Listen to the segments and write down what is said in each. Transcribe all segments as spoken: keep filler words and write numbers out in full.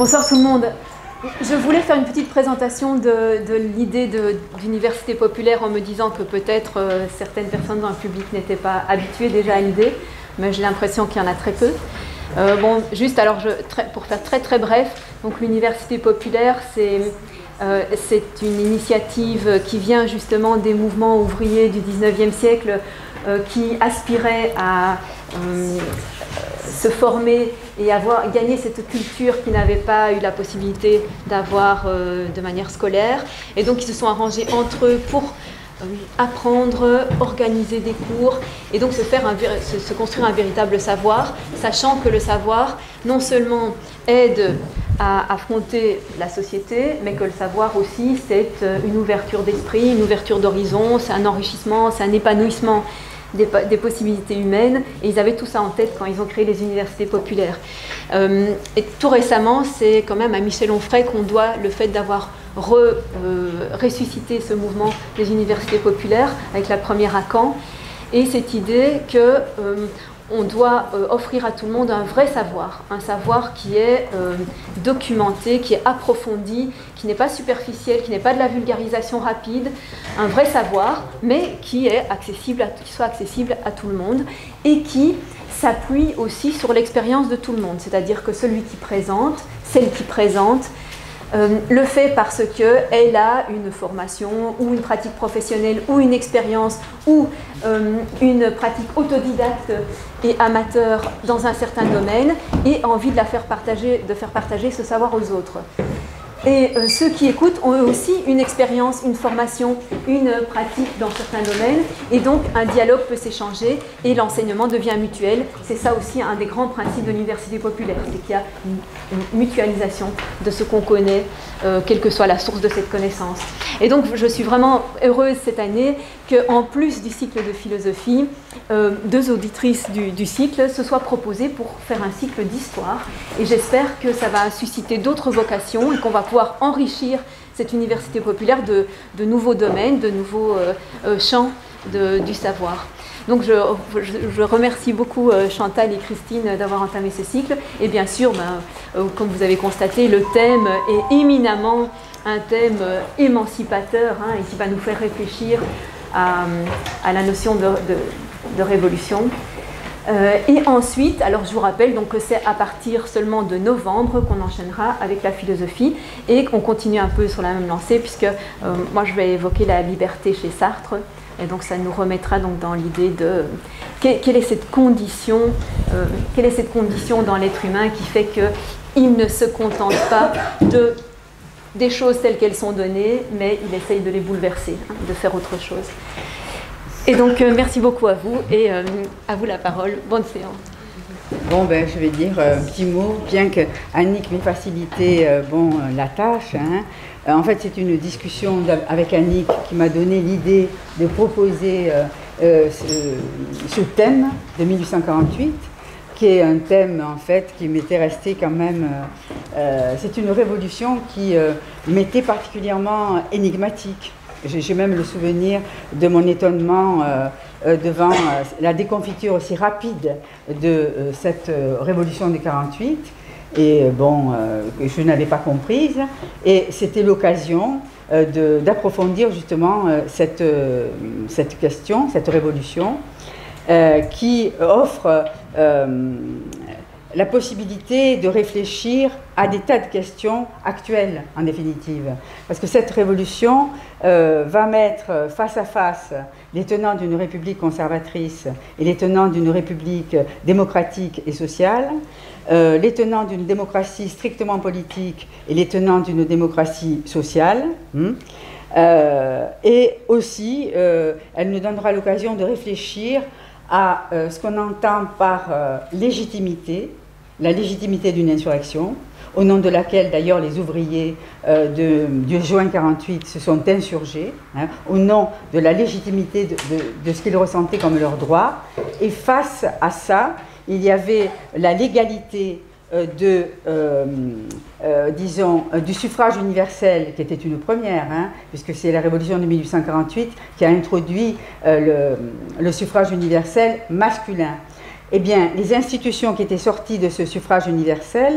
Bonsoir tout le monde. Je voulais faire une petite présentation de, de l'idée d'université populaire en me disant que peut-être euh, certaines personnes dans le public n'étaient pas habituées déjà à l'idée, mais j'ai l'impression qu'il y en a très peu. Euh, bon, juste alors, je, très, pour faire très très bref, donc l'université populaire, c'est euh, c'est une initiative qui vient justement des mouvements ouvriers du dix-neuvième siècle euh, qui aspiraient à euh, se former et avoir gagné cette culture qu'ils n'avaient pas eu la possibilité d'avoir euh, de manière scolaire. Et donc ils se sont arrangés entre eux pour euh, apprendre, organiser des cours et donc se, faire un, se, se construire un véritable savoir, sachant que le savoir non seulement aide à affronter la société, mais que le savoir aussi c'est une ouverture d'esprit, une ouverture d'horizon, c'est un enrichissement, c'est un épanouissement Des, des possibilités humaines, et ils avaient tout ça en tête quand ils ont créé les universités populaires. Euh, et tout récemment, c'est quand même à Michel Onfray qu'on doit le fait d'avoir re, euh, ressuscité ce mouvement des universités populaires avec la première à Caen, et cette idée que euh, on doit euh, offrir à tout le monde un vrai savoir, un savoir qui est euh, documenté, qui est approfondi, qui n'est pas superficiel, qui n'est pas de la vulgarisation rapide, un vrai savoir, mais qui est accessible, à, qui soit accessible à tout le monde et qui s'appuie aussi sur l'expérience de tout le monde, c'est-à-dire que celui qui présente, celle qui présente, Euh, le fait parce qu'elle a une formation ou une pratique professionnelle ou une expérience ou euh, une pratique autodidacte et amateur dans un certain domaine et envie de la faire partager, de faire partager ce savoir aux autres. Et euh, ceux qui écoutent ont eux aussi une expérience, une formation, une pratique dans certains domaines, et donc un dialogue peut s'échanger et l'enseignement devient mutuel. C'est ça aussi un des grands principes de l'université populaire, c'est qu'il y a une, une mutualisation de ce qu'on connaît, euh, quelle que soit la source de cette connaissance. Et donc je suis vraiment heureuse cette année qu'en plus du cycle de philosophie, euh, deux auditrices du, du cycle se soient proposées pour faire un cycle d'histoire, et j'espère que ça va susciter d'autres vocations et qu'on va pouvoir enrichir cette université populaire de, de nouveaux domaines, de nouveaux euh, euh, champs de, du savoir. Donc je, je, je remercie beaucoup euh, Chantal et Christine d'avoir entamé ce cycle. Et bien sûr, ben, euh, comme vous avez constaté, le thème est éminemment un thème euh, émancipateur hein, et qui va nous faire réfléchir à, à la notion de, de, de révolution. Euh, et ensuite, alors je vous rappelle donc que c'est à partir seulement de novembre qu'on enchaînera avec la philosophie et qu'on continue un peu sur la même lancée puisque euh, moi je vais évoquer la liberté chez Sartre et donc ça nous remettra donc dans l'idée de quelle, quelle est cette condition, euh, quelle est cette condition dans l'être humain qui fait qu'il ne se contente pas de des choses telles qu'elles sont données, mais il essaye de les bouleverser, hein, de faire autre chose. Et donc, euh, merci beaucoup à vous, et euh, à vous la parole. Bonne séance. Bon, ben, je vais dire euh, un petit mot, bien que Annick m'ait facilité euh, bon, euh, la tâche. Hein. Euh, en fait, c'est une discussion avec Annick qui m'a donné l'idée de proposer euh, euh, ce, ce thème de mille huit cent quarante-huit, qui est un thème, en fait, qui m'était resté quand même... Euh, euh, c'est une révolution qui euh, m'était particulièrement énigmatique. J'ai même le souvenir de mon étonnement euh, euh, devant euh, la déconfiture aussi rapide de euh, cette euh, révolution de quarante-huit. Et bon, euh, je n'avais pas comprise. Et c'était l'occasion euh, d'approfondir justement euh, cette, euh, cette question, cette révolution, euh, qui offre euh, la possibilité de réfléchir à des tas de questions actuelles, en définitive. Parce que cette révolution euh, va mettre face à face les tenants d'une république conservatrice et les tenants d'une république démocratique et sociale, euh, les tenants d'une démocratie strictement politique et les tenants d'une démocratie sociale. Hein. Euh, et aussi, euh, elle nous donnera l'occasion de réfléchir à euh, ce qu'on entend par euh, légitimité, la légitimité d'une insurrection, au nom de laquelle d'ailleurs les ouvriers euh, de, de juin quarante-huit se sont insurgés, hein, au nom de la légitimité de, de, de ce qu'ils ressentaient comme leur droit. Et face à ça, il y avait la légalité euh, de, euh, euh, disons, euh, du suffrage universel, qui était une première, hein, puisque c'est la révolution de mille huit cent quarante-huit qui a introduit euh, le, le suffrage universel masculin. Eh bien, les institutions qui étaient sorties de ce suffrage universel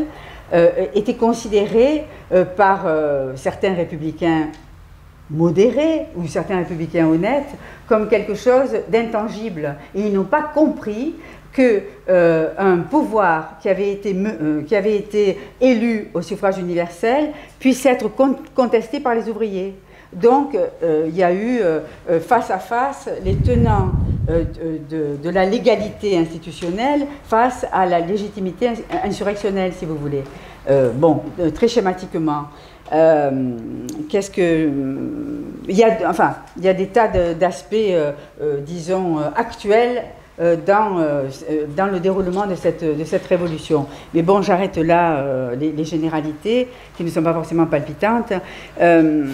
euh, était considéré euh, par euh, certains républicains modérés ou certains républicains honnêtes comme quelque chose d'intangible. Et ils n'ont pas compris qu'un euh, pouvoir qui avait, été, euh, qui avait été élu au suffrage universel puisse être con contesté par les ouvriers. Donc, euh, il y a eu euh, face à face les tenants euh, de, de la légalité institutionnelle face à la légitimité insurrectionnelle, si vous voulez. Euh, bon, euh, très schématiquement. Euh, Qu'est-ce que... Il y a, enfin, il y a des tas d'aspects, euh, euh, disons, euh, actuels euh, dans, euh, dans le déroulement de cette, de cette révolution. Mais bon, j'arrête là euh, les, les généralités, qui ne sont pas forcément palpitantes. Euh,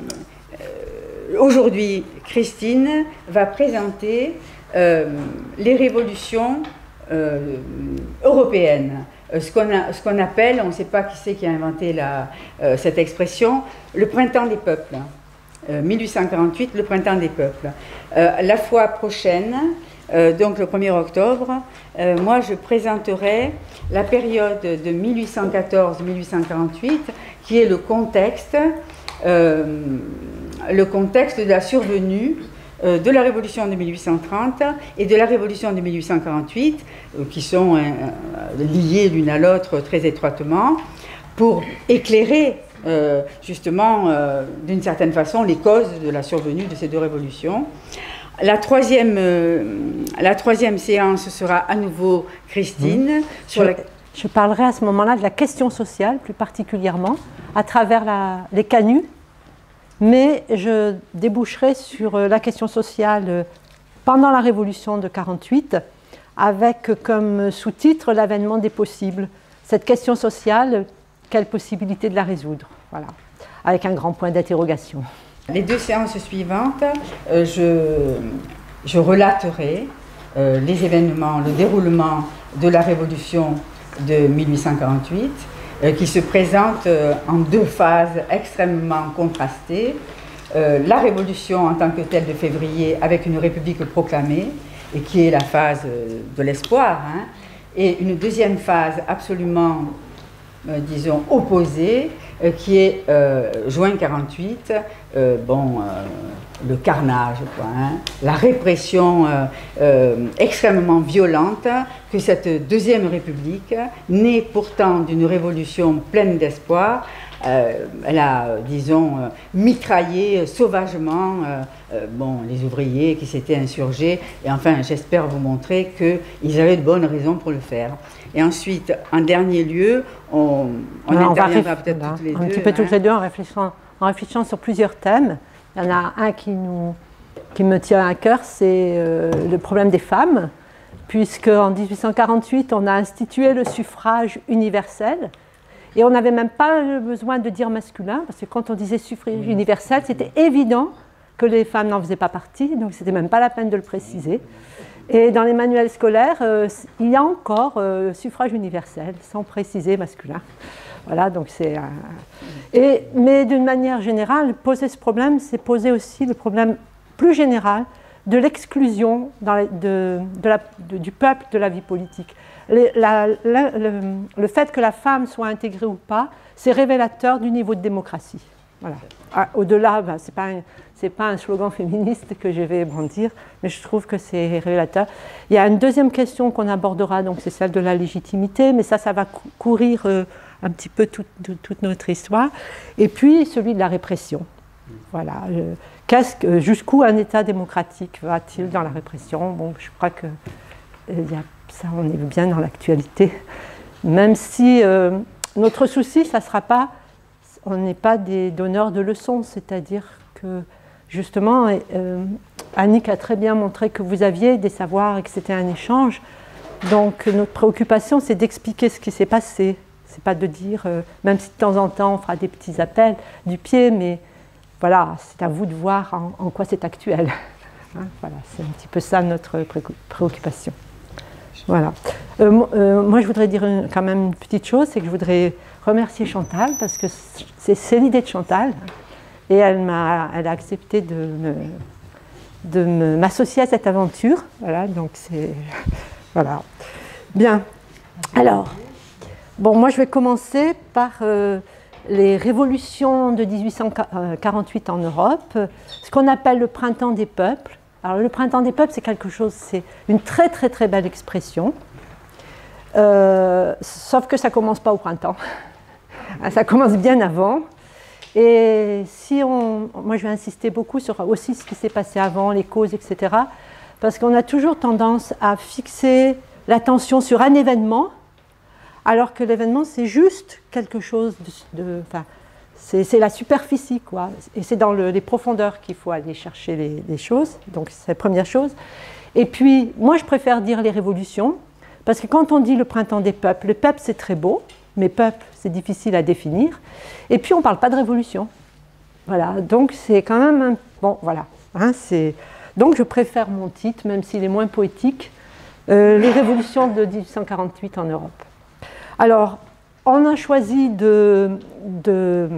Aujourd'hui, Christine va présenter euh, les révolutions euh, européennes, euh, ce qu'on qu'on appelle, on ne sait pas qui c'est qui a inventé la, euh, cette expression, le printemps des peuples. Euh, mille huit cent quarante-huit, le printemps des peuples. Euh, la fois prochaine, euh, donc le premier octobre, euh, moi je présenterai la période de mille huit cent quatorze à mille huit cent quarante-huit, qui est le contexte euh, le contexte de la survenue euh, de la Révolution de mille huit cent trente et de la Révolution de mille huit cent quarante-huit, euh, qui sont euh, liées l'une à l'autre très étroitement, pour éclairer euh, justement, euh, d'une certaine façon, les causes de la survenue de ces deux révolutions. La troisième, euh, la troisième séance sera à nouveau Christine. Mmh. Sur je, la... je parlerai à ce moment-là de la question sociale, plus particulièrement, à travers la, les canuts. Mais je déboucherai sur la question sociale pendant la Révolution de quarante-huit, avec comme sous-titre l'avènement des possibles. Cette question sociale, quelle possibilité de la résoudre? Voilà, avec un grand point d'interrogation. Les deux séances suivantes, euh, je, je relaterai euh, les événements, le déroulement de la Révolution de mille huit cent quarante-huit, qui se présente en deux phases extrêmement contrastées. Euh, la révolution en tant que telle de février avec une république proclamée, et qui est la phase de l'espoir, hein, et une deuxième phase absolument, euh, disons, opposée, euh, qui est euh, juin quarante-huit, euh, bon, euh, le carnage, quoi, hein, la répression euh, euh, extrêmement violente que cette deuxième république, née pourtant d'une révolution pleine d'espoir, euh, elle a, disons, euh, mitraillé sauvagement euh, euh, bon, les ouvriers qui s'étaient insurgés, et enfin j'espère vous montrer qu'ils avaient de bonnes raisons pour le faire. Et ensuite, en dernier lieu, on, on Alors, interviendra peut-être toutes les un deux. Un petit peu hein. toutes les deux en réfléchissant, en réfléchissant sur plusieurs thèmes. Il y en a un qui, nous, qui me tient à cœur, c'est euh, le problème des femmes, puisque en mille huit cent quarante-huit, on a institué le suffrage universel, et on n'avait même pas besoin de dire masculin, parce que quand on disait suffrage universel, c'était évident que les femmes n'en faisaient pas partie, donc c'était même pas la peine de le préciser. Et dans les manuels scolaires, euh, il y a encore euh, suffrage universel, sans préciser masculin. Voilà, donc c'est... Euh, et, mais d'une manière générale, poser ce problème, c'est poser aussi le problème plus général de l'exclusion de, de de, du peuple de la vie politique. Les, la, la, le, le fait que la femme soit intégrée ou pas, c'est révélateur du niveau de démocratie. Voilà. Ah, au-delà, ben, ce n'est pas, pas un slogan féministe que je vais brandir, mais je trouve que c'est révélateur. Il y a une deuxième question qu'on abordera, donc c'est celle de la légitimité, mais ça, ça va cou courir euh, un petit peu toute, toute notre histoire. Et puis celui de la répression. Voilà. Euh, qu'est-ce que, jusqu'où un État démocratique va-t-il dans la répression? Bon, je crois que euh, y a, ça, on est bien dans l'actualité. Même si euh, notre souci, ça ne sera pas... On n'est pas des donneurs de leçons, c'est-à-dire que, justement, euh, Annick a très bien montré que vous aviez des savoirs et que c'était un échange. Donc, notre préoccupation, c'est d'expliquer ce qui s'est passé. C'est pas de dire, euh, même si de temps en temps, on fera des petits appels du pied, mais voilà, c'est à vous de voir en, en quoi c'est actuel. Hein, voilà, c'est un petit peu ça notre pré préoccupation. Voilà. Euh, euh, moi, je voudrais dire une, quand même une petite chose, c'est que je voudrais remercier Chantal, parce que c'est l'idée de Chantal, et elle m'a, elle a accepté de me, de m'associer à cette aventure. Voilà, donc c'est... Voilà. Bien. Alors, Bon, moi, je vais commencer par euh, les révolutions de mille huit cent quarante-huit en Europe, ce qu'on appelle le printemps des peuples. Alors, le printemps des peuples, c'est quelque chose, c'est une très, très, très belle expression, euh, sauf que ça ne commence pas au printemps. Ça commence bien avant. Et si on, moi, je vais insister beaucoup sur aussi ce qui s'est passé avant, les causes, et cetera, parce qu'on a toujours tendance à fixer l'attention sur un événement, alors que l'événement, c'est juste quelque chose de... de enfin, c'est la superficie, quoi. Et c'est dans le, les profondeurs qu'il faut aller chercher les, les choses. Donc, c'est la première chose. Et puis, moi, je préfère dire les révolutions, parce que quand on dit le printemps des peuples, le peuple, c'est très beau, mais peuple, c'est difficile à définir. Et puis, on ne parle pas de révolution. Voilà. Donc, c'est quand même... Un... Bon, voilà. Hein, c'est... Donc, je préfère mon titre, même s'il est moins poétique, euh, les révolutions de mille huit cent quarante-huit en Europe. Alors, on a choisi de, de,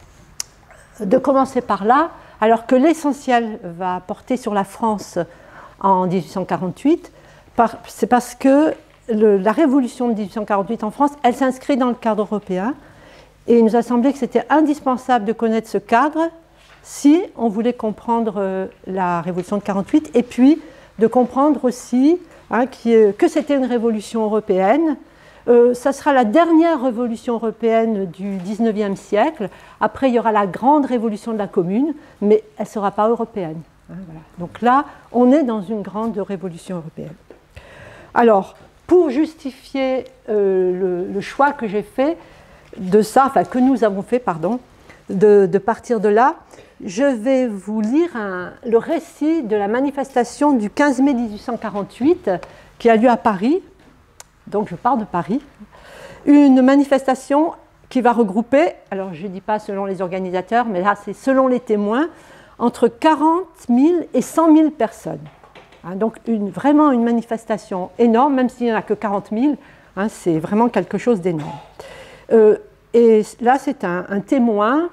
de commencer par là, alors que l'essentiel va porter sur la France en mille huit cent quarante-huit. Par, c'est parce que le, la révolution de mille huit cent quarante-huit en France, elle s'inscrit dans le cadre européen. Et il nous a semblé que c'était indispensable de connaître ce cadre si on voulait comprendre euh, la révolution de quarante-huit, et puis de comprendre aussi hein, qui, euh, que c'était une révolution européenne. Euh, ça sera la dernière révolution européenne du dix-neuvième siècle. Après, il y aura la grande révolution de la Commune, mais elle ne sera pas européenne. Hein, voilà. Donc là, on est dans une grande révolution européenne. Alors, pour justifier euh, le, le choix que j'ai fait de ça, enfin que nous avons fait, pardon, de, de partir de là, je vais vous lire un, le récit de la manifestation du quinze mai mille huit cent quarante-huit qui a lieu à Paris. Donc je pars de Paris, une manifestation qui va regrouper, alors je ne dis pas selon les organisateurs, mais là c'est selon les témoins, entre quarante mille et cent mille personnes. Hein, donc une, vraiment une manifestation énorme, même s'il n'y en a que quarante mille, hein, c'est vraiment quelque chose d'énorme. Euh, et là c'est un, un témoin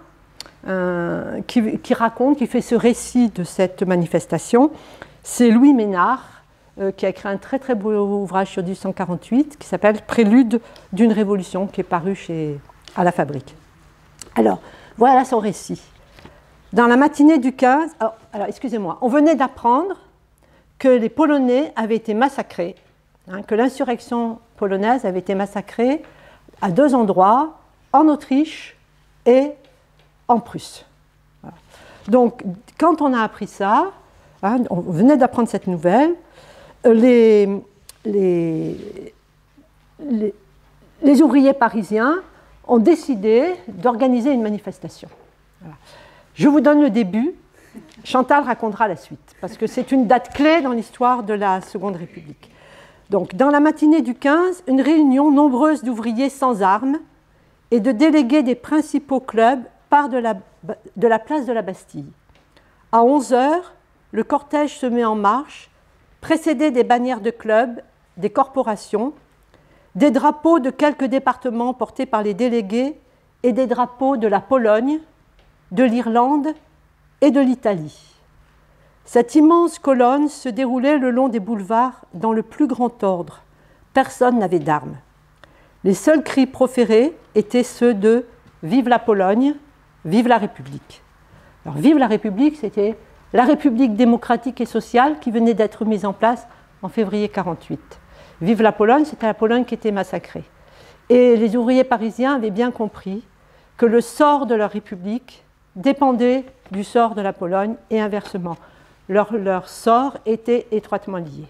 un, qui, qui raconte, qui fait ce récit de cette manifestation, c'est Louis Ménard, Euh, qui a écrit un très très beau ouvrage sur mille huit cent quarante-huit qui s'appelle « Prélude d'une révolution » qui est paru chez, à la Fabrique. Alors, voilà son récit. Dans la matinée du quinze... Alors, alors excusez-moi, on venait d'apprendre que les Polonais avaient été massacrés, hein, que l'insurrection polonaise avait été massacrée à deux endroits, en Autriche et en Prusse. Voilà. Donc, quand on a appris ça, hein, on venait d'apprendre cette nouvelle, Les, les, les, les ouvriers parisiens ont décidé d'organiser une manifestation. Voilà. Je vous donne le début, Chantal racontera la suite, parce que c'est une date clé dans l'histoire de la Seconde République. Donc, dans la matinée du quinze, une réunion nombreuse d'ouvriers sans armes et de délégués des principaux clubs part de la, de la place de la Bastille. À onze heures, le cortège se met en marche, précédé des bannières de clubs, des corporations, des drapeaux de quelques départements portés par les délégués et des drapeaux de la Pologne, de l'Irlande et de l'Italie. Cette immense colonne se déroulait le long des boulevards dans le plus grand ordre. Personne n'avait d'armes. Les seuls cris proférés étaient ceux de « Vive la Pologne, vive la République ». Alors, vive la République, c'était la République démocratique et sociale qui venait d'être mise en place en février mille neuf cent quarante-huit. Vive la Pologne, c'était la Pologne qui était massacrée. Et les ouvriers parisiens avaient bien compris que le sort de leur République dépendait du sort de la Pologne et inversement. Leur, leur sort était étroitement lié.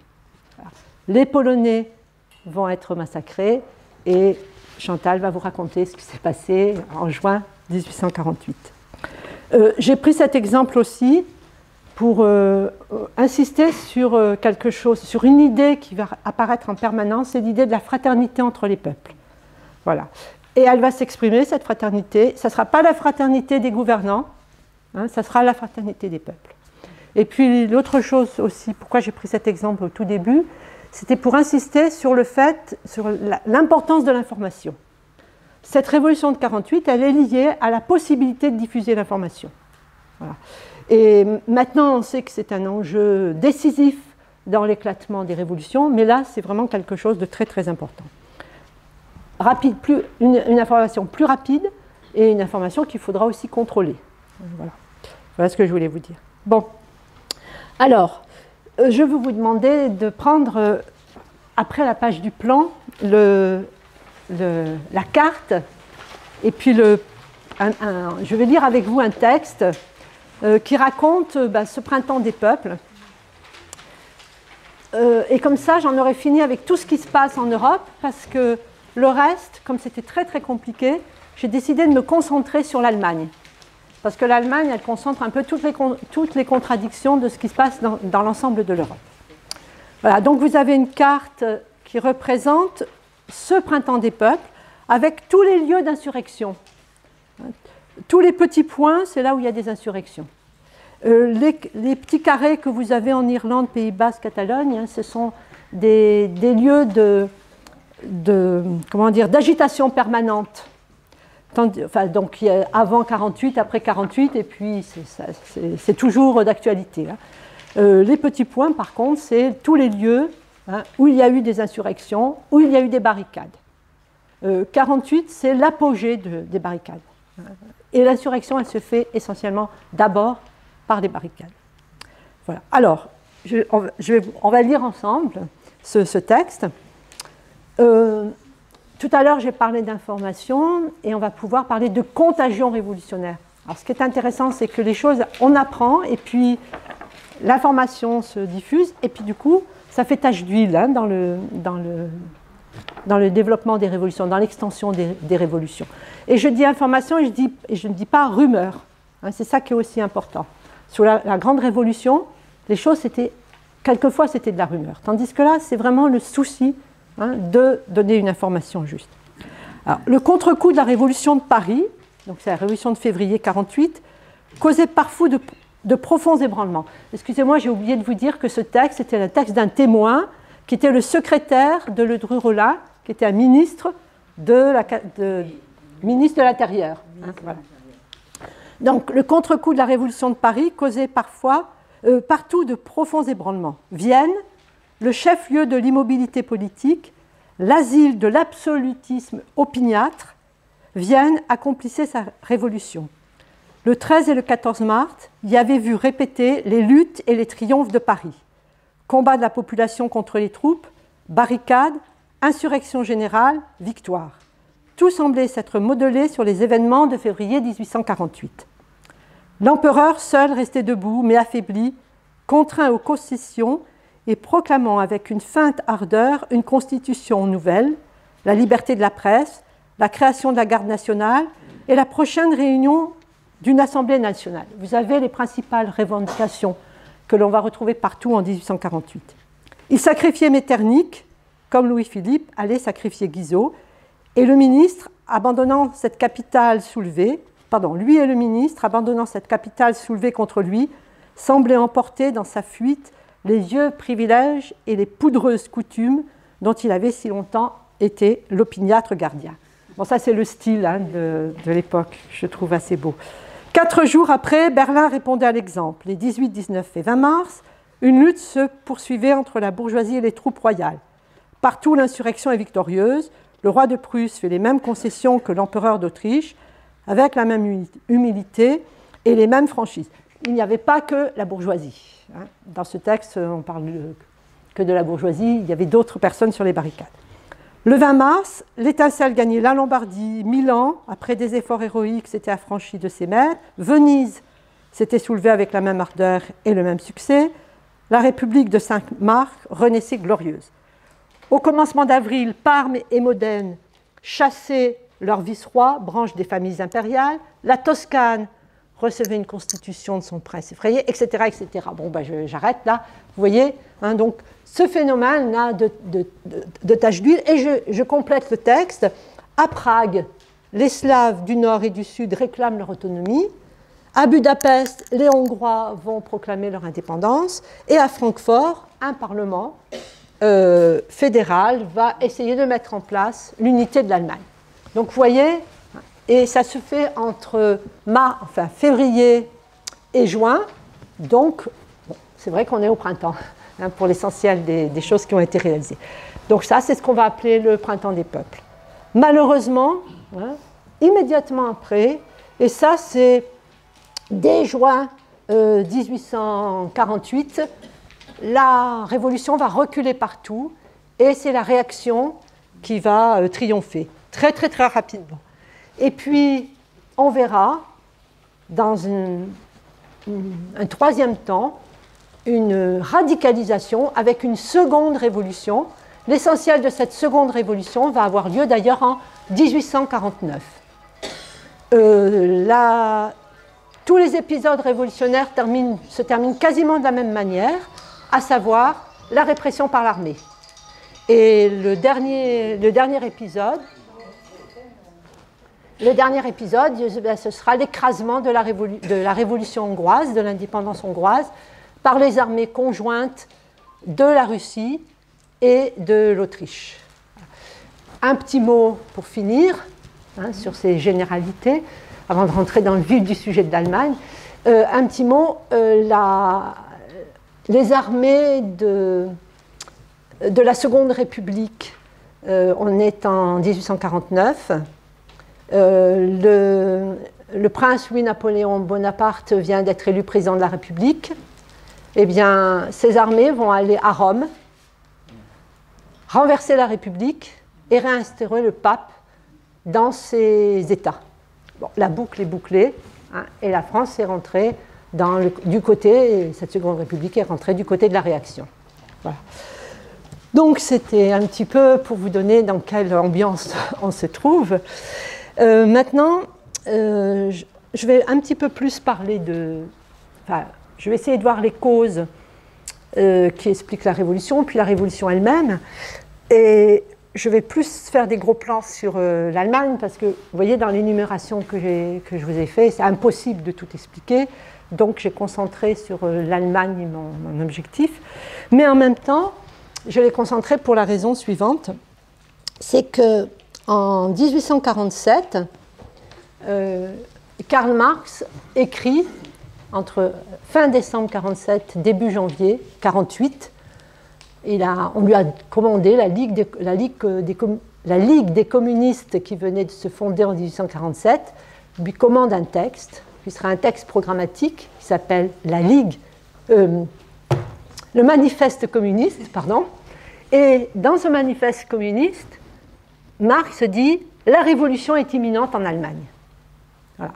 Les Polonais vont être massacrés et Chantal va vous raconter ce qui s'est passé en juin mille huit cent quarante-huit. Euh, j'ai pris cet exemple aussi pour euh, insister sur euh, quelque chose, sur une idée qui va apparaître en permanence, c'est l'idée de la fraternité entre les peuples. Voilà. Et elle va s'exprimer, cette fraternité. Ça ne sera pas la fraternité des gouvernants, hein, ça sera la fraternité des peuples. Et puis l'autre chose aussi, pourquoi j'ai pris cet exemple au tout début, c'était pour insister sur le fait, sur l'importance de l'information. Cette révolution de mille neuf cent quarante-huit, elle est liée à la possibilité de diffuser l'information. Voilà. Et maintenant, on sait que c'est un enjeu décisif dans l'éclatement des révolutions, mais là, c'est vraiment quelque chose de très, très important. rapide, plus, une, une information plus rapide et une information qu'il faudra aussi contrôler. Voilà. Voilà ce que je voulais vous dire. Bon, alors, euh, je vais vous demander de prendre, euh, après la page du plan, le, le, la carte, et puis le, un, un, je vais lire avec vous un texte euh, qui raconte euh, bah, ce printemps des peuples. Euh, et comme ça, j'en aurais fini avec tout ce qui se passe en Europe, parce que le reste, comme c'était très très compliqué, j'ai décidé de me concentrer sur l'Allemagne. Parce que l'Allemagne, elle concentre un peu toutes les, toutes les contradictions de ce qui se passe dans, dans l'ensemble de l'Europe. Voilà, donc vous avez une carte qui représente ce printemps des peuples, avec tous les lieux d'insurrection. Tous les petits points, c'est là où il y a des insurrections. Euh, les, les petits carrés que vous avez en Irlande, Pays Basque, Catalogne, hein, ce sont des, des lieux de, de, comment dire, d'agitation permanente. Tandis, enfin, donc il y a avant quarante-huit, après quarante-huit, et puis c'est toujours d'actualité. Hein. Euh, les petits points, par contre, c'est tous les lieux hein, où il y a eu des insurrections, où il y a eu des barricades. Euh, quarante-huit, c'est l'apogée de, des barricades. Et l'insurrection, elle se fait essentiellement d'abord par des barricades. Voilà. Alors, je, on, je vais, on va lire ensemble ce, ce texte. Euh, tout à l'heure, j'ai parlé d'information et on va pouvoir parler de contagion révolutionnaire. Alors, ce qui est intéressant, c'est que les choses, on apprend et puis l'information se diffuse et puis du coup, ça fait tache d'huile hein, dans, le, dans, le, dans le développement des révolutions, dans l'extension des, des révolutions. Et je dis information et je, dis, et je ne dis pas rumeur. Hein, c'est ça qui est aussi important. Sous la, la Grande Révolution, les choses, c'était, quelquefois, c'était de la rumeur. Tandis que là, c'est vraiment le souci hein, de donner une information juste. Alors, le contre-coup de la Révolution de Paris, donc c'est la Révolution de février mille neuf cent quarante-huit, causait parfois de, de profonds ébranlements. Excusez-moi, j'ai oublié de vous dire que ce texte était le texte d'un témoin qui était le secrétaire de Ledru-Rollin, qui était un ministre de la, de, ministre de l'Intérieur. Hein, voilà. Donc, le contre-coup de la Révolution de Paris causait parfois, euh, partout de profonds ébranlements. Vienne, le chef-lieu de l'immobilité politique, l'asile de l'absolutisme opiniâtre, Vienne accomplissait sa révolution. Le treize et le quatorze mars, y avait vu répéter les luttes et les triomphes de Paris. Combat de la population contre les troupes, barricades, insurrection générale, victoire. Tout semblait s'être modelé sur les événements de février mille huit cent quarante-huit. L'empereur seul restait debout, mais affaibli, contraint aux concessions et proclamant avec une feinte ardeur une constitution nouvelle, la liberté de la presse, la création de la garde nationale et la prochaine réunion d'une assemblée nationale. Vous avez les principales revendications que l'on va retrouver partout en mille huit cent quarante-huit. Il sacrifiait Metternich, comme Louis-Philippe allait sacrifier Guizot, et le ministre, abandonnant cette capitale soulevée, pardon, lui et le ministre, abandonnant cette capitale soulevée contre lui, semblaient emporter dans sa fuite les vieux privilèges et les poudreuses coutumes dont il avait si longtemps été l'opiniâtre gardien. Bon, ça c'est le style hein, de, de l'époque, je trouve assez beau. Quatre jours après, Berlin répondait à l'exemple. Les dix-huit, dix-neuf et vingt mars, une lutte se poursuivait entre la bourgeoisie et les troupes royales. Partout, l'insurrection est victorieuse. Le roi de Prusse fait les mêmes concessions que l'empereur d'Autriche, avec la même humilité et les mêmes franchises. Il n'y avait pas que la bourgeoisie. Dans ce texte, on parle que de la bourgeoisie, il y avait d'autres personnes sur les barricades. Le vingt mars, l'étincelle gagnait la Lombardie, Milan, après des efforts héroïques, s'était affranchi de ses maîtres. Venise s'était soulevée avec la même ardeur et le même succès. La République de Saint-Marc renaissait glorieuse. Au commencement d'avril, Parme et Modène chassaient leur vice-roi, branche des familles impériales. La Toscane recevait une constitution de son prince effrayé, et cetera, et cetera. Bon, ben, j'arrête là. Vous voyez, hein, donc ce phénomène-là de, de, de, de tache d'huile, et je, je complète le texte. À Prague, les Slaves du Nord et du Sud réclament leur autonomie. À Budapest, les Hongrois vont proclamer leur indépendance. Et à Francfort, un parlement euh, fédéral va essayer de mettre en place l'unité de l'Allemagne. Donc vous voyez, et ça se fait entre mars, enfin, février et juin. Donc, bon, c'est vrai qu'on est au printemps, hein, pour l'essentiel des, des choses qui ont été réalisées. Donc ça, c'est ce qu'on va appeler le printemps des peuples. malheureusement, hein, immédiatement après, et ça c'est dès juin euh, mille huit cent quarante-huit, la révolution va reculer partout et c'est la réaction qui va euh, triompher très très très rapidement. Et puis on verra dans une, une, un troisième temps une radicalisation avec une seconde révolution. L'essentiel de cette seconde révolution va avoir lieu d'ailleurs en mille huit cent quarante-neuf. Euh, la, tous les épisodes révolutionnaires terminent, se terminent quasiment de la même manière, à savoir la répression par l'armée. Et le dernier, le dernier épisode, le dernier épisode, ce sera l'écrasement de, de la révolution hongroise, de l'indépendance hongroise, par les armées conjointes de la Russie et de l'Autriche. Un petit mot pour finir hein, sur ces généralités, avant de rentrer dans le vif du sujet de l'Allemagne. Euh, un petit mot, euh, la, les armées de, de la Seconde République, euh, on est en mille huit cent quarante-neuf. Euh, le, le prince Louis-Napoléon Bonaparte vient d'être élu président de la République. Eh bien, ces armées vont aller à Rome, renverser la République et réinstaurer le pape dans ses États. Bon, la boucle est bouclée hein, et la France est rentrée dans le, du côté, cette Seconde République est rentrée du côté de la réaction. Voilà. Donc c'était un petit peu pour vous donner dans quelle ambiance on se trouve. Euh, maintenant, euh, je, je vais un petit peu plus parler de... Enfin, je vais essayer de voir les causes euh, qui expliquent la Révolution, puis la Révolution elle-même. Et je vais plus faire des gros plans sur euh, l'Allemagne, parce que, vous voyez, dans l'énumération que, que je vous ai fait, c'est impossible de tout expliquer. Donc, j'ai concentré sur euh, l'Allemagne mon, mon objectif. Mais en même temps, je l'ai concentré pour la raison suivante. C'est qu'en mille huit cent quarante-sept, euh, Karl Marx écrit, entre fin décembre quarante-sept, début janvier quarante-huit, il a, on lui a commandé la Ligue, des, la, Ligue des, la Ligue des communistes qui venait de se fonder en mille huit cent quarante-sept, lui commande un texte, qui sera un texte programmatique, qui s'appelle la Ligue, euh, le manifeste communiste, pardon. Et dans ce manifeste communiste, Marx dit « La révolution est imminente en Allemagne ». Voilà.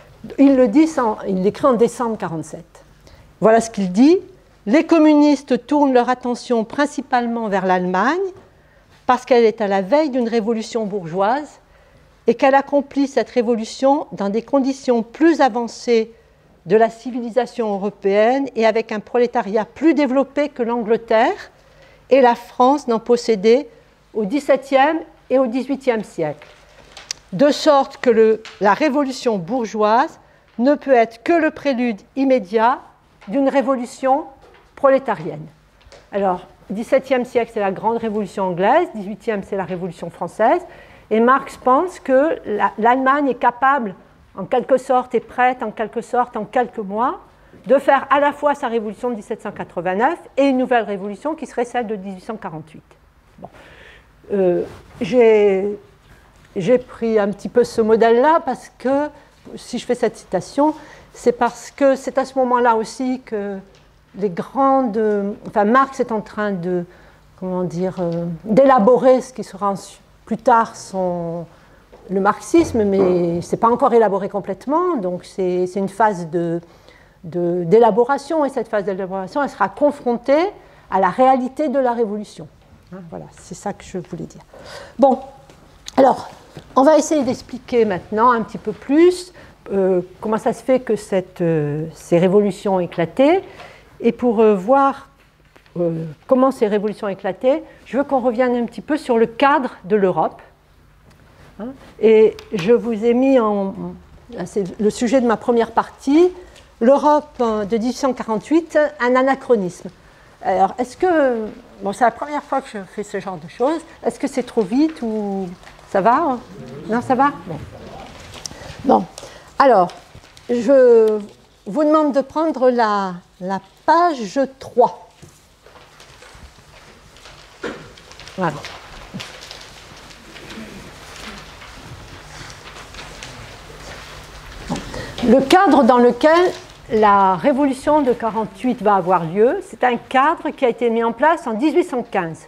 Il le dit, sans, il l'écrit en décembre quarante-sept. Voilà ce qu'il dit. Les communistes tournent leur attention principalement vers l'Allemagne parce qu'elle est à la veille d'une révolution bourgeoise et qu'elle accomplit cette révolution dans des conditions plus avancées de la civilisation européenne et avec un prolétariat plus développé que l'Angleterre et la France n'en possédait au dix-septième et au dix-huitième siècle. De sorte que le, la révolution bourgeoise ne peut être que le prélude immédiat d'une révolution prolétarienne. Alors, dix-septième siècle, c'est la grande révolution anglaise, dix-huitième, c'est la révolution française, et Marx pense que la, l'Allemagne est capable, en quelque sorte, est prête, en quelque sorte, en quelques mois, de faire à la fois sa révolution de dix-sept cent quatre-vingt-neuf et une nouvelle révolution qui serait celle de mille huit cent quarante-huit. Bon. Euh, j'ai... J'ai pris un petit peu ce modèle-là parce que, si je fais cette citation, c'est parce que c'est à ce moment-là aussi que les grandes... Enfin, Marx est en train de, comment dire, euh, d'élaborer ce qui sera plus tard son, le marxisme, mais ce n'est pas encore élaboré complètement, donc c'est, c'est une phase de, de, d'élaboration, et cette phase d'élaboration, elle sera confrontée à la réalité de la révolution. Hein, voilà, c'est ça que je voulais dire. Bon, alors... On va essayer d'expliquer maintenant un petit peu plus euh, comment ça se fait que cette, euh, ces révolutions ont éclaté. Et pour euh, voir euh, comment ces révolutions ont éclaté, je veux qu'on revienne un petit peu sur le cadre de l'Europe. Hein, et je vous ai mis en... C'est le sujet de ma première partie, l'Europe de mille huit cent quarante-huit, un anachronisme. Alors, est-ce que... Bon, c'est la première fois que je fais ce genre de choses. Est-ce que c'est trop vite ou... Ça va hein? Non, ça va bon. bon. Alors, je vous demande de prendre la, la page trois. Voilà. le cadre dans lequel la révolution de quarante-huit va avoir lieu, c'est un cadre qui a été mis en place en mille huit cent quinze.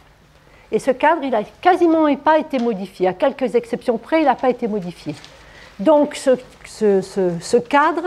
Et ce cadre, il n'a quasiment pas été modifié. À quelques exceptions près, il n'a pas été modifié. Donc ce, ce, ce, ce cadre,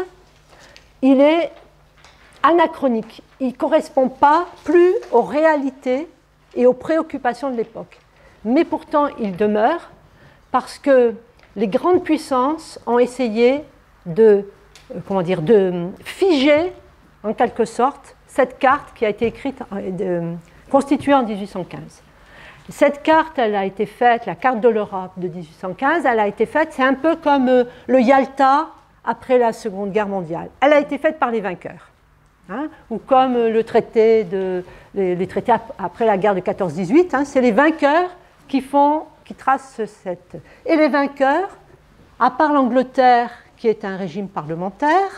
il est anachronique. Il ne correspond pas plus aux réalités et aux préoccupations de l'époque. Mais pourtant, il demeure parce que les grandes puissances ont essayé de, comment dire, de figer, en quelque sorte, cette carte qui a été écrite, de, constituée en mille huit cent quinze. Cette carte, elle a été faite, la carte de l'Europe de mille huit cent quinze, elle a été faite, c'est un peu comme le Yalta après la Seconde Guerre mondiale. Elle a été faite par les vainqueurs. Hein, ou comme le traité de, les, les traités après la guerre de quatorze dix-huit, hein, c'est les vainqueurs qui, font, qui tracent cette... Et les vainqueurs, à part l'Angleterre, qui est un régime parlementaire,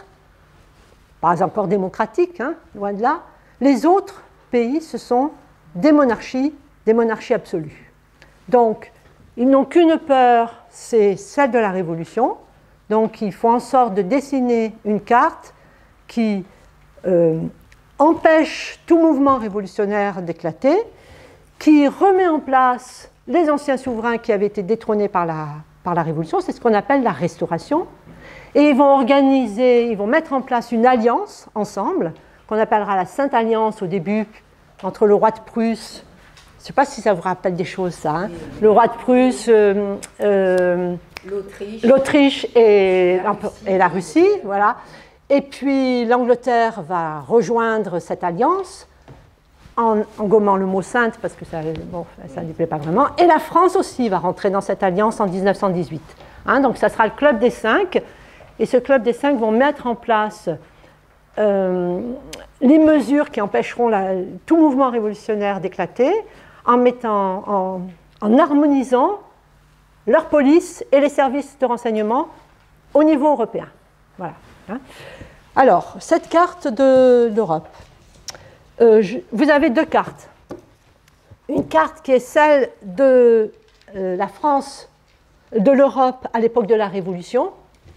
pas encore démocratique, hein, loin de là, les autres pays, ce sont des monarchies, des monarchies absolues. Donc, ils n'ont qu'une peur, c'est celle de la Révolution. Donc, il faut en sorte de dessiner une carte qui euh, empêche tout mouvement révolutionnaire d'éclater, qui remet en place les anciens souverains qui avaient été détrônés par la, par la Révolution. C'est ce qu'on appelle la Restauration. Et ils vont organiser, ils vont mettre en place une alliance ensemble, qu'on appellera la Sainte Alliance au début, entre le roi de Prusse. Je ne sais pas si ça vous rappelle des choses, ça. Hein. Le roi de Prusse, euh, euh, l'Autriche et, et la Russie, voilà. Et puis l'Angleterre va rejoindre cette alliance en, en gommant le mot sainte parce que ça, bon, ça ne lui plaît pas vraiment. Et la France aussi va rentrer dans cette alliance en mille neuf cent dix-huit. Hein, donc ça sera le club des cinq. Et ce club des cinq vont mettre en place euh, les mesures qui empêcheront la, tout mouvement révolutionnaire d'éclater, en mettant, en, en harmonisant leur police et les services de renseignement au niveau européen. Voilà. Hein. Alors, cette carte de l'Europe, euh, vous avez deux cartes. Une carte qui est celle de euh, la France, de l'Europe à l'époque de la Révolution.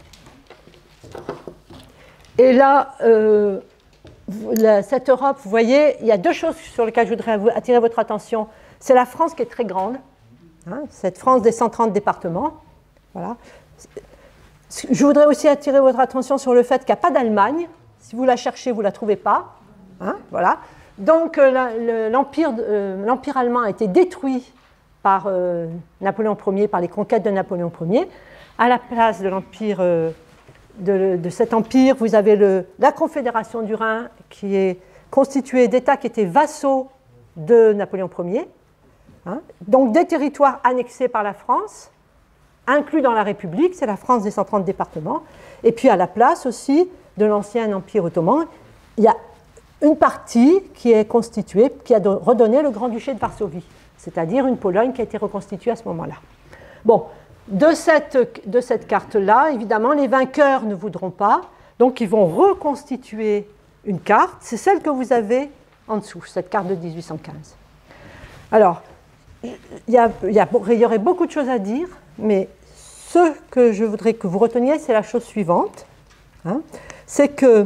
Et là, euh, la, cette Europe, vous voyez, il y a deux choses sur lesquelles je voudrais vous attirer votre attention. C'est la France qui est très grande, hein, cette France des cent trente départements. Voilà. Je voudrais aussi attirer votre attention sur le fait qu'il n'y a pas d'Allemagne. Si vous la cherchez, vous ne la trouvez pas. Hein, voilà. Donc l'empire euh, l'empire allemand a été détruit par euh, Napoléon Ier, par les conquêtes de Napoléon Ier. À la place de l'empire... Euh, De, de cet empire, vous avez le, la Confédération du Rhin qui est constituée d'États qui étaient vassaux de Napoléon Ier, hein, donc des territoires annexés par la France, inclus dans la République, c'est la France des cent trente départements, et puis à la place aussi de l'ancien Empire ottoman, il y a une partie qui est constituée, qui a redonné le Grand-Duché de Varsovie, c'est-à-dire une Pologne qui a été reconstituée à ce moment-là. Bon. De cette, de cette carte-là, évidemment, les vainqueurs ne voudront pas, donc ils vont reconstituer une carte, c'est celle que vous avez en dessous, cette carte de mille huit cent quinze. Alors, il y, a, il, y a, il y aurait beaucoup de choses à dire, mais ce que je voudrais que vous reteniez, c'est la chose suivante, hein, c'est que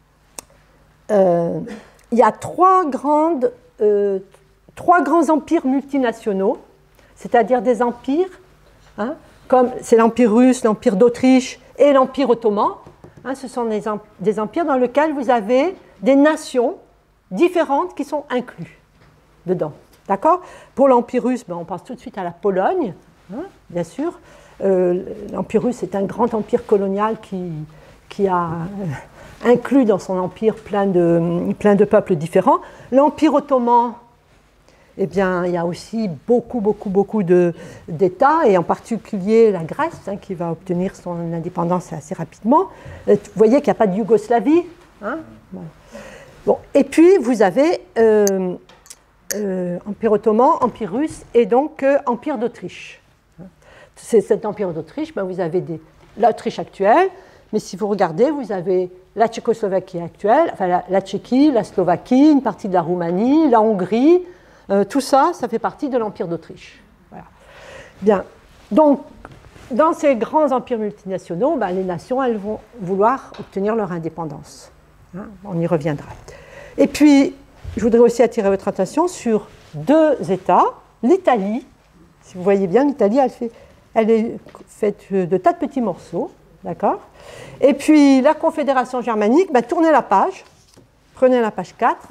euh, il y a trois, grandes, euh, trois grands empires multinationaux, c'est-à-dire des empires, hein, comme c'est l'Empire russe, l'Empire d'Autriche et l'Empire ottoman. Hein, ce sont des, des empires dans lesquels vous avez des nations différentes qui sont incluses dedans. D'accord ? Pour l'Empire russe, ben, on pense tout de suite à la Pologne, hein, bien sûr. Euh, L'Empire russe est un grand empire colonial qui, qui a euh, inclus dans son empire plein de, plein de peuples différents. L'Empire ottoman, eh bien, il y a aussi beaucoup, beaucoup, beaucoup d'États, et en particulier la Grèce, hein, qui va obtenir son indépendance assez rapidement. Vous voyez qu'il n'y a pas de Yougoslavie. Hein, bon. Bon. Et puis, vous avez euh, euh, Empire ottoman, Empire russe, et donc euh, Empire d'Autriche. C'est cet Empire d'Autriche, ben, vous avez l'Autriche actuelle, mais si vous regardez, vous avez la Tchécoslovaquie actuelle, enfin la, la Tchéquie, la Slovaquie, une partie de la Roumanie, la Hongrie. Euh, tout ça, ça fait partie de l'Empire d'Autriche. Voilà. Bien. Donc, dans ces grands empires multinationaux, ben, les nations, elles vont vouloir obtenir leur indépendance. Hein, on y reviendra. Et puis, je voudrais aussi attirer votre attention sur deux États. L'Italie, si vous voyez bien, l'Italie, elle, fait, elle est faite de tas de petits morceaux, d'accord? Et puis, la Confédération germanique, ben, tournez la page, prenez la page quatre.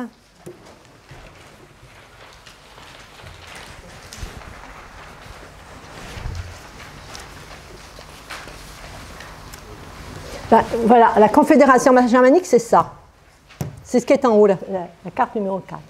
Ben, voilà, la Confédération germanique, c'est ça. C'est ce qui est en haut, la, la, la carte numéro quatre.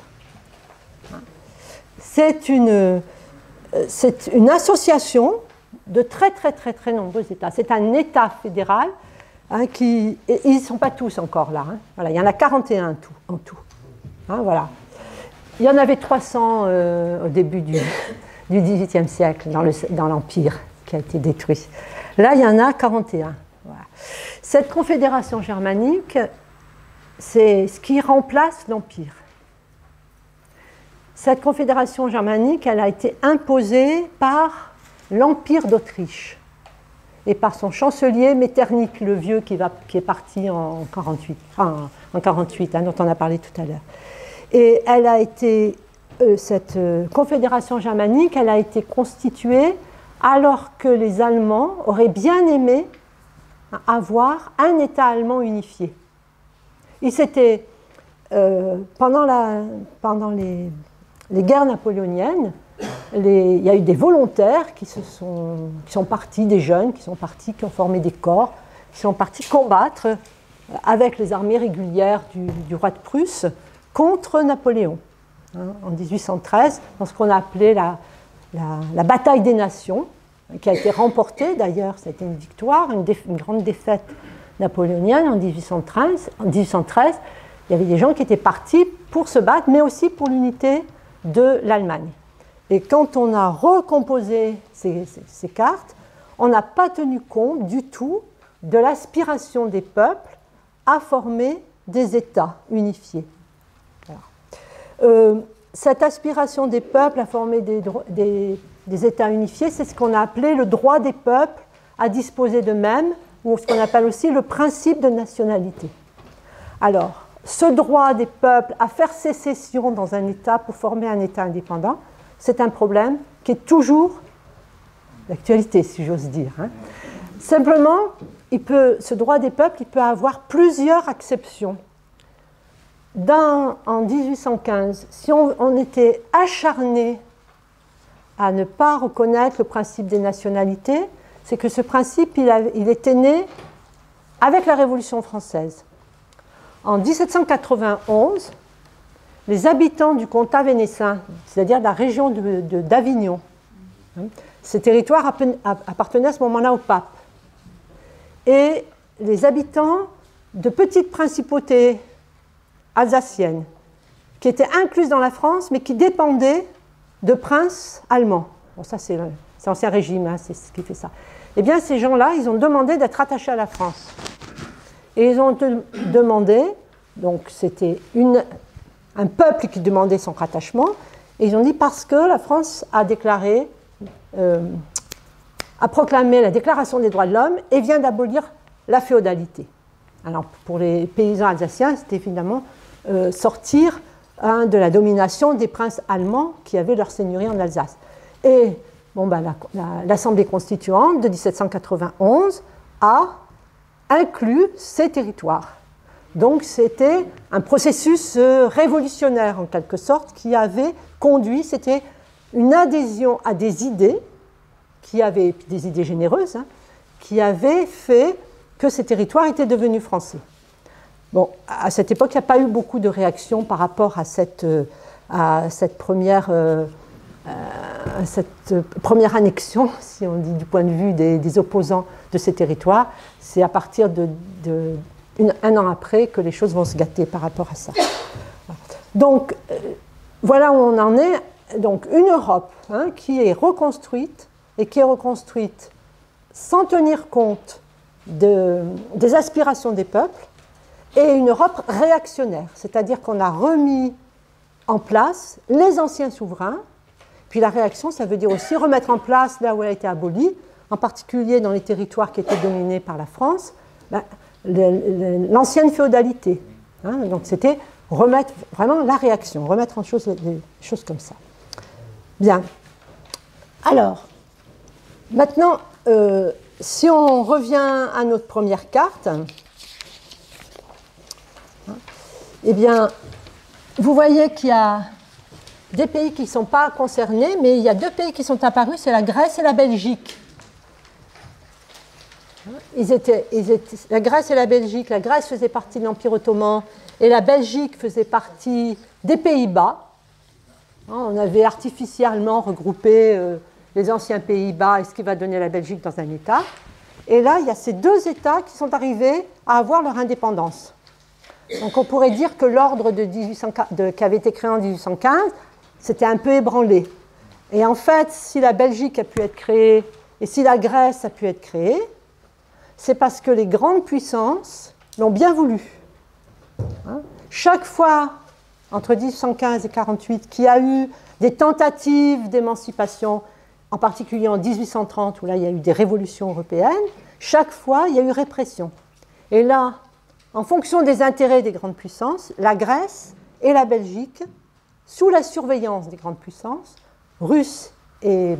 C'est une, c'est une association de très, très, très, très nombreux États. C'est un État fédéral hein, qui... Et ils ne sont pas tous encore là. Hein. Voilà, il y en a quarante et un en tout. En tout. Hein, voilà. Il y en avait trois cents euh, au début du, du dix-huitième siècle dans, le, dans l'Empire qui a été détruit. Là, il y en a quarante et un. Voilà. Cette confédération germanique, c'est ce qui remplace l'Empire. Cette confédération germanique, elle a été imposée par l'Empire d'Autriche et par son chancelier Metternich le Vieux qui, va, qui est parti en quarante-huit, enfin, en quarante-huit hein, dont on a parlé tout à l'heure. Et elle a été, euh, cette euh, confédération germanique, elle a été constituée alors que les Allemands auraient bien aimé avoir un État allemand unifié. Ils s'étaient, euh, pendant, la, pendant les, les guerres napoléoniennes, les, il y a eu des volontaires qui, se sont, qui sont partis, des jeunes qui sont partis, qui ont formé des corps, qui sont partis combattre avec les armées régulières du, du roi de Prusse contre Napoléon, hein, en dix-huit cent treize, dans ce qu'on a appelé la, la, la bataille des nations, qui a été remportée d'ailleurs, c'était une victoire, une, déf, une grande défaite napoléonienne en dix-huit cent treize. En dix-huit cent treize, il y avait des gens qui étaient partis pour se battre, mais aussi pour l'unité de l'Allemagne. Et quand on a recomposé ces, ces, ces cartes, on n'a pas tenu compte du tout de l'aspiration des peuples à former des États unifiés. Voilà. Euh, cette aspiration des peuples à former des, des, des États unifiés, c'est ce qu'on a appelé le droit des peuples à disposer d'eux-mêmes, ou ce qu'on appelle aussi le principe de nationalité. Alors, ce droit des peuples à faire sécession dans un État pour former un État indépendant, c'est un problème qui est toujours d'actualité, si j'ose dire. Hein. Simplement, il peut, ce droit des peuples, il peut avoir plusieurs acceptions. Dans, en dix-huit cent quinze, si on, on était acharné à ne pas reconnaître le principe des nationalités, c'est que ce principe, il, a, il était né avec la Révolution française. En dix-sept cent quatre-vingt-onze, les habitants du comtat vénécin, c'est-à-dire de la région de, de, d'Avignon, hein, ces territoires appartenaient à ce moment-là au pape. Et les habitants de petites principautés alsaciennes, qui étaient incluses dans la France, mais qui dépendaient de princes allemands. Bon, ça, c'est, c'est l'Ancien Régime, hein, c'est ce qui fait ça. Eh bien, ces gens-là, ils ont demandé d'être attachés à la France. Et ils ont de, demandé, donc c'était une, un peuple qui demandait son rattachement, et ils ont dit parce que la France a déclaré, euh, a proclamé la Déclaration des droits de l'homme et vient d'abolir la féodalité. Alors, pour les paysans alsaciens, c'était évidemment euh, sortir hein, de la domination des princes allemands qui avaient leur seigneurie en Alsace. Et bon, ben, la, la, l'Assemblée constituante de dix-sept cent quatre-vingt-onze a inclus ces territoires. Donc, c'était un processus euh, révolutionnaire, en quelque sorte, qui avait conduit, c'était une adhésion à des idées, qui avaient, des idées généreuses, hein, qui avaient fait que ces territoires étaient devenus français. Bon, à cette époque, il n'y a pas eu beaucoup de réactions par rapport à cette, à cette, première, euh, à cette première annexion, si on dit du point de vue des, des opposants de ces territoires. C'est à partir de, de une, un an après que les choses vont se gâter par rapport à ça. Donc, euh, voilà où on en est. Donc, une Europe hein, qui est reconstruite et qui est reconstruite sans tenir compte de, des aspirations des peuples, et une Europe réactionnaire, c'est-à-dire qu'on a remis en place les anciens souverains, puis la réaction, ça veut dire aussi remettre en place, là où elle a été abolie, en particulier dans les territoires qui étaient dominés par la France, ben, l'ancienne féodalité. Hein, donc c'était remettre vraiment la réaction, remettre en chose des choses comme ça. Bien. Alors, maintenant, euh, si on revient à notre première carte, eh bien, vous voyez qu'il y a des pays qui ne sont pas concernés, mais il y a deux pays qui sont apparus, c'est la Grèce et la Belgique. Ils étaient, ils étaient, la Grèce et la Belgique, la Grèce faisait partie de l'Empire ottoman et la Belgique faisait partie des Pays-Bas. On avait artificiellement regroupé euh, les anciens Pays-Bas et ce qui va donner la Belgique dans un État. Et là, il y a ces deux États qui sont arrivés à avoir leur indépendance. Donc on pourrait dire que l'ordre de de, qui avait été créé en dix-huit cent quinze, c'était un peu ébranlé. Et en fait, si la Belgique a pu être créée et si la Grèce a pu être créée, c'est parce que les grandes puissances l'ont bien voulu. Hein? Chaque fois, entre dix-huit cent quinze et quarante-huit, qu'il y a eu des tentatives d'émancipation, en particulier en dix-huit cent trente, où là, il y a eu des révolutions européennes, chaque fois, il y a eu répression. Et là, en fonction des intérêts des grandes puissances, la Grèce et la Belgique, sous la surveillance des grandes puissances, russes et,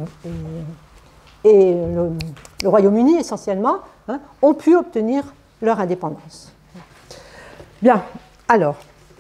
et, et le, le Royaume-Uni essentiellement, hein, ont pu obtenir leur indépendance. Bien, alors,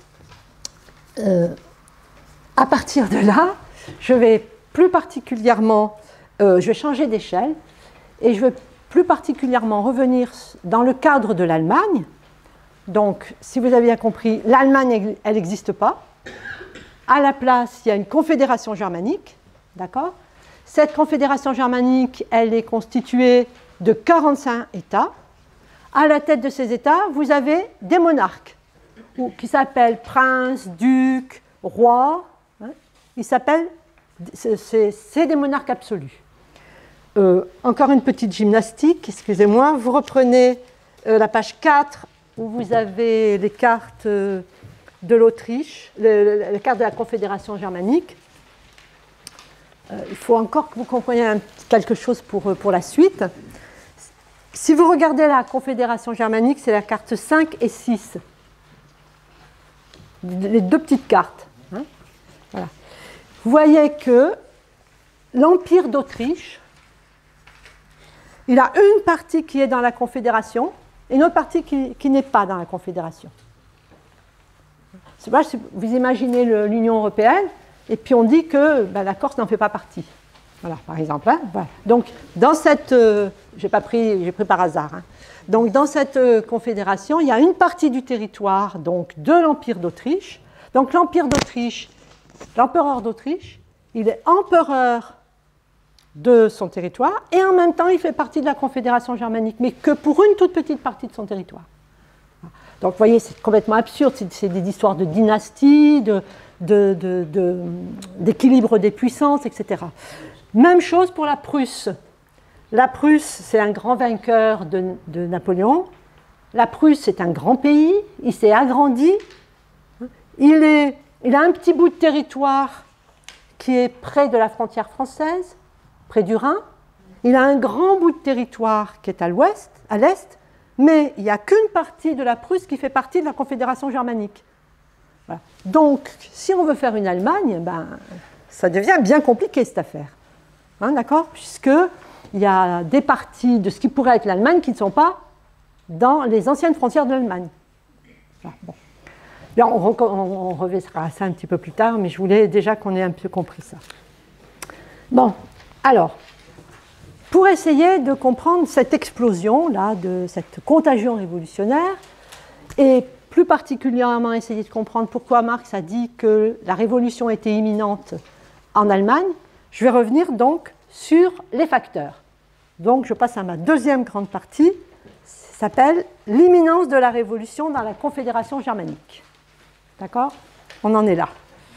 euh, à partir de là, je vais plus particulièrement, euh, je vais changer d'échelle et je vais plus particulièrement revenir dans le cadre de l'Allemagne. Donc, si vous avez bien compris, l'Allemagne, elle n'existe pas. À la place, il y a une confédération germanique, d'accord ? Cette confédération germanique, elle est constituée de quarante-cinq États. À la tête de ces États, vous avez des monarques, qui s'appellent princes, ducs, rois. Hein, ils s'appellent, c'est des monarques absolus. Euh, encore une petite gymnastique, excusez-moi. Vous reprenez euh, la page quatre, où vous avez les cartes euh, de l'Autriche, les cartes de la Confédération germanique. Euh, il faut encore que vous compreniez un, quelque chose pour, pour la suite. Si vous regardez la Confédération germanique, c'est la carte cinq et six. Les deux petites cartes. Hein, voilà. Vous voyez que l'Empire d'Autriche, il a une partie qui est dans la Confédération et une autre partie qui, qui n'est pas dans la Confédération. C'est pas, vous imaginez l'Union européenne, et puis on dit que ben, la Corse n'en fait pas partie. Voilà, par exemple. Hein, voilà. Donc, dans cette... Euh, j'ai pas pris, j'ai pris par hasard. Hein. Donc, dans cette euh, confédération, il y a une partie du territoire donc, de l'Empire d'Autriche. Donc, l'Empire d'Autriche, l'empereur d'Autriche, il est empereur de son territoire, et en même temps, il fait partie de la Confédération germanique, mais que pour une toute petite partie de son territoire. Donc, vous voyez, c'est complètement absurde, c'est des histoires de dynastie, de, de, de, de, d'équilibre des puissances, et cetera. Même chose pour la Prusse. La Prusse, c'est un grand vainqueur de, de Napoléon. La Prusse, c'est un grand pays, il s'est agrandi. Il, est, il a un petit bout de territoire qui est près de la frontière française, près du Rhin. Il a un grand bout de territoire qui est à l'ouest, à l'est, mais il n'y a qu'une partie de la Prusse qui fait partie de la Confédération germanique. Voilà. Donc, si on veut faire une Allemagne, ben, ça devient bien compliqué cette affaire. Hein, d'accord ? Puisqu'il y a des parties de ce qui pourrait être l'Allemagne qui ne sont pas dans les anciennes frontières de l'Allemagne. Voilà, bon. Là, on, on, on reverra ça un petit peu plus tard, mais je voulais déjà qu'on ait un peu compris ça. Bon, alors, pour essayer de comprendre cette explosion-là, de cette contagion révolutionnaire, et plus particulièrement essayer de comprendre pourquoi Marx a dit que la révolution était imminente en Allemagne, je vais revenir donc sur les facteurs. Donc, je passe à ma deuxième grande partie, ça s'appelle l'imminence de la révolution dans la Confédération germanique. D'accord ? On en est là.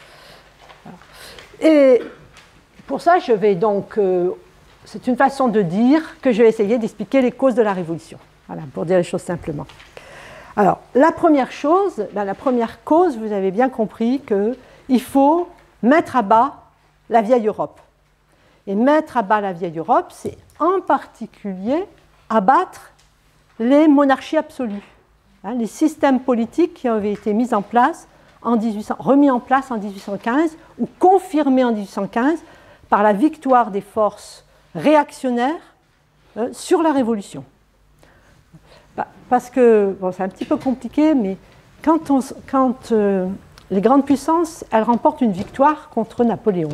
Et pour ça, je vais donc... Euh, c'est une façon de dire que je vais essayer d'expliquer les causes de la révolution. Voilà, pour dire les choses simplement. Alors, la première chose, ben, la première cause, vous avez bien compris qu'il faut mettre à bas la vieille Europe. Et mettre à bas la vieille Europe, c'est en particulier abattre les monarchies absolues, hein, les systèmes politiques qui avaient été mis en place en dix-huit cents, remis en place en dix-huit cent quinze ou confirmés en dix-huit cent quinze par la victoire des forces réactionnaires euh, sur la Révolution. Bah, parce que, bon, c'est un petit peu compliqué, mais quand, on, quand euh, les grandes puissances, elles remportent une victoire contre Napoléon,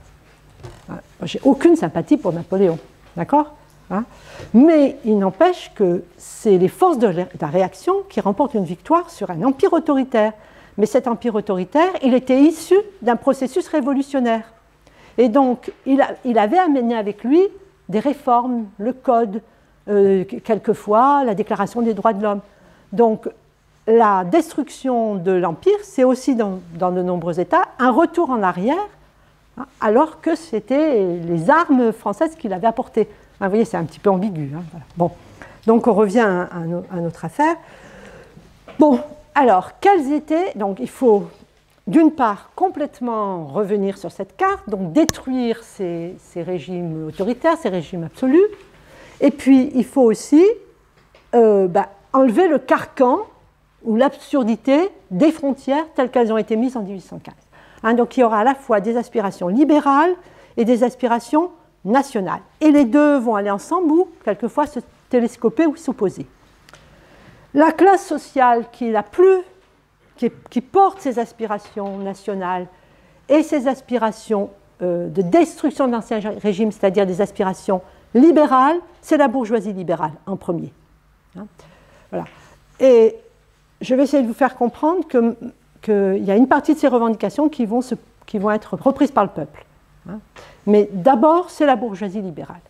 j'ai aucune sympathie pour Napoléon, d'accord, hein, mais il n'empêche que c'est les forces de la réaction qui remportent une victoire sur un empire autoritaire. Mais cet empire autoritaire, il était issu d'un processus révolutionnaire. Et donc, il, a, il avait amené avec lui des réformes, le code, euh, quelquefois la déclaration des droits de l'homme. Donc, la destruction de l'empire, c'est aussi dans, dans de nombreux États un retour en arrière, hein, alors que c'était les armes françaises qu'il avait apportées. Hein, vous voyez, c'est un petit peu ambigu. Hein, voilà. Bon. Donc, on revient à, à, à notre affaire. Bon. Alors, quels étaient... Donc, il faut, d'une part, complètement revenir sur cette carte, donc détruire ces, ces régimes autoritaires, ces régimes absolus. Et puis, il faut aussi euh, bah, enlever le carcan ou l'absurdité des frontières telles qu'elles ont été mises en dix-huit cent quinze. Hein, donc, il y aura à la fois des aspirations libérales et des aspirations nationales. Et les deux vont aller ensemble ou, quelquefois, se télescoper ou s'opposer. La classe sociale qui est la plus, qui, est, qui porte ces aspirations nationales et ces aspirations euh, de destruction de l'ancien régime, c'est-à-dire des aspirations libérales, c'est la bourgeoisie libérale en premier. Hein, voilà. Et je vais essayer de vous faire comprendre qu'il que y a une partie de ces revendications qui vont, se, qui vont être reprises par le peuple. Hein. Mais d'abord, c'est la bourgeoisie libérale.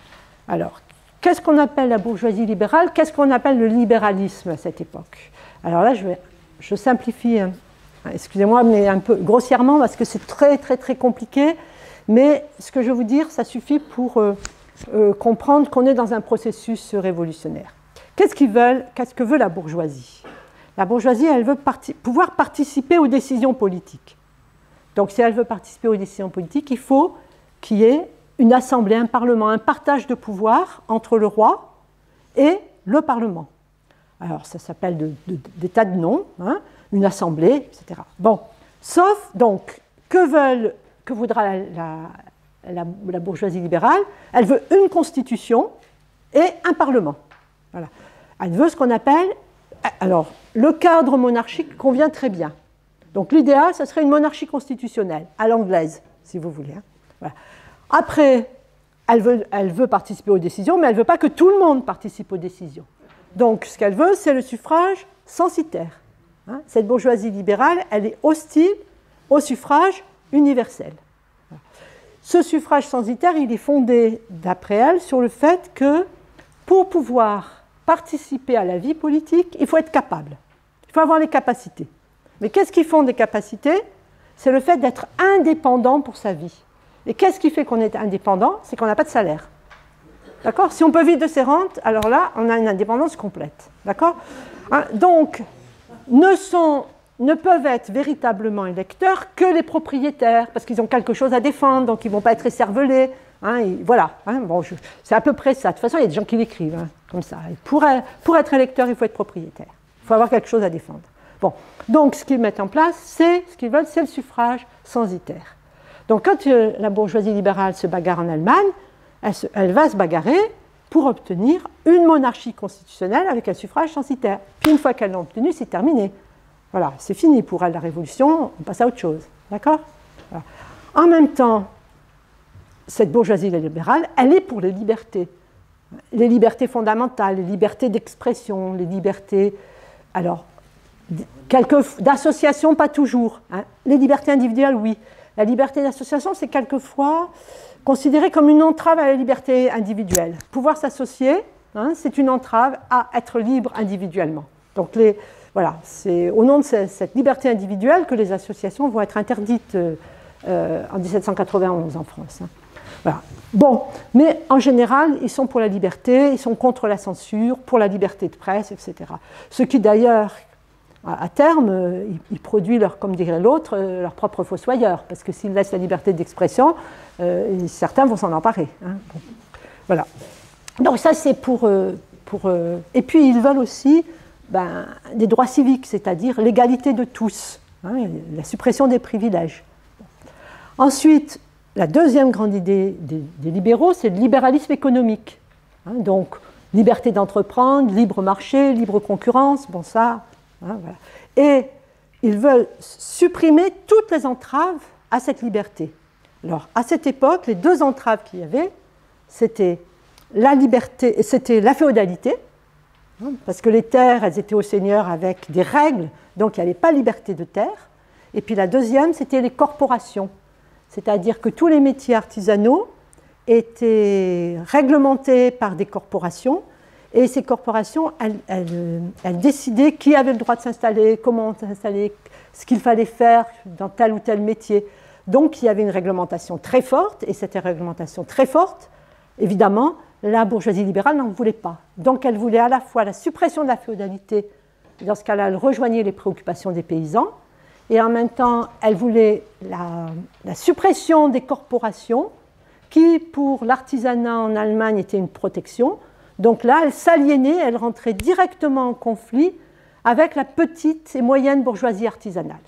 Alors, qu'est-ce qu'on appelle la bourgeoisie libérale? Qu'est-ce qu'on appelle le libéralisme à cette époque? Alors là, je, vais, je simplifie, hein, excusez-moi, mais un peu grossièrement, parce que c'est très, très, très compliqué. Mais ce que je vais vous dire, ça suffit pour euh, euh, comprendre qu'on est dans un processus révolutionnaire. Qu'est-ce qu'ils veulent? Qu'est-ce que veut la bourgeoisie? La bourgeoisie, elle veut parti- pouvoir participer aux décisions politiques. Donc, si elle veut participer aux décisions politiques, il faut qu'il y ait une assemblée, un parlement, un partage de pouvoir entre le roi et le parlement. Alors, ça s'appelle de, de, des tas de noms, hein, une assemblée, et cetera. Bon, sauf, donc, que, veulent, que voudra la, la, la, la bourgeoisie libérale? Elle veut une constitution et un parlement. Voilà. Elle veut ce qu'on appelle... Alors, le cadre monarchique convient très bien. Donc, l'idéal, ce serait une monarchie constitutionnelle, à l'anglaise, si vous voulez. Hein. Voilà. Après, elle veut, elle veut participer aux décisions, mais elle ne veut pas que tout le monde participe aux décisions. Donc, ce qu'elle veut, c'est le suffrage censitaire. Hein, cette bourgeoisie libérale, elle est hostile au suffrage universel. Voilà. Ce suffrage censitaire, il est fondé, d'après elle, sur le fait que pour pouvoir participer à la vie politique, il faut être capable. Il faut avoir les capacités. Mais qu'est-ce qui fonde les capacités? C'est le fait d'être indépendant pour sa vie. Et qu'est-ce qui fait qu'on est indépendant? C'est qu'on n'a pas de salaire. D'accord? Si on peut vivre de ses rentes, alors là, on a une indépendance complète. D'accord? Hein, donc, ne, sont, ne peuvent être véritablement électeurs que les propriétaires, parce qu'ils ont quelque chose à défendre, donc ils ne vont pas être écervelés. Hein, et voilà. Hein, bon, je, c'est à peu près ça. De toute façon, il y a des gens qui l'écrivent hein, comme ça. Et pour, pour être électeur, il faut être propriétaire. Il faut avoir quelque chose à défendre. Bon. Donc, ce qu'ils mettent en place, c'est, ce qu'ils veulent, c'est le suffrage censitaire. Donc, quand euh, la bourgeoisie libérale se bagarre en Allemagne, elle, se, elle va se bagarrer pour obtenir une monarchie constitutionnelle avec un suffrage censitaire. Puis, une fois qu'elle l'a obtenu, c'est terminé. Voilà, c'est fini pour elle, la révolution, on passe à autre chose. D'accord? Voilà. En même temps, cette bourgeoisie libérale, elle est pour les libertés. Les libertés fondamentales, les libertés d'expression, les libertés... Alors, quelques, d'association, pas toujours. Hein. Les libertés individuelles, oui. La liberté d'association, c'est quelquefois considéré comme une entrave à la liberté individuelle. Pouvoir s'associer, hein, c'est une entrave à être libre individuellement. Donc, les, voilà, c'est au nom de cette liberté individuelle que les associations vont être interdites euh, euh, en dix-sept cent quatre-vingt-onze en France. Hein. Voilà. Bon, mais en général, ils sont pour la liberté, ils sont contre la censure, pour la liberté de presse, et cetera. Ce qui d'ailleurs, À, à terme, euh, ils, ils produisent, leur, comme dirait l'autre, euh, leur propre fossoyeur, parce que s'ils laissent la liberté d'expression, euh, certains vont s'en emparer. Hein. Bon. Voilà. Donc ça, c'est pour... Euh, pour euh, et puis, ils veulent aussi ben, des droits civiques, c'est-à-dire l'égalité de tous, hein, la suppression des privilèges. Ensuite, la deuxième grande idée des, des libéraux, c'est le libéralisme économique. Hein, donc, liberté d'entreprendre, libre marché, libre concurrence, bon ça, hein, voilà. Et ils veulent supprimer toutes les entraves à cette liberté. Alors, à cette époque, les deux entraves qu'il y avait, c'était la liberté, c'était la féodalité, hein, parce que les terres, elles étaient aux seigneurs avec des règles, donc il n'y avait pas liberté de terre. Et puis la deuxième, c'était les corporations, c'est-à-dire que tous les métiers artisanaux étaient réglementés par des corporations, et ces corporations, elles, elles, elles décidaient qui avait le droit de s'installer, comment s'installer, ce qu'il fallait faire dans tel ou tel métier. Donc il y avait une réglementation très forte, et cette réglementation très forte, évidemment, la bourgeoisie libérale n'en voulait pas. Donc elle voulait à la fois la suppression de la féodalité, dans ce cas-là, elle rejoignait les préoccupations des paysans, et en même temps, elle voulait la, la suppression des corporations, qui, pour l'artisanat en Allemagne, était une protection. Donc là, elle s'aliénait, elle rentrait directement en conflit avec la petite et moyenne bourgeoisie artisanale.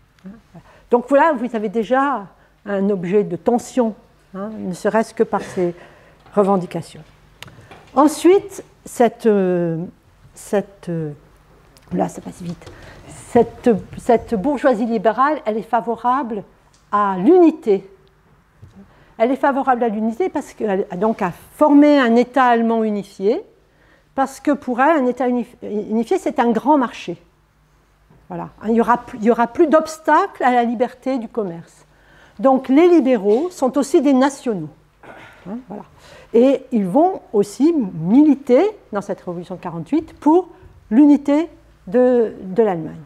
Donc voilà, vous avez déjà un objet de tension, hein, ne serait-ce que par ces revendications. Ensuite, cette, euh, cette euh, là, ça passe vite. Cette, cette bourgeoisie libérale, elle est favorable à l'unité. Elle est favorable à l'unité parce qu'elle donc à former un État allemand unifié, parce que pour elle, un État unifié, c'est un grand marché. Voilà. Il n'y aura, il y aura plus d'obstacles à la liberté du commerce. Donc les libéraux sont aussi des nationaux. Hein, voilà. Et ils vont aussi militer dans cette révolution de quarante-huit pour l'unité de, de l'Allemagne.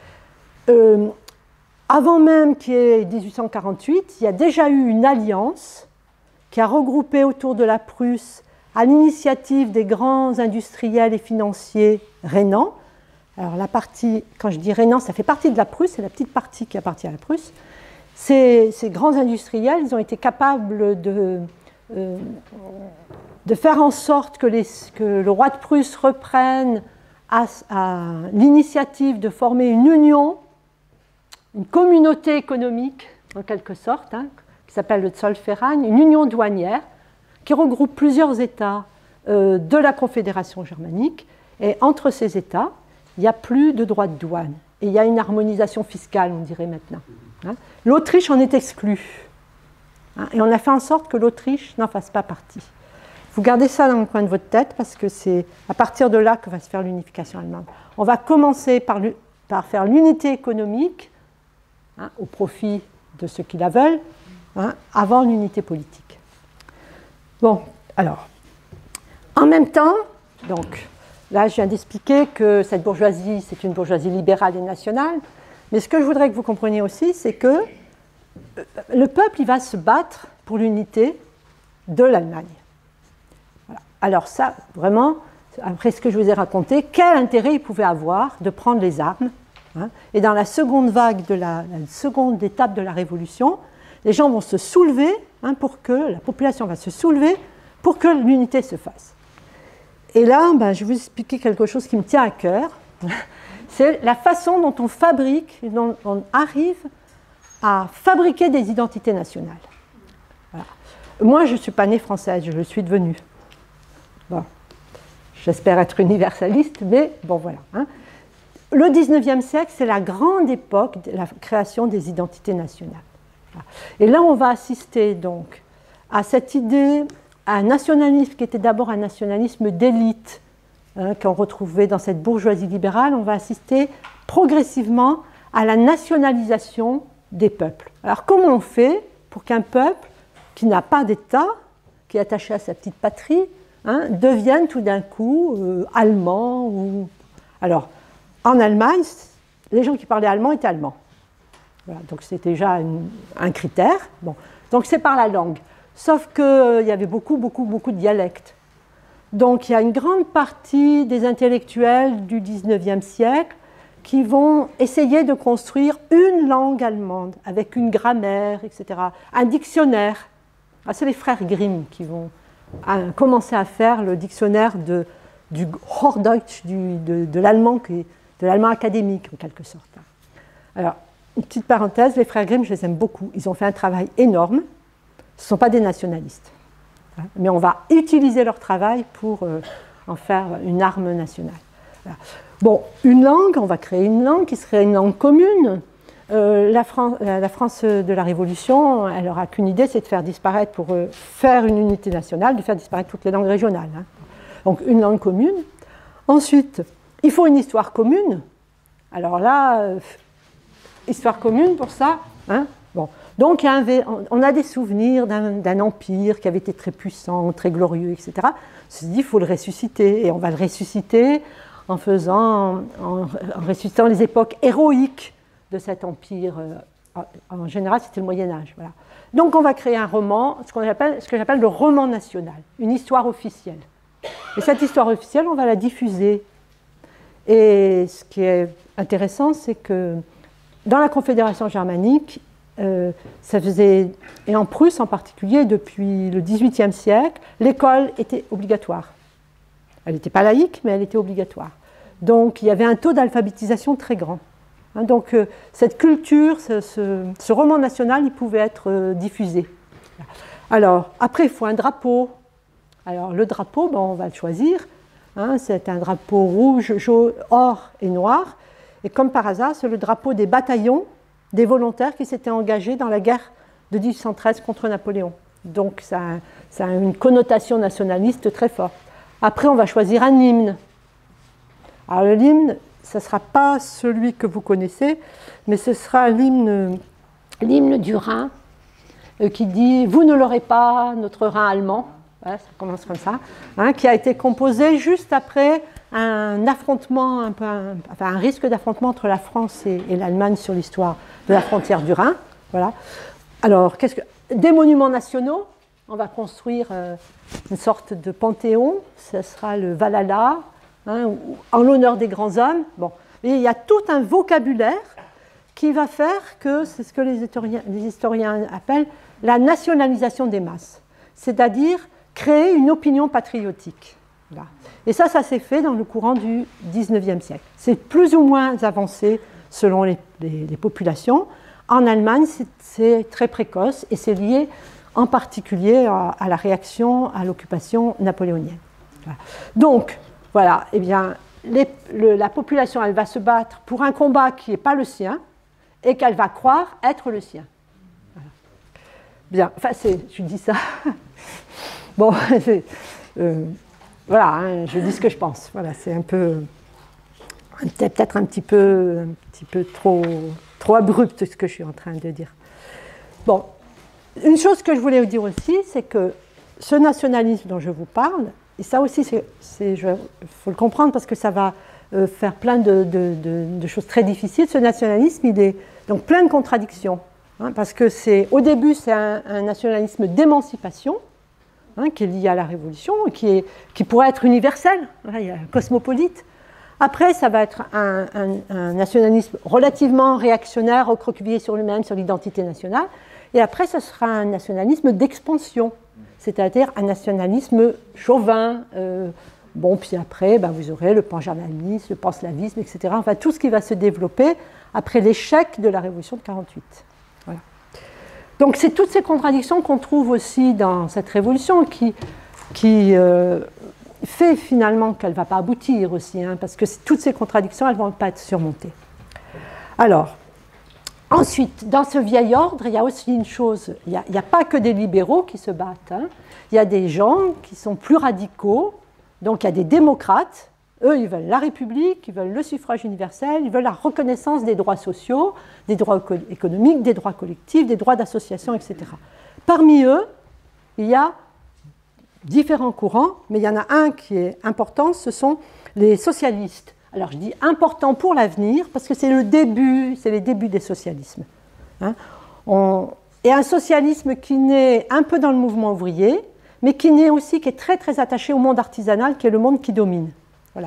Euh, avant même qu'il y ait dix-huit cent quarante-huit, il y a déjà eu une alliance qui a regroupé autour de la Prusse, à l'initiative des grands industriels et financiers rhénans. Alors la partie, quand je dis rhénan, ça fait partie de la Prusse, c'est la petite partie qui appartient à la Prusse. Ces, ces grands industriels, ils ont été capables de, euh, de faire en sorte que, les, que le roi de Prusse reprenne à, à l'initiative de former une union, une communauté économique, en quelque sorte, hein, qui s'appelle le Zollverein, une union douanière, qui regroupe plusieurs États euh, de la Confédération germanique. Et entre ces États, il n'y a plus de droits de douane. Et il y a une harmonisation fiscale, on dirait maintenant. Hein. L'Autriche en est exclue. Hein, et on a fait en sorte que l'Autriche n'en fasse pas partie. Vous gardez ça dans le coin de votre tête, parce que c'est à partir de là que va se faire l'unification allemande. On va commencer par, par faire l'unité économique, hein, au profit de ceux qui la veulent, hein, avant l'unité politique. Bon, alors, en même temps, donc, là je viens d'expliquer que cette bourgeoisie, c'est une bourgeoisie libérale et nationale, mais ce que je voudrais que vous compreniez aussi, c'est que le peuple, il va se battre pour l'unité de l'Allemagne. Voilà. Alors ça, vraiment, après ce que je vous ai raconté, quel intérêt il pouvait avoir de prendre les armes, hein, et dans la seconde vague, de la, la seconde étape de la Révolution, les gens vont se soulever, hein, pour que, la population va se soulever pour que l'unité se fasse. Et là, ben, je vais vous expliquer quelque chose qui me tient à cœur. C'est la façon dont on fabrique, dont on arrive à fabriquer des identités nationales. Voilà. Moi, je ne suis pas née française, je le suis devenue. Bon. J'espère être universaliste, mais bon, voilà. Hein. Le dix-neuvième siècle, c'est la grande époque de la création des identités nationales. Et là, on va assister donc à cette idée, à un nationalisme qui était d'abord un nationalisme d'élite, hein, qu'on retrouvait dans cette bourgeoisie libérale. On va assister progressivement à la nationalisation des peuples. Alors, comment on fait pour qu'un peuple qui n'a pas d'État, qui est attaché à sa petite patrie, hein, devienne tout d'un coup euh, allemand ou... Alors, en Allemagne, les gens qui parlaient allemand étaient allemands. Voilà, donc c'était déjà une, un critère. Bon. Donc c'est par la langue. Sauf qu'il euh, y avait beaucoup, beaucoup, beaucoup de dialectes. Donc il y a une grande partie des intellectuels du dix-neuvième siècle qui vont essayer de construire une langue allemande avec une grammaire, et cetera, un dictionnaire. Ah, c'est les frères Grimm qui vont à, commencer à faire le dictionnaire de, du Hochdeutsch, du, de, de l'allemand, de l'allemand académique en quelque sorte. Alors, une petite parenthèse, les frères Grimm, je les aime beaucoup. Ils ont fait un travail énorme. Ce ne sont pas des nationalistes. Mais on va utiliser leur travail pour euh, en faire une arme nationale. Voilà. Bon, une langue, on va créer une langue qui serait une langue commune. Euh, la, Fran la France de la Révolution, elle n'aura qu'une idée, c'est de faire disparaître, pour euh, faire une unité nationale, de faire disparaître toutes les langues régionales. Hein. Donc une langue commune. Ensuite, il faut une histoire commune. Alors là, euh, histoire commune pour ça. Hein. Bon. Donc il y a un, on a des souvenirs d'un empire qui avait été très puissant, très glorieux, et cetera. On se dit, il faut le ressusciter, et on va le ressusciter en faisant, en, en ressuscitant les époques héroïques de cet empire. En général, c'était le Moyen-Âge. Voilà. Donc, on va créer un roman, ce, qu'on appelle, ce que j'appelle le roman national, une histoire officielle. Et cette histoire officielle, on va la diffuser. Et ce qui est intéressant, c'est que dans la Confédération germanique, euh, ça faisait, et en Prusse en particulier, depuis le dix-huitième siècle, l'école était obligatoire. Elle n'était pas laïque, mais elle était obligatoire. Donc, il y avait un taux d'alphabétisation très grand. Hein, donc, euh, cette culture, ce, ce, ce roman national, il pouvait être euh, diffusé. Alors, après, il faut un drapeau. Alors, le drapeau, ben, on va le choisir. Hein, c'est un drapeau rouge, jaune, or et noir. Et comme par hasard, c'est le drapeau des bataillons, des volontaires qui s'étaient engagés dans la guerre de mille huit cent treize contre Napoléon. Donc, ça, ça a une connotation nationaliste très forte. Après, on va choisir un hymne. Alors, l'hymne, ce ne sera pas celui que vous connaissez, mais ce sera l'hymne du Rhin, euh, qui dit « Vous ne l'aurez pas, notre Rhin allemand ». Voilà, ça commence comme ça. Hein, qui a été composé juste après un affrontement, un, peu, un, enfin, un risque d'affrontement entre la France et, et l'Allemagne sur l'histoire de la frontière du Rhin. Voilà. Alors, qu'est-ce que... Des monuments nationaux. On va construire euh, une sorte de panthéon, ce sera le Valhalla, hein, en l'honneur des grands hommes. Bon. Et il y a tout un vocabulaire qui va faire que c'est ce que les historiens, les historiens appellent la nationalisation des masses, c'est-à-dire créer une opinion patriotique. Voilà. Et ça, ça s'est fait dans le courant du dix-neuvième siècle. C'est plus ou moins avancé selon les, les, les populations. En Allemagne, c'est très précoce et c'est lié en particulier à, à la réaction à l'occupation napoléonienne. Voilà. Donc, voilà, eh bien, les, le, la population, elle va se battre pour un combat qui n'est pas le sien et qu'elle va croire être le sien. Voilà. Bien, enfin, je dis ça. Bon, euh, voilà, hein, je dis ce que je pense. Voilà, c'est un peu, peut-être un petit peu, un petit peu trop, trop abrupt ce que je suis en train de dire. Bon. Une chose que je voulais vous dire aussi, c'est que ce nationalisme dont je vous parle, et ça aussi, il faut le comprendre parce que ça va euh, faire plein de, de, de, de choses très difficiles. Ce nationalisme, il est donc plein de contradictions. Hein, parce que c'est, au début, c'est un, un nationalisme d'émancipation, hein, qui est lié à la Révolution, qui, est, qui pourrait être universel, hein, il y a cosmopolite. Après, ça va être un, un, un nationalisme relativement réactionnaire, recroquevillé sur lui-même, sur l'identité nationale. Et après, ce sera un nationalisme d'expansion, c'est-à-dire un nationalisme chauvin. Euh, bon, puis après, ben, vous aurez le pangermanisme, le panslavisme, et cetera. Enfin, tout ce qui va se développer après l'échec de la Révolution de mille neuf cent quarante-huit. Voilà. Donc, c'est toutes ces contradictions qu'on trouve aussi dans cette Révolution qui, qui euh, fait finalement qu'elle ne va pas aboutir aussi, hein, parce que toutes ces contradictions, elles ne vont pas être surmontées. Alors, ensuite, dans ce vieil ordre, il y a aussi une chose, il n'y a, a pas que des libéraux qui se battent, hein. Il y a des gens qui sont plus radicaux, donc il y a des démocrates, eux ils veulent la République, ils veulent le suffrage universel, ils veulent la reconnaissance des droits sociaux, des droits économiques, des droits collectifs, des droits d'association, et cetera. Parmi eux, il y a différents courants, mais il y en a un qui est important, ce sont les socialistes. Alors je dis important pour l'avenir parce que c'est le début, c'est les débuts des socialismes. Hein. On, et un socialisme qui naît un peu dans le mouvement ouvrier, mais qui naît aussi, qui est très très attaché au monde artisanal, qui est le monde qui domine. Voilà.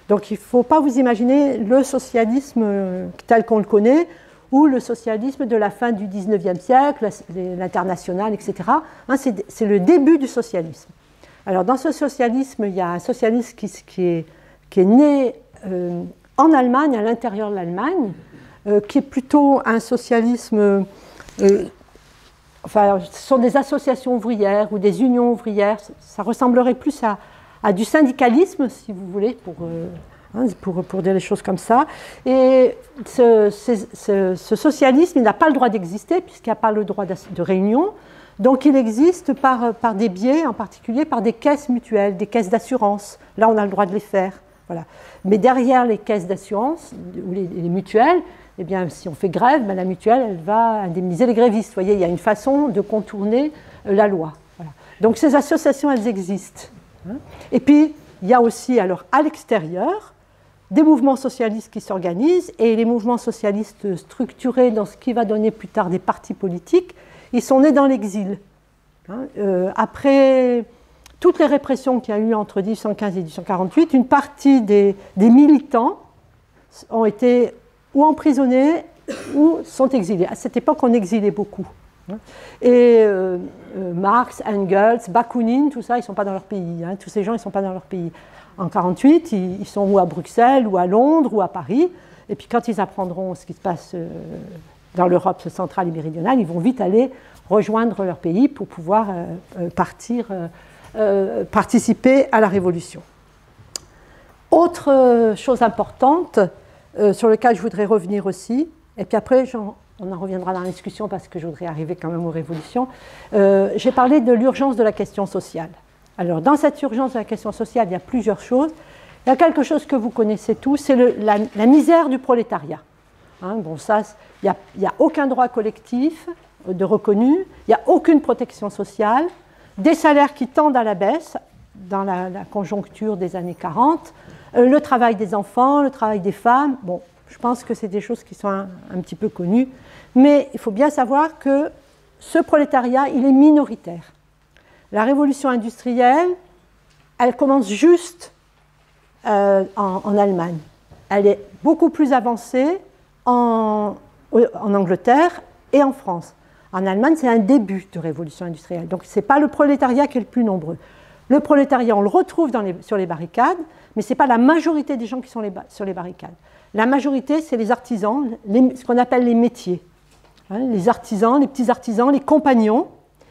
Donc il ne faut pas vous imaginer le socialisme tel qu'on le connaît, ou le socialisme de la fin du dix-neuvième siècle, l'international, et cetera. Hein, c'est le début du socialisme. Alors dans ce socialisme, il y a un socialisme qui, qui, est, qui est né euh, en Allemagne, à l'intérieur de l'Allemagne, euh, qui est plutôt un socialisme... Euh, enfin, ce sont des associations ouvrières ou des unions ouvrières. Ça ressemblerait plus à, à du syndicalisme, si vous voulez, pour... Euh, Hein, pour, pour dire les choses comme ça. Et ce, ce, ce, ce socialisme, il n'a pas le droit d'exister puisqu'il n'y a pas le droit de, de réunion. Donc il existe par, par des biais, en particulier par des caisses mutuelles, des caisses d'assurance. Là, on a le droit de les faire. Voilà. Mais derrière les caisses d'assurance ou les, les mutuelles, eh bien, si on fait grève, ben, la mutuelle, elle va indemniser les grévistes. Vous voyez, il y a une façon de contourner euh, la loi. Voilà. Donc ces associations, elles existent. Hein. Et puis, il y a aussi, alors, à l'extérieur, des mouvements socialistes qui s'organisent, et les mouvements socialistes structurés dans ce qui va donner plus tard des partis politiques, ils sont nés dans l'exil. Hein, euh, après toutes les répressions qu'il y a eu entre mille huit cent quinze et mille huit cent quarante-huit, une partie des, des militants ont été ou emprisonnés ou sont exilés. À cette époque, on exilait beaucoup. Hein, et euh, euh, Marx, Engels, Bakounine, tout ça, ils ne sont pas dans leur pays. Hein, tous ces gens, ils ne sont pas dans leur pays. En mille neuf cent quarante-huit, ils sont ou à Bruxelles, ou à Londres, ou à Paris. Et puis quand ils apprendront ce qui se passe dans l'Europe centrale et méridionale, ils vont vite aller rejoindre leur pays pour pouvoir partir, euh, participer à la Révolution. Autre chose importante euh, sur laquelle je voudrais revenir aussi, et puis après on en reviendra dans la discussion parce que je voudrais arriver quand même aux révolutions, euh, j'ai parlé de l'urgence de la question sociale. Alors, dans cette urgence de la question sociale, il y a plusieurs choses. Il y a quelque chose que vous connaissez tous, c'est la, la misère du prolétariat. Hein, bon, ça, il n'y a, a aucun droit collectif de reconnu, il n'y a aucune protection sociale, des salaires qui tendent à la baisse dans la, la conjoncture des années quarante, euh, le travail des enfants, le travail des femmes. Bon, je pense que c'est des choses qui sont un, un petit peu connues, mais il faut bien savoir que ce prolétariat, il est minoritaire. La révolution industrielle, elle commence juste euh, en, en Allemagne. Elle est beaucoup plus avancée en, en Angleterre et en France. En Allemagne, c'est un début de révolution industrielle. Donc, ce n'est pas le prolétariat qui est le plus nombreux. Le prolétariat, on le retrouve dans les, sur les barricades, mais ce n'est pas la majorité des gens qui sont les, sur les barricades. La majorité, c'est les artisans, les, ce qu'on appelle les métiers. Hein, les artisans, les petits artisans, les compagnons.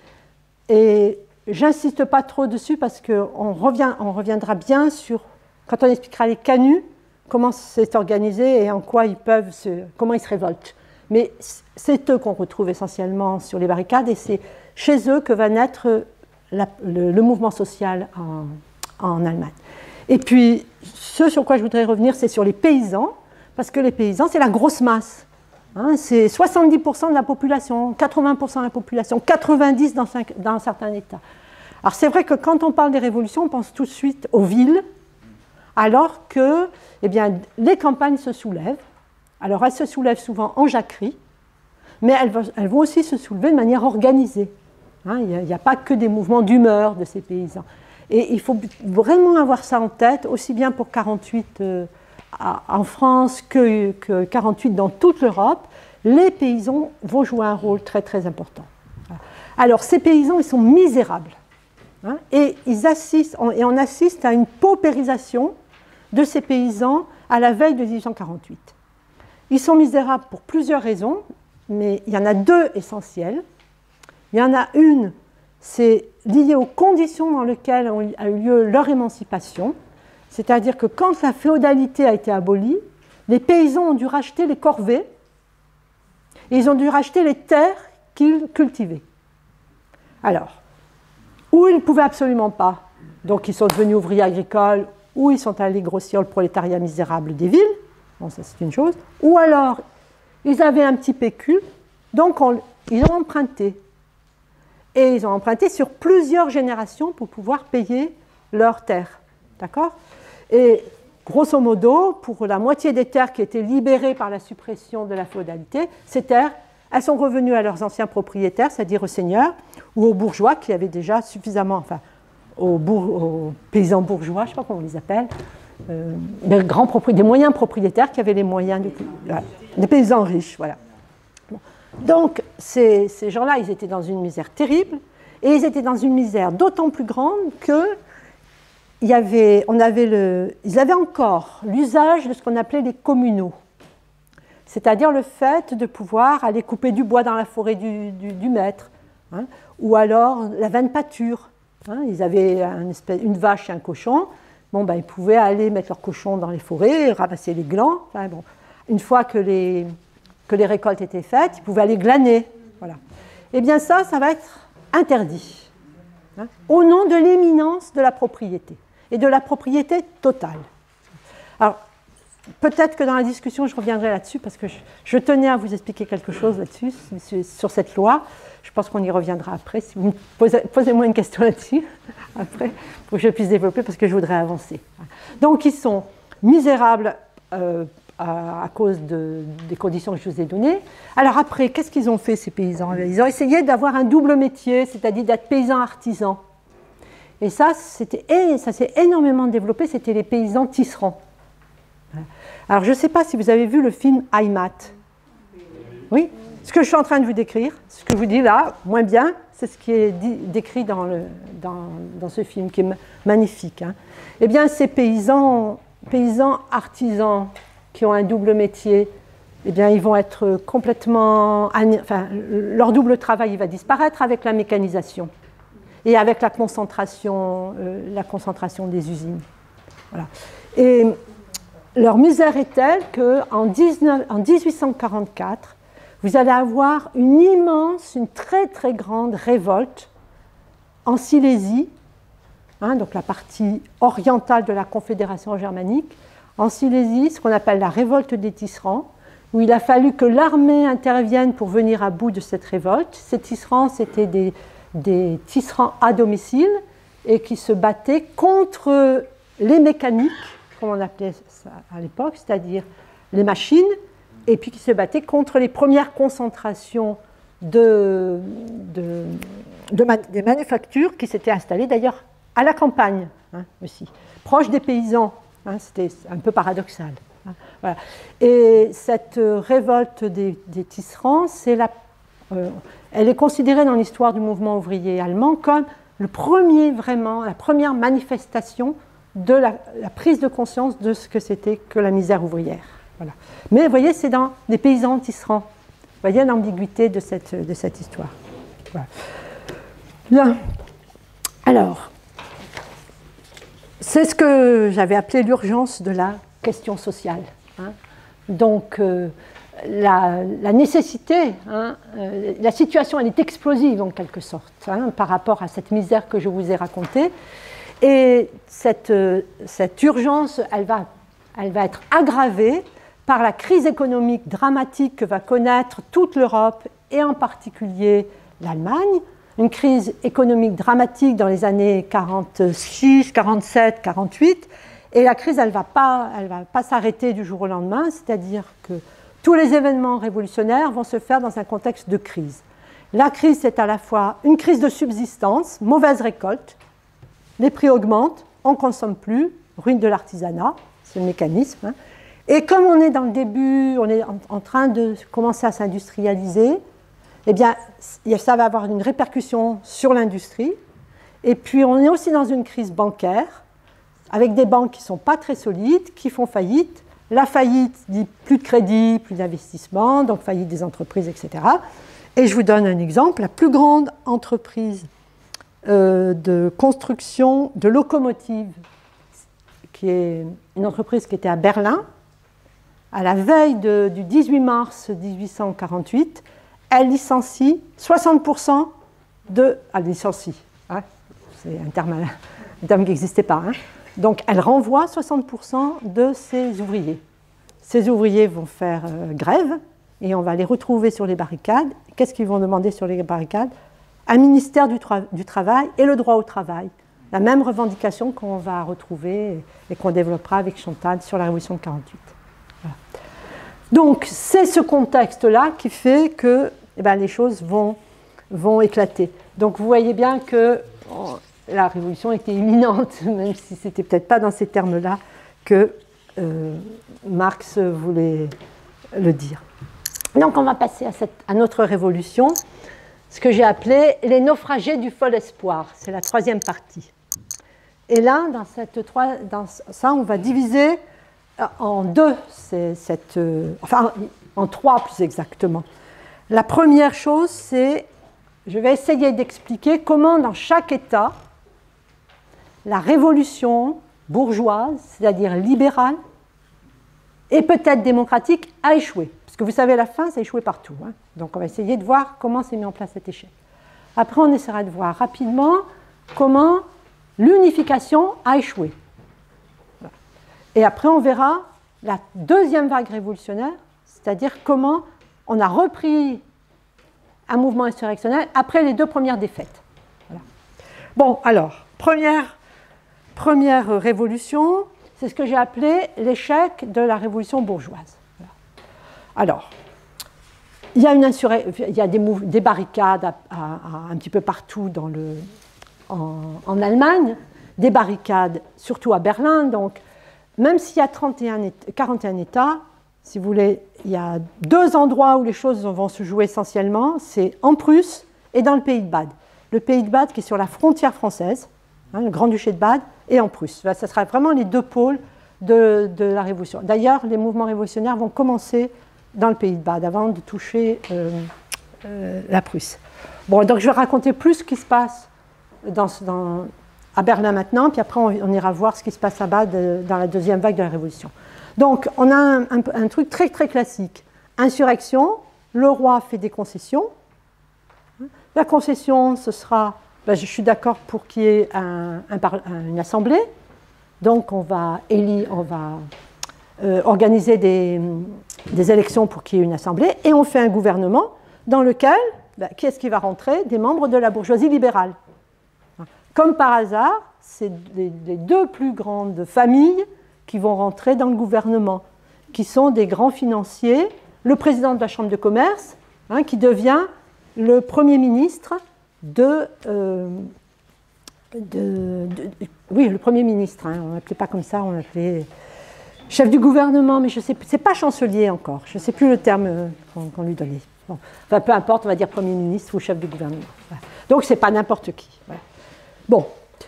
Et j'insiste pas trop dessus parce qu'on revient, on reviendra bien sur, quand on expliquera les canuts, comment c'est organisé et en quoi ils peuvent se, comment ils se révoltent. Mais c'est eux qu'on retrouve essentiellement sur les barricades et c'est chez eux que va naître la, le, le mouvement social en, en Allemagne. Et puis, ce sur quoi je voudrais revenir, c'est sur les paysans, parce que les paysans, c'est la grosse masse. Hein, c'est soixante-dix pour cent de la population, quatre-vingts pour cent de la population, quatre-vingt-dix pour cent dans, dans certains États. Alors c'est vrai que quand on parle des révolutions, on pense tout de suite aux villes, alors que eh bien, les campagnes se soulèvent. Alors elles se soulèvent souvent en jacquerie, mais elles, elles vont aussi se soulever de manière organisée. Hein, il n'y a, a pas que des mouvements d'humeur de ces paysans. Et il faut vraiment avoir ça en tête, aussi bien pour quarante-huit euh, en France que, que quarante-huit dans toute l'Europe. Les paysans vont jouer un rôle très très important. Alors ces paysans, ils sont misérables. Hein, et, ils assistent, on, et on assiste à une paupérisation de ces paysans à la veille de mille huit cent quarante-huit. Ils sont misérables pour plusieurs raisons, mais il y en a deux essentielles. Il y en a une, c'est lié aux conditions dans lesquelles a eu lieu leur émancipation, c'est-à-dire que quand la féodalité a été abolie, les paysans ont dû racheter les corvées et ils ont dû racheter les terres qu'ils cultivaient. Alors, ou ils ne pouvaient absolument pas, donc ils sont devenus ouvriers agricoles, ou ils sont allés grossir le prolétariat misérable des villes, bon ça c'est une chose, ou alors ils avaient un petit pécule, donc on, ils ont emprunté. Et ils ont emprunté sur plusieurs générations pour pouvoir payer leurs terres. D'accord ? Et grosso modo, pour la moitié des terres qui étaient libérées par la suppression de la féodalité, ces terres, elles sont revenues à leurs anciens propriétaires, c'est-à-dire aux seigneurs ou aux bourgeois qui avaient déjà suffisamment, enfin, aux, bourg, aux paysans bourgeois, je ne sais pas comment on les appelle, euh, des, grands des moyens propriétaires qui avaient les moyens de, voilà, des paysans riches. Voilà. Bon. Donc ces, ces gens-là, ils étaient dans une misère terrible, et ils étaient dans une misère d'autant plus grande que il y avait, on avait le, ils avaient encore l'usage de ce qu'on appelait les communaux, c'est-à-dire le fait de pouvoir aller couper du bois dans la forêt du, du, du maître, hein, ou alors la vaine pâture. Hein, ils avaient un espèce, une vache et un cochon, bon, ben, ils pouvaient aller mettre leur cochon dans les forêts, ramasser les glands. Enfin, bon, une fois que les, que les récoltes étaient faites, ils pouvaient aller glaner. Voilà. Eh bien ça, ça va être interdit, hein, au nom de l'éminence de la propriété, et de la propriété totale. Alors, peut-être que dans la discussion, je reviendrai là-dessus, parce que je, je tenais à vous expliquer quelque chose là-dessus, sur, sur cette loi. Je pense qu'on y reviendra après. Si vous me posez, posez-moi une question là-dessus, après, pour que je puisse développer, parce que je voudrais avancer. Donc, ils sont misérables euh, à, à cause de, des conditions que je vous ai données. Alors après, qu'est-ce qu'ils ont fait, ces paysans? Ils ont essayé d'avoir un double métier, c'est-à-dire d'être paysans artisans. Et ça, c'était, et ça s'est énormément développé, c'était les paysans tisserands. Alors, je ne sais pas si vous avez vu le film Heimat. Oui? Ce que je suis en train de vous décrire, ce que je vous dis là, moins bien, c'est ce qui est dit, décrit dans, le, dans, dans ce film, qui est magnifique. Hein. Eh bien, ces paysans, paysans artisans qui ont un double métier, eh bien, ils vont être complètement... Enfin, leur double travail il va disparaître avec la mécanisation et avec la concentration, euh, la concentration des usines. Voilà. Et leur misère est telle qu'en dix-huit cent quarante-quatre, vous allez avoir une immense, une très très grande révolte en Silésie, hein, donc la partie orientale de la Confédération germanique, en Silésie, ce qu'on appelle la révolte des tisserands, où il a fallu que l'armée intervienne pour venir à bout de cette révolte. Ces tisserands, c'était des, des tisserands à domicile et qui se battaient contre les mécaniques, comme on appelait ça à l'époque, c'est-à-dire les machines, et puis qui se battaient contre les premières concentrations de, de, de man, des manufactures qui s'étaient installées d'ailleurs à la campagne, hein, aussi, proche des paysans. Hein, c'était un peu paradoxal. Hein, voilà. Et cette révolte des, des tisserands, c'est la, euh, elle est considérée dans l'histoire du mouvement ouvrier allemand comme le premier, vraiment, la première manifestation de la, la prise de conscience de ce que c'était que la misère ouvrière. Voilà. Mais vous voyez, c'est dans des paysans tisserands. Vous voyez l'ambiguïté de cette, de cette histoire. Voilà. Là. Alors, c'est ce que j'avais appelé l'urgence de la question sociale. Hein. Donc, euh, la, la nécessité, hein, euh, la situation, elle est explosive en quelque sorte, hein, par rapport à cette misère que je vous ai racontée. Et cette, cette urgence, elle va, elle va être aggravée par la crise économique dramatique que va connaître toute l'Europe et en particulier l'Allemagne, une crise économique dramatique dans les années quarante-six, quarante-sept, quarante-huit, et la crise, elle ne va pas, elle va pas s'arrêter du jour au lendemain, c'est-à-dire que tous les événements révolutionnaires vont se faire dans un contexte de crise. La crise, c'est à la fois une crise de subsistance, mauvaise récolte, les prix augmentent, on ne consomme plus, ruine de l'artisanat, c'est le mécanisme. Hein. Et comme on est dans le début, on est en, en train de commencer à s'industrialiser, eh bien, ça va avoir une répercussion sur l'industrie. Et puis, on est aussi dans une crise bancaire, avec des banques qui ne sont pas très solides, qui font faillite. La faillite dit plus de crédit, plus d'investissement, donc faillite des entreprises, et cetera. Et je vous donne un exemple. La plus grande entreprise euh, de construction de locomotives, qui est une entreprise qui était à Berlin, à la veille de, du dix-huit mars mille huit cent quarante-huit, elle licencie soixante pour cent de... Elle licencie, hein, c'est un terme, un terme qui n'existait pas. Hein. Donc, elle renvoie soixante pour cent de ses ouvriers. Ces ouvriers vont faire euh, grève et on va les retrouver sur les barricades. Qu'est-ce qu'ils vont demander sur les barricades? Un ministère du, tra- du travail et le droit au travail. La même revendication qu'on va retrouver et qu'on développera avec Chantal sur la Révolution de quarante-huit. Voilà. Donc, c'est ce contexte-là qui fait que eh bien, les choses vont, vont éclater. Donc, vous voyez bien que oh, la Révolution était imminente, même si ce n'était peut-être pas dans ces termes-là que euh, Marx voulait le dire. Donc on va passer à, cette, à notre révolution, ce que j'ai appelé les naufragés du fol espoir. C'est la troisième partie. Et là, dans, cette, dans ça, on va diviser en deux, cette, enfin en trois plus exactement. La première chose, c'est, je vais essayer d'expliquer comment dans chaque État, la révolution bourgeoise, c'est-à-dire libérale, et peut-être démocratique, a échoué. Parce que vous savez, à la fin, ça a échoué partout. Hein. Donc on va essayer de voir comment s'est mis en place cet échec. Après, on essaiera de voir rapidement comment l'unification a échoué. Voilà. Et après, on verra la deuxième vague révolutionnaire, c'est-à-dire comment on a repris un mouvement insurrectionnel après les deux premières défaites. Voilà. Bon, alors, première, première révolution, c'est ce que j'ai appelé l'échec de la révolution bourgeoise. Voilà. Alors, il y a, une insur... il y a des, mouv... des barricades à, à, à, un petit peu partout dans le... en... en Allemagne, des barricades surtout à Berlin. Donc, même s'il y a trente et un États... quarante et un États, si vous voulez, il y a deux endroits où les choses vont se jouer essentiellement, c'est en Prusse et dans le Pays de Bade. Le Pays de Bade qui est sur la frontière française, hein, le Grand-Duché de Bade, et en Prusse. Ce sera vraiment les deux pôles de, de la Révolution. D'ailleurs, les mouvements révolutionnaires vont commencer dans le Pays de Bade avant de toucher euh, euh, la Prusse. Bon, donc je vais raconter plus ce qui se passe dans, dans, à Berlin maintenant, puis après on, on ira voir ce qui se passe à Bade dans la deuxième vague de la Révolution. Donc, on a un, un, un truc très très classique. Insurrection, le roi fait des concessions. La concession, ce sera, ben, je suis d'accord pour qu'il y ait un, un, une assemblée. Donc, on va, élire, on va euh, organiser des, des élections pour qu'il y ait une assemblée. Et on fait un gouvernement dans lequel, ben, qui est-ce qui va rentrer? Des membres de la bourgeoisie libérale. Comme par hasard, c'est les, les deux plus grandes familles qui vont rentrer dans le gouvernement, qui sont des grands financiers, le président de la Chambre de commerce, hein, qui devient le Premier ministre de, euh, de, de, de... Oui, le Premier ministre, hein, on n'appelait pas comme ça, on l'appelait chef du gouvernement, mais je sais c'est pas chancelier encore, je ne sais plus le terme qu'on qu'on lui donnait. Bon. Enfin, peu importe, on va dire Premier ministre ou chef du gouvernement. Voilà. Donc, ce n'est pas n'importe qui. Voilà. Bon.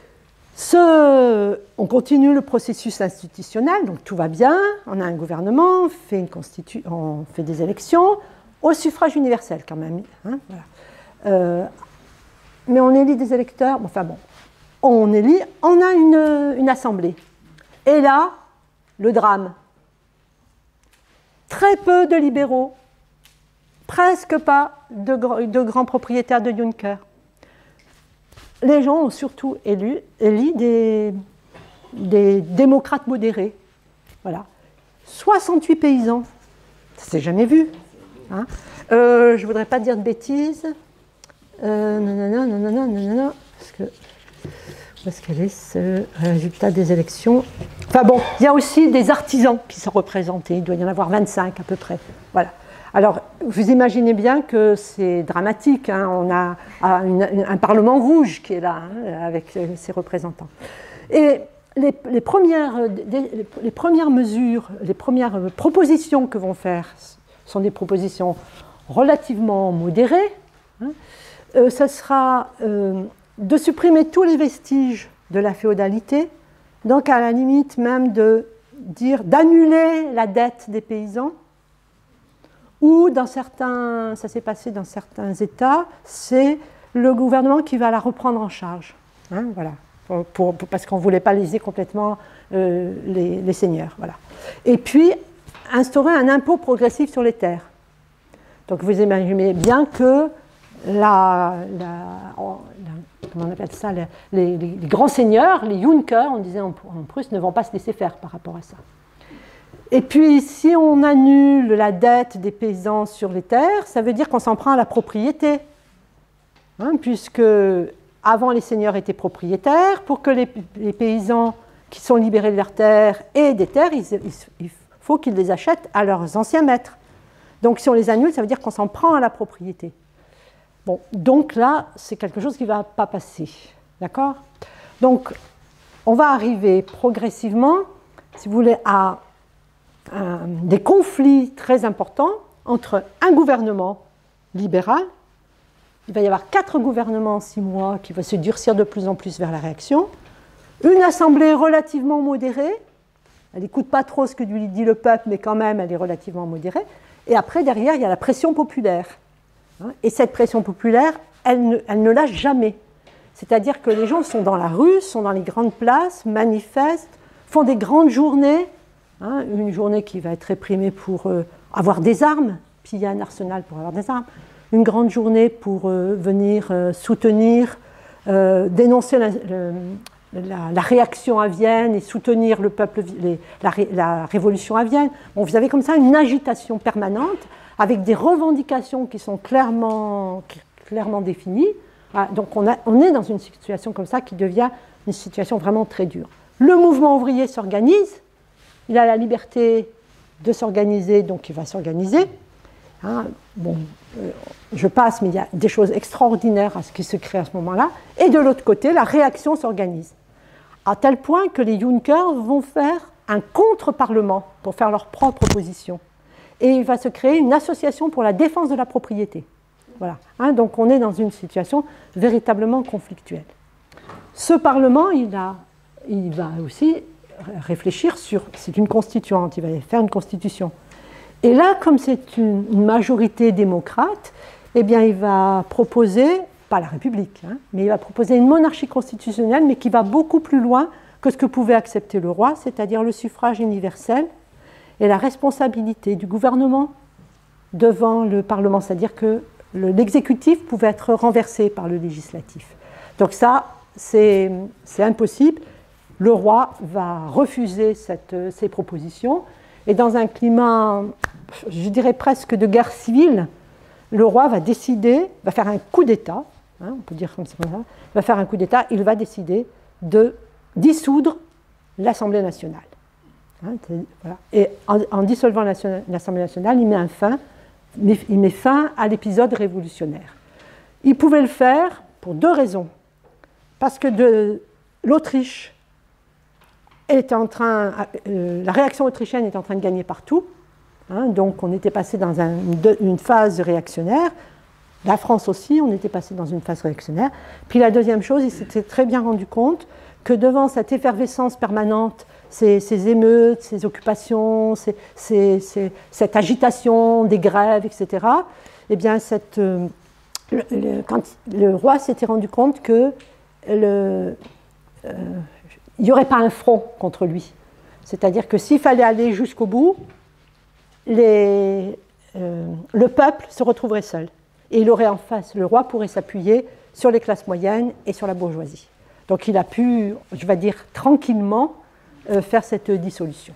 Ce, on continue le processus institutionnel, donc tout va bien, on a un gouvernement, on fait, une constitu, on fait des élections, au suffrage universel quand même. Hein, voilà. euh, mais on élit des électeurs, enfin bon, on élit, on a une, une assemblée. Et là, le drame. Très peu de libéraux, presque pas de, de grands propriétaires de Juncker. Les gens ont surtout élu, élu des, des démocrates modérés. Voilà. soixante-huit paysans. Ça ne s'est jamais vu. Hein. Euh, je ne voudrais pas dire de bêtises. Euh, non, non, non, non, non, non, non, parce que, parce qu'elle est ce résultat des élections. Enfin bon, il y a aussi des artisans qui sont représentés. Il doit y en avoir vingt-cinq à peu près. Voilà. Alors, vous imaginez bien que c'est dramatique. Hein. On a une, une, un Parlement rouge qui est là, hein, avec ses représentants. Et les, les, premières, les, les premières mesures, les premières propositions que vont faire sont des propositions relativement modérées. Hein. Euh, ça sera euh, de supprimer tous les vestiges de la féodalité, donc à la limite même de dire d'annuler la dette des paysans. Ou dans certains, ça s'est passé dans certains États, c'est le gouvernement qui va la reprendre en charge. Hein, voilà, pour, pour, parce qu'on ne voulait pas léser complètement euh, les, les seigneurs. Voilà. Et puis, instaurer un impôt progressif sur les terres. Donc vous imaginez bien que la, la, la, comment on appelle ça, les, les, les grands seigneurs, les Junkers, on disait en, en Prusse, ne vont pas se laisser faire par rapport à ça. Et puis, si on annule la dette des paysans sur les terres, ça veut dire qu'on s'en prend à la propriété. Hein, puisque avant, les seigneurs étaient propriétaires. Pour que les, les paysans qui sont libérés de leurs terres aient des terres, il, il, il faut qu'ils les achètent à leurs anciens maîtres. Donc, si on les annule, ça veut dire qu'on s'en prend à la propriété. Bon, donc là, c'est quelque chose qui ne va pas passer. D'accord ? Donc, on va arriver progressivement. si vous voulez, à un, des conflits très importants entre un gouvernement libéral. Il va y avoir quatre gouvernements en six mois qui vont se durcir de plus en plus vers la réaction. Une assemblée relativement modérée. Elle n'écoute pas trop ce que lui dit le peuple, mais quand même, elle est relativement modérée. Et après, derrière, il y a la pression populaire. Et cette pression populaire, elle ne, elle ne lâche jamais. C'est-à-dire que les gens sont dans la rue, sont dans les grandes places, manifestent, font des grandes journées. Hein, une journée qui va être réprimée pour euh, avoir des armes, piller un arsenal pour avoir des armes. Une grande journée pour euh, venir euh, soutenir, euh, dénoncer la, le, la, la réaction à Vienne et soutenir le peuple, les, la, la révolution à Vienne. Bon, vous avez comme ça une agitation permanente avec des revendications qui sont clairement, clairement définies. Voilà, donc on, a, on est dans une situation comme ça qui devient une situation vraiment très dure. Le mouvement ouvrier s'organise, il a la liberté de s'organiser, donc il va s'organiser. Hein, bon, euh, je passe, mais il y a des choses extraordinaires à ce qui se crée à ce moment-là. Et de l'autre côté, la réaction s'organise. À tel point que les Junkers vont faire un contre-parlement pour faire leur propre position. Et il va se créer une association pour la défense de la propriété. Voilà. Hein, donc on est dans une situation véritablement conflictuelle. Ce Parlement, il, a, il va aussi réfléchir sur... C'est une constituante, il va faire une constitution. Et là, comme c'est une, une majorité démocrate, eh bien, il va proposer, pas la République, hein, mais il va proposer une monarchie constitutionnelle, mais qui va beaucoup plus loin que ce que pouvait accepter le roi, c'est-à-dire le suffrage universel et la responsabilité du gouvernement devant le Parlement, c'est-à-dire que le, l'exécutif pouvait être renversé par le législatif. Donc ça, c'est, c'est impossible. Le roi va refuser cette, ces propositions. Et dans un climat, je dirais presque de guerre civile, le roi va décider, va faire un coup d'État, hein, on peut dire comme ça, va faire un coup d'État, il va décider de dissoudre l'Assemblée nationale. Hein, voilà. Et en, en dissolvant l'Assemblée nationale, il met, un fin, il met fin à l'épisode révolutionnaire. Il pouvait le faire pour deux raisons. Parce que de, l'Autriche était en train, euh, la réaction autrichienne était en train de gagner partout. Hein, donc on était passé dans un, une, une phase réactionnaire. La France aussi, on était passé dans une phase réactionnaire. Puis la deuxième chose, il s'était très bien rendu compte que devant cette effervescence permanente, ces, ces émeutes, ces occupations, ces, ces, ces, cette agitation, des grèves, et cetera, eh bien, cette, euh, le, le, quand le roi s'était rendu compte que le, euh, il n'y aurait pas un front contre lui. C'est-à-dire que s'il fallait aller jusqu'au bout, les, euh, le peuple se retrouverait seul. Et il aurait en face, le roi pourrait s'appuyer sur les classes moyennes et sur la bourgeoisie. Donc il a pu, je vais dire, tranquillement euh, faire cette dissolution.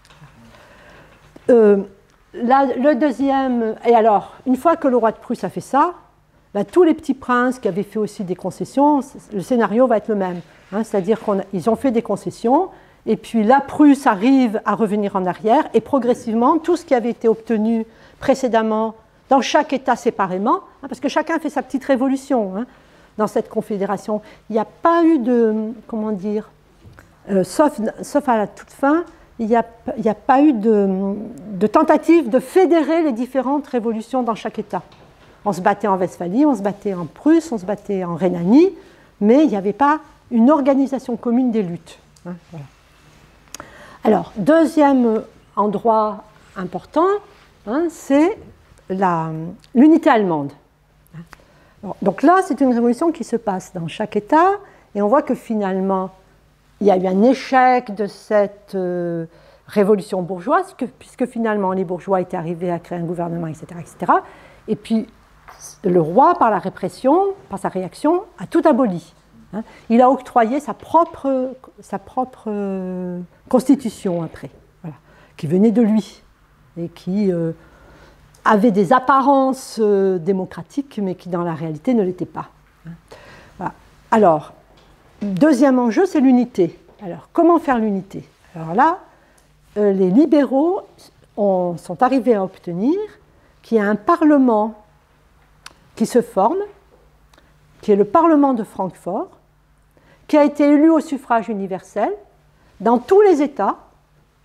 Euh, la, le deuxième, et alors, une fois que le roi de Prusse a fait ça, ben, tous les petits princes qui avaient fait aussi des concessions, le scénario va être le même. Hein, c'est-à-dire qu'ils ont fait des concessions, et puis la Prusse arrive à revenir en arrière, et progressivement, tout ce qui avait été obtenu précédemment dans chaque État séparément, hein, parce que chacun fait sa petite révolution hein, dans cette confédération. Il n'y a pas eu de, comment dire, euh, sauf, sauf à la toute fin, il n'y a, il n'y a pas eu de, de tentative de fédérer les différentes révolutions dans chaque État. On se battait en Westphalie, on se battait en Prusse, on se battait en Rhénanie, mais il n'y avait pas une organisation commune des luttes. Hein, voilà. Alors, deuxième endroit important, hein, c'est la, l'unité allemande. Alors, donc là, c'est une révolution qui se passe dans chaque État, et on voit que finalement, il y a eu un échec de cette euh, révolution bourgeoise, que, puisque finalement les bourgeois étaient arrivés à créer un gouvernement, et cetera, et cetera. Et puis, le roi, par la répression, par sa réaction, a tout aboli. Hein. Il a octroyé sa propre, sa propre euh, constitution après, voilà, qui venait de lui, et qui euh, avait des apparences euh, démocratiques, mais qui dans la réalité ne l'étaient pas. Hein. Voilà. Alors, deuxième enjeu, c'est l'unité. Alors, comment faire l'unité? Alors là, euh, les libéraux ont, sont arrivés à obtenir qu'il y ait un parlement qui se forme, qui est le Parlement de Francfort, qui a été élu au suffrage universel dans tous les États,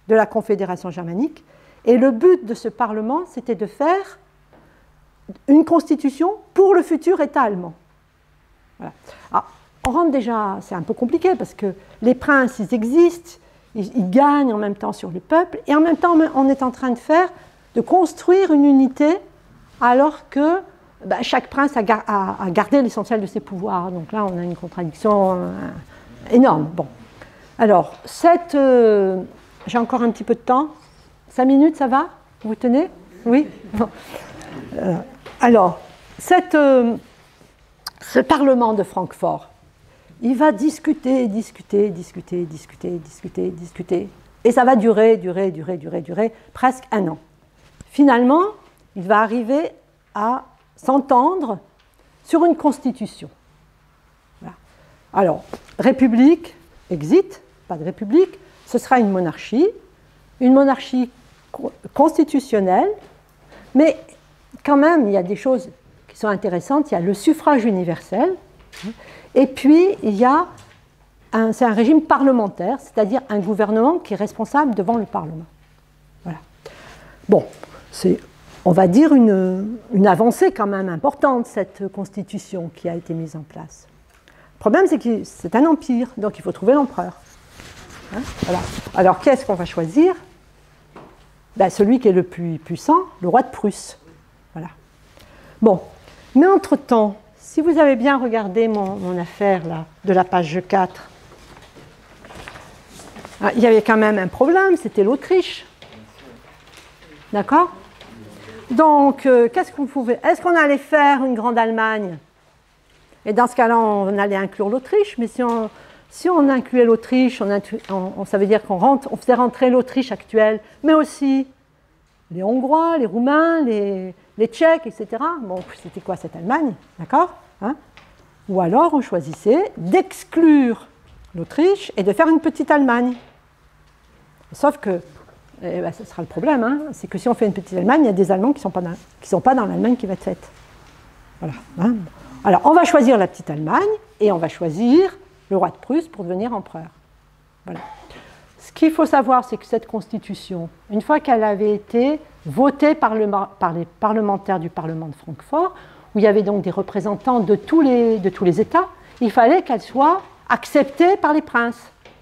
de la Confédération germanique. Et le but de ce Parlement, c'était de faire une constitution pour le futur État allemand. Voilà. Alors, on rentre déjà, c'est un peu compliqué parce que les princes, ils existent, ils, ils gagnent en même temps sur le peuple, et en même temps, on est en train de faire, de construire une unité alors que ben, chaque prince a, gar a, a gardé l'essentiel de ses pouvoirs. Donc là, on a une contradiction euh, énorme. Bon. Alors, cette... Euh, j'ai encore un petit peu de temps. Cinq minutes, ça va? Vous tenez? Oui? Bon. Euh, alors, cette, euh, ce Parlement de Francfort, il va discuter, discuter, discuter, discuter, discuter, discuter. Et ça va durer, durer, durer, durer, durer, presque un an. Finalement, il va arriver à s'entendre sur une constitution. Voilà. Alors, république, exit, pas de république, ce sera une monarchie, une monarchie constitutionnelle, mais quand même, il y a des choses qui sont intéressantes. Il y a le suffrage universel, et puis il y a un, c'est un régime parlementaire, c'est-à-dire un gouvernement qui est responsable devant le Parlement. Voilà. Bon, c'est, on va dire, une, une avancée quand même importante, cette constitution qui a été mise en place. Le problème, c'est que c'est un empire, donc il faut trouver l'empereur. Hein, voilà. Alors, qu'est-ce qu'on va choisir? Ben, celui qui est le plus puissant, le roi de Prusse. Voilà. Bon, mais entre-temps, si vous avez bien regardé mon, mon affaire là, de la page quatre, il y avait quand même un problème, c'était l'Autriche. D'accord? Donc, euh, qu'est-ce qu'on pouvait... Est-ce qu'on allait faire une grande Allemagne? Et dans ce cas-là, on allait inclure l'Autriche, mais si on, si on incluait l'Autriche, on, on, on, ça veut dire qu'on rentre, on faisait rentrer l'Autriche actuelle, mais aussi les Hongrois, les Roumains, les, les Tchèques, et cetera. Bon, c'était quoi cette Allemagne? D'accord, hein? Ou alors, on choisissait d'exclure l'Autriche et de faire une petite Allemagne. Sauf que, eh ben, ce sera le problème, hein, c'est que si on fait une petite Allemagne, il y a des Allemands qui ne sont pas dans, qui sont pas dans l'Allemagne qui va être faite. Voilà. Hein. Alors, on va choisir la petite Allemagne et on va choisir le roi de Prusse pour devenir empereur. Voilà. Ce qu'il faut savoir, c'est que cette constitution, une fois qu'elle avait été votée par, le, par les parlementaires du Parlement de Francfort, où il y avait donc des représentants de tous les, de tous les États, il fallait qu'elle soit acceptée par les princes.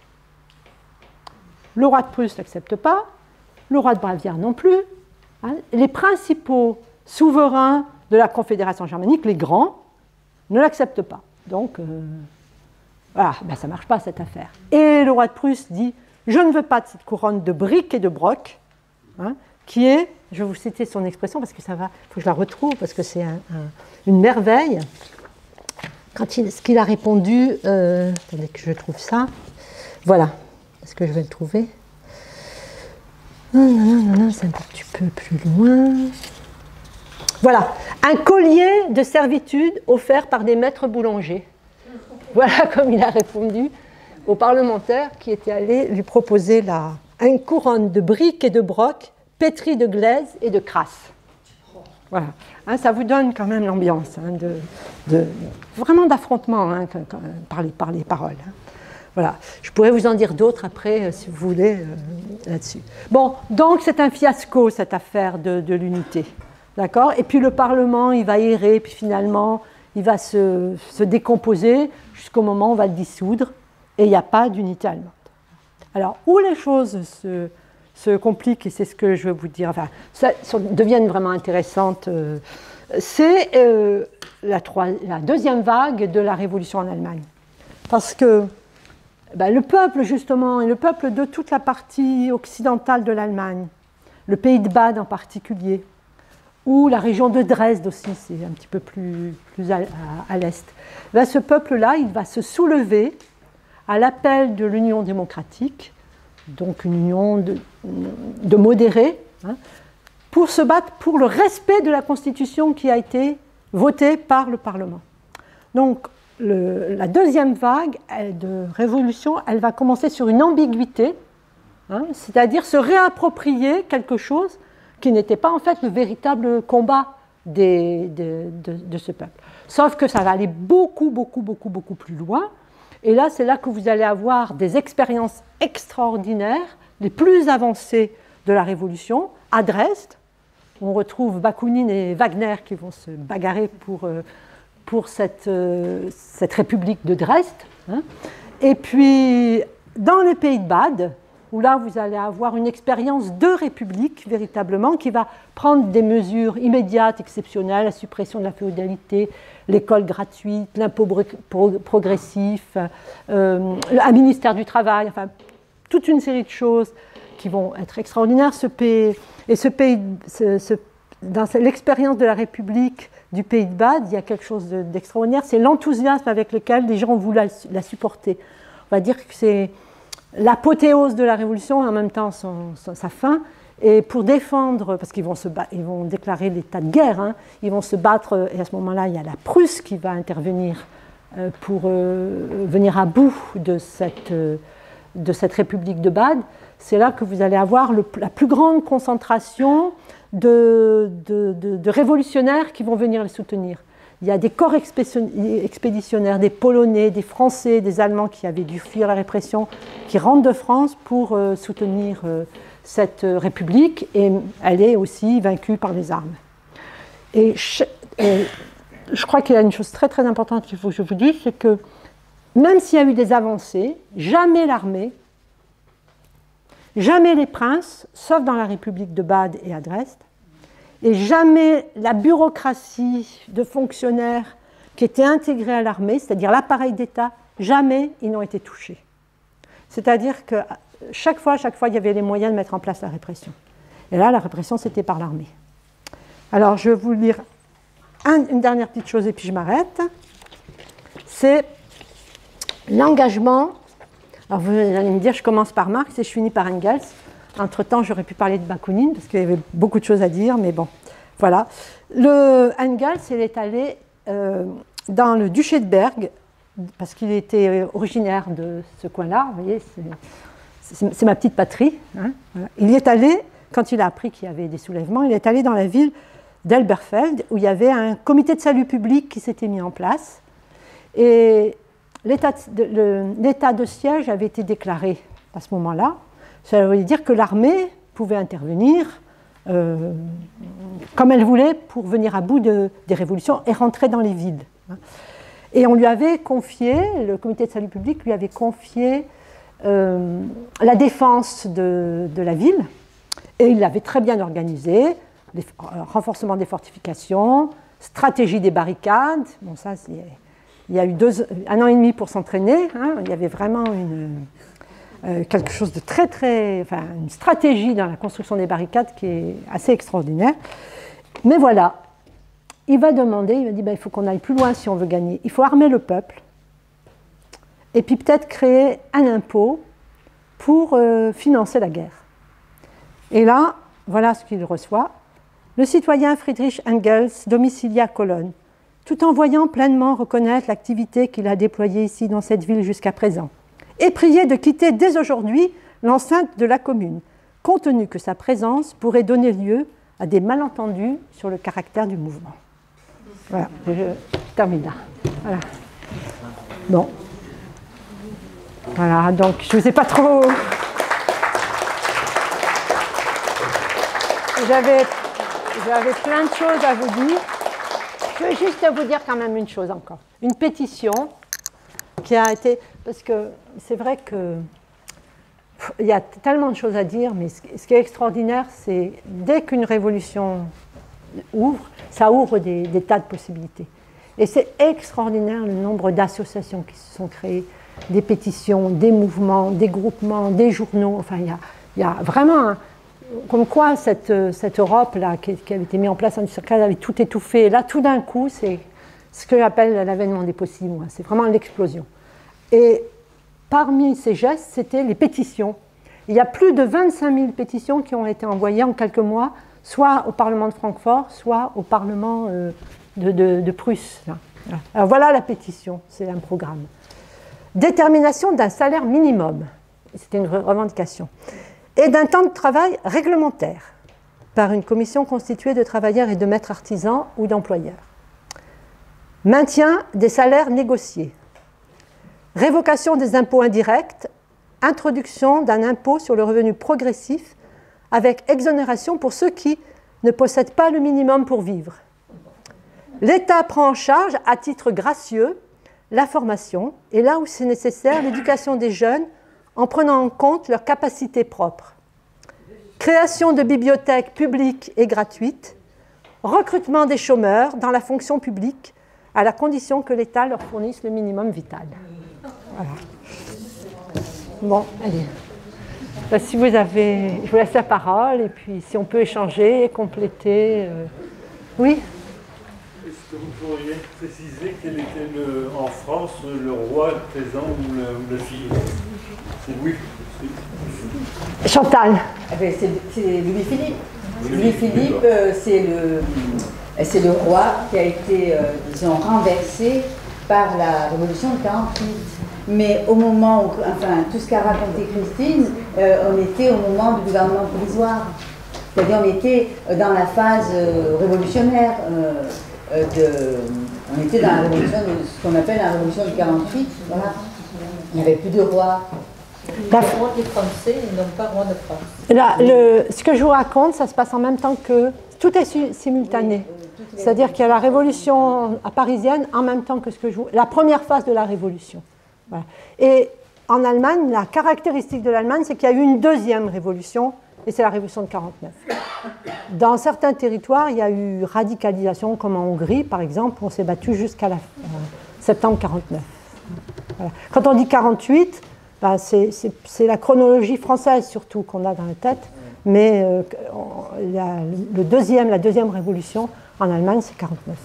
Le roi de Prusse ne l'accepte pas, le roi de Bavière non plus. Hein. Les principaux souverains de la Confédération germanique, les grands, ne l'acceptent pas. Donc, euh, voilà, ben, ça ne marche pas cette affaire. Et le roi de Prusse dit « Je ne veux pas de cette couronne de briques et de brocs, hein, qui est, je vais vous citer son expression parce que ça va, il faut que je la retrouve parce que c'est un, un, une merveille. Quand il, ce qu'il a répondu, euh, attendez que je trouve ça, voilà, est-ce que je vais le trouver? Non, non, non, non, non, c'est un petit peu plus loin. Voilà, un collier de servitude offert par des maîtres boulangers. Voilà comme il a répondu aux parlementaires qui étaient allés lui proposer la, une couronne de briques et de brocs pétrie de glaise et de crasse. Voilà, hein, ça vous donne quand même l'ambiance, hein, de, de, vraiment d'affrontement, hein, par, les, par les paroles. Hein. Voilà, je pourrais vous en dire d'autres après, euh, si vous voulez, euh, là-dessus. Bon, donc c'est un fiasco, cette affaire de, de l'unité. D'accord? Et puis le Parlement, il va errer, puis finalement, il va se, se décomposer jusqu'au moment où on va le dissoudre, et il n'y a pas d'unité allemande. Alors, où les choses se, se compliquent, et c'est ce que je veux vous dire, enfin, ça, ça deviennent vraiment intéressantes, euh, c'est euh, la, la deuxième vague de la Révolution en Allemagne. Parce que ben, le peuple, justement, et le peuple de toute la partie occidentale de l'Allemagne, le pays de Bade en particulier, ou la région de Dresde aussi, c'est un petit peu plus, plus à, à, à l'est, ben, ce peuple-là, il va se soulever à l'appel de l'Union démocratique, donc une union de, de modérés, hein, pour se battre pour le respect de la Constitution qui a été votée par le Parlement. Donc, le, la deuxième vague elle, de révolution, elle va commencer sur une ambiguïté, hein, c'est-à-dire se réapproprier quelque chose qui n'était pas en fait le véritable combat des, de, de, de ce peuple. Sauf que ça va aller beaucoup, beaucoup, beaucoup, beaucoup plus loin. Et là, c'est là que vous allez avoir des expériences extraordinaires les plus avancées de la Révolution, à Dresde. On retrouve Bakounine et Wagner qui vont se bagarrer pour, euh, pour cette, euh, cette République de Dresde. Hein. Et puis, dans le pays de Bade, où là, vous allez avoir une expérience de république, véritablement, qui va prendre des mesures immédiates, exceptionnelles, la suppression de la féodalité, l'école gratuite, l'impôt progressif, euh, un ministère du Travail, enfin, toute une série de choses qui vont être extraordinaires. Ce pays, et ce pays, ce, ce, dans l'expérience de la République du pays de Bade, il y a quelque chose d'extraordinaire, c'est l'enthousiasme avec lequel les gens ont voulu la, la supporter. On va dire que c'est l'apothéose de la Révolution et en même temps son, son, sa fin. Et pour défendre, parce qu'ils vont, se ils vont déclarer l'état de guerre, hein, ils vont se battre, et à ce moment-là, il y a la Prusse qui va intervenir euh, pour euh, venir à bout de cette, euh, de cette République de Bade. C'est là que vous allez avoir le, la plus grande concentration de, de, de, de révolutionnaires qui vont venir les soutenir. Il y a des corps expéditionnaires, des Polonais, des Français, des Allemands qui avaient dû fuir la répression, qui rentrent de France pour euh, soutenir euh, cette euh, République, et elle est aussi vaincue par les armes. Et je, et je crois qu'il y a une chose très très importante qu'il faut que je vous dise, c'est que même s'il y a eu des avancées, jamais l'armée, jamais les princes, sauf dans la République de Bade et à Dresde, et jamais la bureaucratie de fonctionnaires qui étaient intégrés à l'armée, c'est-à-dire l'appareil d'État, jamais ils n'ont été touchés. C'est-à-dire que chaque fois, chaque fois, il y avait les moyens de mettre en place la répression. Et là, la répression, c'était par l'armée. Alors, je vais vous lire un, une dernière petite chose et puis je m'arrête. C'est l'engagement. Alors, vous allez me dire, je commence par Marx et je finis par Engels. Entre-temps, j'aurais pu parler de Bakounine, parce qu'il y avait beaucoup de choses à dire, mais bon, voilà. Le Engels, il est allé euh, dans le duché de Berg, parce qu'il était originaire de ce coin-là, vous voyez, c'est ma petite patrie. Hein, voilà. Il y est allé, quand il a appris qu'il y avait des soulèvements, il est allé dans la ville d'Elberfeld, où il y avait un comité de salut public qui s'était mis en place, et l'état de, de siège avait été déclaré à ce moment-là. Ça veut dire que l'armée pouvait intervenir euh, comme elle voulait pour venir à bout de, des révolutions et rentrer dans les villes. Et on lui avait confié, le comité de salut public lui avait confié euh, la défense de, de la ville, et il l'avait très bien organisée, les, euh, renforcement des fortifications, stratégie des barricades. Bon, ça, il y a eu deux, un an et demi pour s'entraîner, hein, il y avait vraiment une... Euh, quelque chose de très, très... Enfin, une stratégie dans la construction des barricades qui est assez extraordinaire. Mais voilà, il va demander, il va dire, ben, il faut qu'on aille plus loin si on veut gagner. Il faut armer le peuple, et puis peut-être créer un impôt pour euh, financer la guerre. Et là, voilà ce qu'il reçoit. Le citoyen Friedrich Engels, domicilié à Cologne, tout en voyant pleinement reconnaître l'activité qu'il a déployée ici dans cette ville jusqu'à présent, et prié de quitter dès aujourd'hui l'enceinte de la commune, compte tenu que sa présence pourrait donner lieu à des malentendus sur le caractère du mouvement. Voilà, je termine là. Voilà. Bon. Voilà, donc je ne vous ai pas trop... J'avais, j'avais plein de choses à vous dire. Je veux juste vous dire quand même une chose encore. Une pétition qui a été... Parce que c'est vrai qu'il y a tellement de choses à dire, mais ce qui est extraordinaire, c'est dès qu'une révolution ouvre, ça ouvre des, des tas de possibilités. Et c'est extraordinaire le nombre d'associations qui se sont créées, des pétitions, des mouvements, des groupements, des journaux. Enfin, il y a, il y a vraiment... Un, comme quoi cette, cette Europe-là, qui, qui avait été mise en place en dix-huit cent quinze, avait tout étouffé. Et là, tout d'un coup, c'est ce que j'appelle l'avènement des possibles. C'est vraiment l'explosion. Et parmi ces gestes, c'était les pétitions. Il y a plus de vingt-cinq mille pétitions qui ont été envoyées en quelques mois, soit au Parlement de Francfort, soit au Parlement euh, de, de, de Prusse. Là. Alors voilà la pétition, c'est un programme. Détermination d'un salaire minimum, c'était une revendication, et d'un temps de travail réglementaire par une commission constituée de travailleurs et de maîtres artisans ou d'employeurs. Maintien des salaires négociés. Révocation des impôts indirects introduction d'un impôt sur le revenu progressif avec exonération pour ceux qui ne possèdent pas le minimum pour vivre. L'État prend en charge, à titre gracieux, la formation et là où c'est nécessaire, l'éducation des jeunes en prenant en compte leurs capacités propres. Création de bibliothèques publiques et gratuites, recrutement des chômeurs dans la fonction publique à la condition que l'État leur fournisse le minimum vital. Voilà. Bon, allez. Ben, si vous avez... Je vous laisse la parole et puis si on peut échanger, compléter... Euh... Oui ? Est-ce que vous pourriez préciser quel était le, en France le roi présent ou le, ou le fils? C'est Louis. Chantal. C'est Louis-Philippe. Louis-Philippe, euh, c'est le, c'est le roi qui a été, euh, disons, renversé par la Révolution de quarante-huit. Mais au moment où, enfin, tout ce qu'a raconté Christine, euh, on était au moment du gouvernement provisoire. C'est-à-dire on était dans la phase euh, révolutionnaire. Euh, euh, de, on était dans la révolution, de, ce qu'on appelle la Révolution de quarante-huit. Voilà. Il n'y avait plus de roi. Les rois des Français et non pas roi de France. Là, le, ce que je vous raconte, ça se passe en même temps que... Tout est su, simultané. C'est-à-dire qu'il y a la révolution parisienne en même temps que ce que je vous... La première phase de la révolution. Voilà. Et en Allemagne, la caractéristique de l'Allemagne, c'est qu'il y a eu une deuxième révolution, et c'est la révolution de quarante-neuf. Dans certains territoires, il y a eu radicalisation, comme en Hongrie, par exemple, on s'est battu jusqu'à la euh, septembre quarante-neuf. Voilà. Quand on dit quarante-huit, ben c'est la chronologie française surtout qu'on a dans la tête, mais euh, la, le deuxième, la deuxième révolution en Allemagne, c'est quarante-neuf.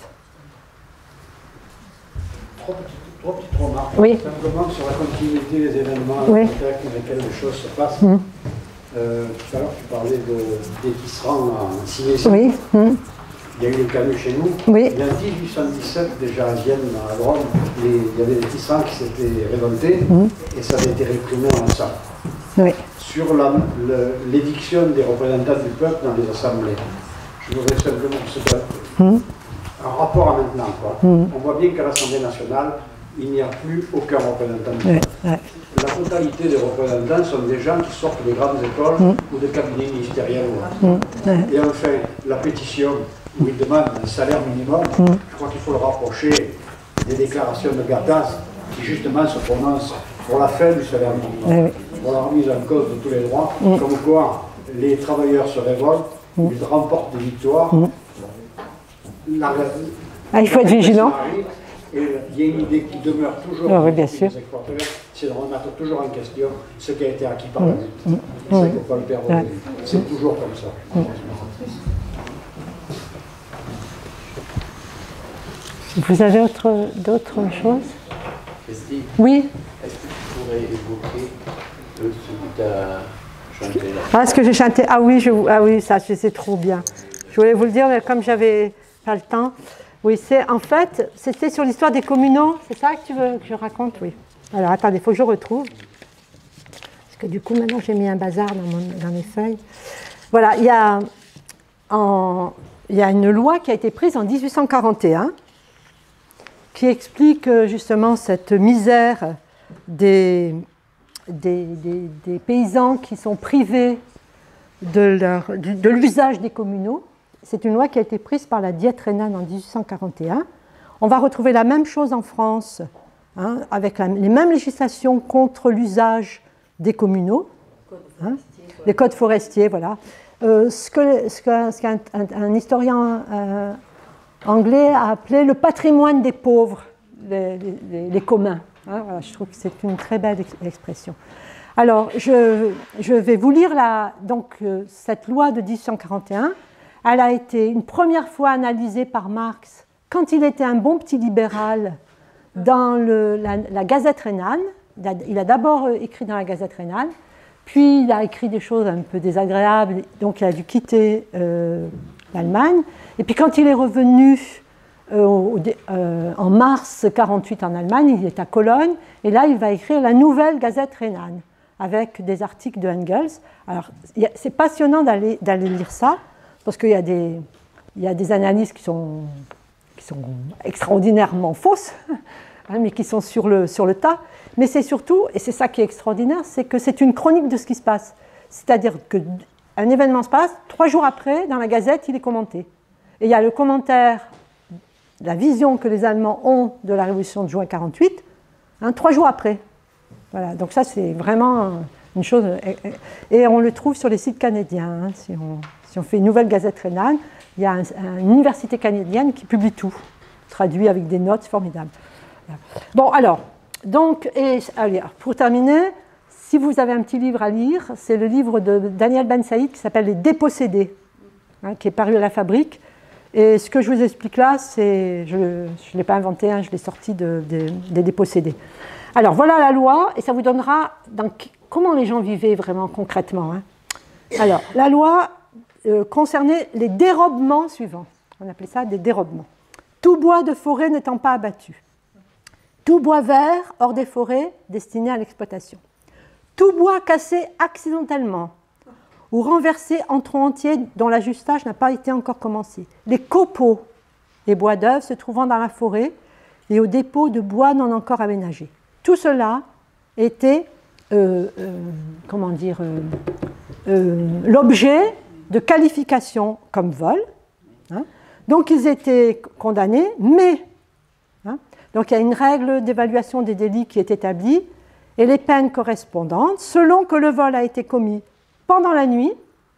Trois petites, trois petites remarques. Oui. Simplement sur la continuité des événements oui. dans lesquels les choses se passent. Mmh. Euh, tout à l'heure, tu parlais de, des tisserands en Silésie. Oui. Mmh. Il y a eu les canuts chez nous. Oui. Et en mille huit cent dix-sept, déjà à Vienne, à Rome, les, il y avait des tisserands qui s'étaient révoltés mmh. et ça avait été réprimé en ça. Oui. Sur l'éviction des représentants du peuple dans les assemblées. Je voudrais simplement se mmh. un rapport à maintenant. Quoi. Mmh. On voit bien qu'à l'Assemblée nationale, il n'y a plus aucun représentant du peuple. Oui. Oui. La totalité des représentants sont des gens qui sortent des grandes écoles mmh. ou des cabinets ministériels. Mmh. Oui. Et enfin, la pétition où ils demandent un salaire minimum, mmh. je crois qu'il faut le rapprocher des déclarations de Gattaz qui justement se prononcent pour la fin du salaire minimum, oui. pour la remise en cause de tous les droits, mmh. comme quoi les travailleurs se révoltent, mmh. ils remportent des victoires. Mmh. La, ah, il faut être vigilant. Et il y a une idée qui demeure toujours oh, oui, bien sûr. C'est de remettre toujours en question ce qui a été acquis par la lutte. Mmh. C'est mmh. qu'il ne faut pas le perdre. Ouais. C'est mmh. toujours comme ça. Mmh. Vous avez d'autres choses? Christine, oui. Est-ce que tu pourrais évoquer ce que tu as chanté là? Ah, ce que j'ai chanté? Ah oui, je, ah oui, ça, c'est trop bien. Je voulais vous le dire, mais comme j'avais pas le temps. Oui, c'est en fait, c'était sur l'histoire des communaux. C'est ça que tu veux que je raconte? Oui. Alors, attendez, il faut que je retrouve. Parce que du coup, maintenant, j'ai mis un bazar dans, mon, dans mes feuilles. Voilà, il y a, en, il y a une loi qui a été prise en mille huit cent quarante et un qui explique justement cette misère des, des, des, des paysans qui sont privés de, leur, de, de l'usage des communaux. C'est une loi qui a été prise par la Diète rhénane en mille huit cent quarante et un. On va retrouver la même chose en France, hein, avec la, les mêmes législations contre l'usage des communaux, hein, les codes forestiers, voilà. Euh, ce que, ce que, ce qu'un un, un historien euh, anglais a appelé le patrimoine des pauvres, les, les, les communs. Hein, voilà, je trouve que c'est une très belle expression. Alors, je, je vais vous lire la, donc, euh, cette loi de mille huit cent quarante et un. Elle a été une première fois analysée par Marx quand il était un bon petit libéral dans le, la, la Gazette rhénane. Il a d'abord écrit dans la Gazette rhénane, puis il a écrit des choses un peu désagréables, donc il a dû quitter euh, l'Allemagne. Et puis quand il est revenu euh, au, euh, en mars quarante-huit en Allemagne, il est à Cologne, et là il va écrire la nouvelle Gazette rhénane, avec des articles de Engels. Alors c'est passionnant d'aller d'aller lire ça, parce qu'il y a des, il y a des analyses qui sont, qui sont extraordinairement fausses, hein, mais qui sont sur le, sur le tas. Mais c'est surtout, et c'est ça qui est extraordinaire, c'est que c'est une chronique de ce qui se passe. C'est-à-dire qu'un événement se passe, trois jours après, dans la Gazette, il est commenté. Et il y a le commentaire, la vision que les Allemands ont de la révolution de juin quarante-huit, hein, trois jours après. Voilà, donc ça, c'est vraiment une chose... Et on le trouve sur les sites canadiens. Hein, si, on, si on fait une nouvelle Gazette rhénane, il y a un, un, une université canadienne qui publie tout, traduit avec des notes, c'est formidable. Bon, alors, donc, et, allez, pour terminer, si vous avez un petit livre à lire, c'est le livre de Daniel Ben Saïd qui s'appelle « Les dépossédés hein, », qui est paru à la Fabrique. Et ce que je vous explique là, c'est, je ne l'ai pas inventé, hein, je l'ai sorti de, de, des dépossédés. Alors, voilà la loi, et ça vous donnera dans, comment les gens vivaient vraiment concrètement. Hein. Alors, la loi euh, concernait les dérobements suivants. On appelait ça des dérobements. Tout bois de forêt n'étant pas abattu. Tout bois vert hors des forêts destiné à l'exploitation. Tout bois cassé accidentellement ou renversé en troncs entiers dont l'ajustage n'a pas été encore commencé. Les copeaux et bois d'œuvre se trouvant dans la forêt et au dépôt de bois non encore aménagé. Tout cela était, euh, euh, comment dire, euh, euh, l'objet de qualification comme vol. Hein. Donc ils étaient condamnés, mais, hein, donc il y a une règle d'évaluation des délits qui est établie, et les peines correspondantes, selon que le vol a été commis pendant la nuit,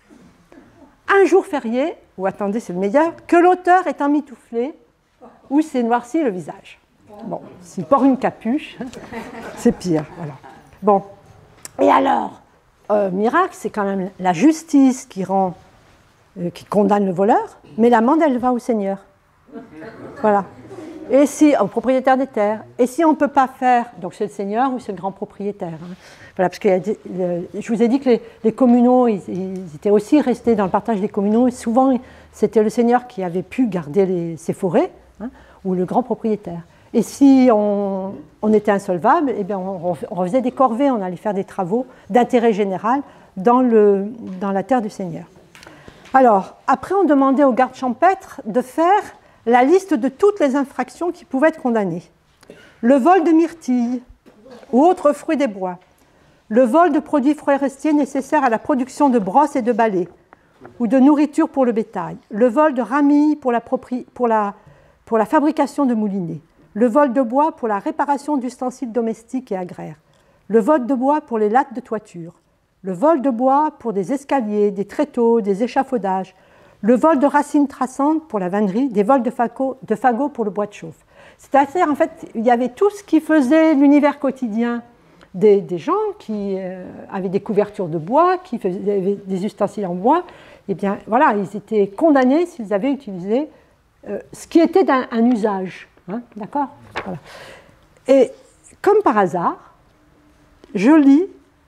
un jour férié, ou attendez, c'est le meilleur, que l'auteur est emmitouflé ou s'est noirci le visage. Bon, s'il porte une capuche, c'est pire. Voilà. Bon, et alors, euh, miracle, c'est quand même la justice qui, rend, euh, qui condamne le voleur, mais l'amende, elle va au seigneur. Voilà. Et si, au propriétaire des terres, et si on ne peut pas faire, donc c'est le seigneur ou c'est le grand propriétaire. Hein. Voilà, parce que le, je vous ai dit que les, les communaux, ils, ils étaient aussi restés dans le partage des communaux, et souvent c'était le seigneur qui avait pu garder les, ses forêts, hein, ou le grand propriétaire. Et si on, on était insolvable, eh bien on, on faisait des corvées, on allait faire des travaux d'intérêt général dans, le, dans la terre du seigneur. Alors, après on demandait aux gardes champêtres de faire la liste de toutes les infractions qui pouvaient être condamnées. Le vol de myrtilles ou autres fruits des bois. Le vol de produits forestiers nécessaires à la production de brosses et de balais ou de nourriture pour le bétail. Le vol de ramilles pour la, pour la, pour la fabrication de moulinets. Le vol de bois pour la réparation d'ustensiles domestiques et agraires. Le vol de bois pour les lattes de toiture. Le vol de bois pour des escaliers, des tréteaux, des échafaudages. Le vol de racines traçantes pour la vannerie, des vols de fagots, de fagots pour le bois de chauffe. C'est-à-dire, en fait, il y avait tout ce qui faisait l'univers quotidien des, des gens qui euh, avaient des couvertures de bois, qui faisaient des ustensiles en bois. Eh bien, voilà, ils étaient condamnés s'ils avaient utilisé euh, ce qui était un, un usage. Hein, d'accord ? Voilà. Et comme par hasard, je lis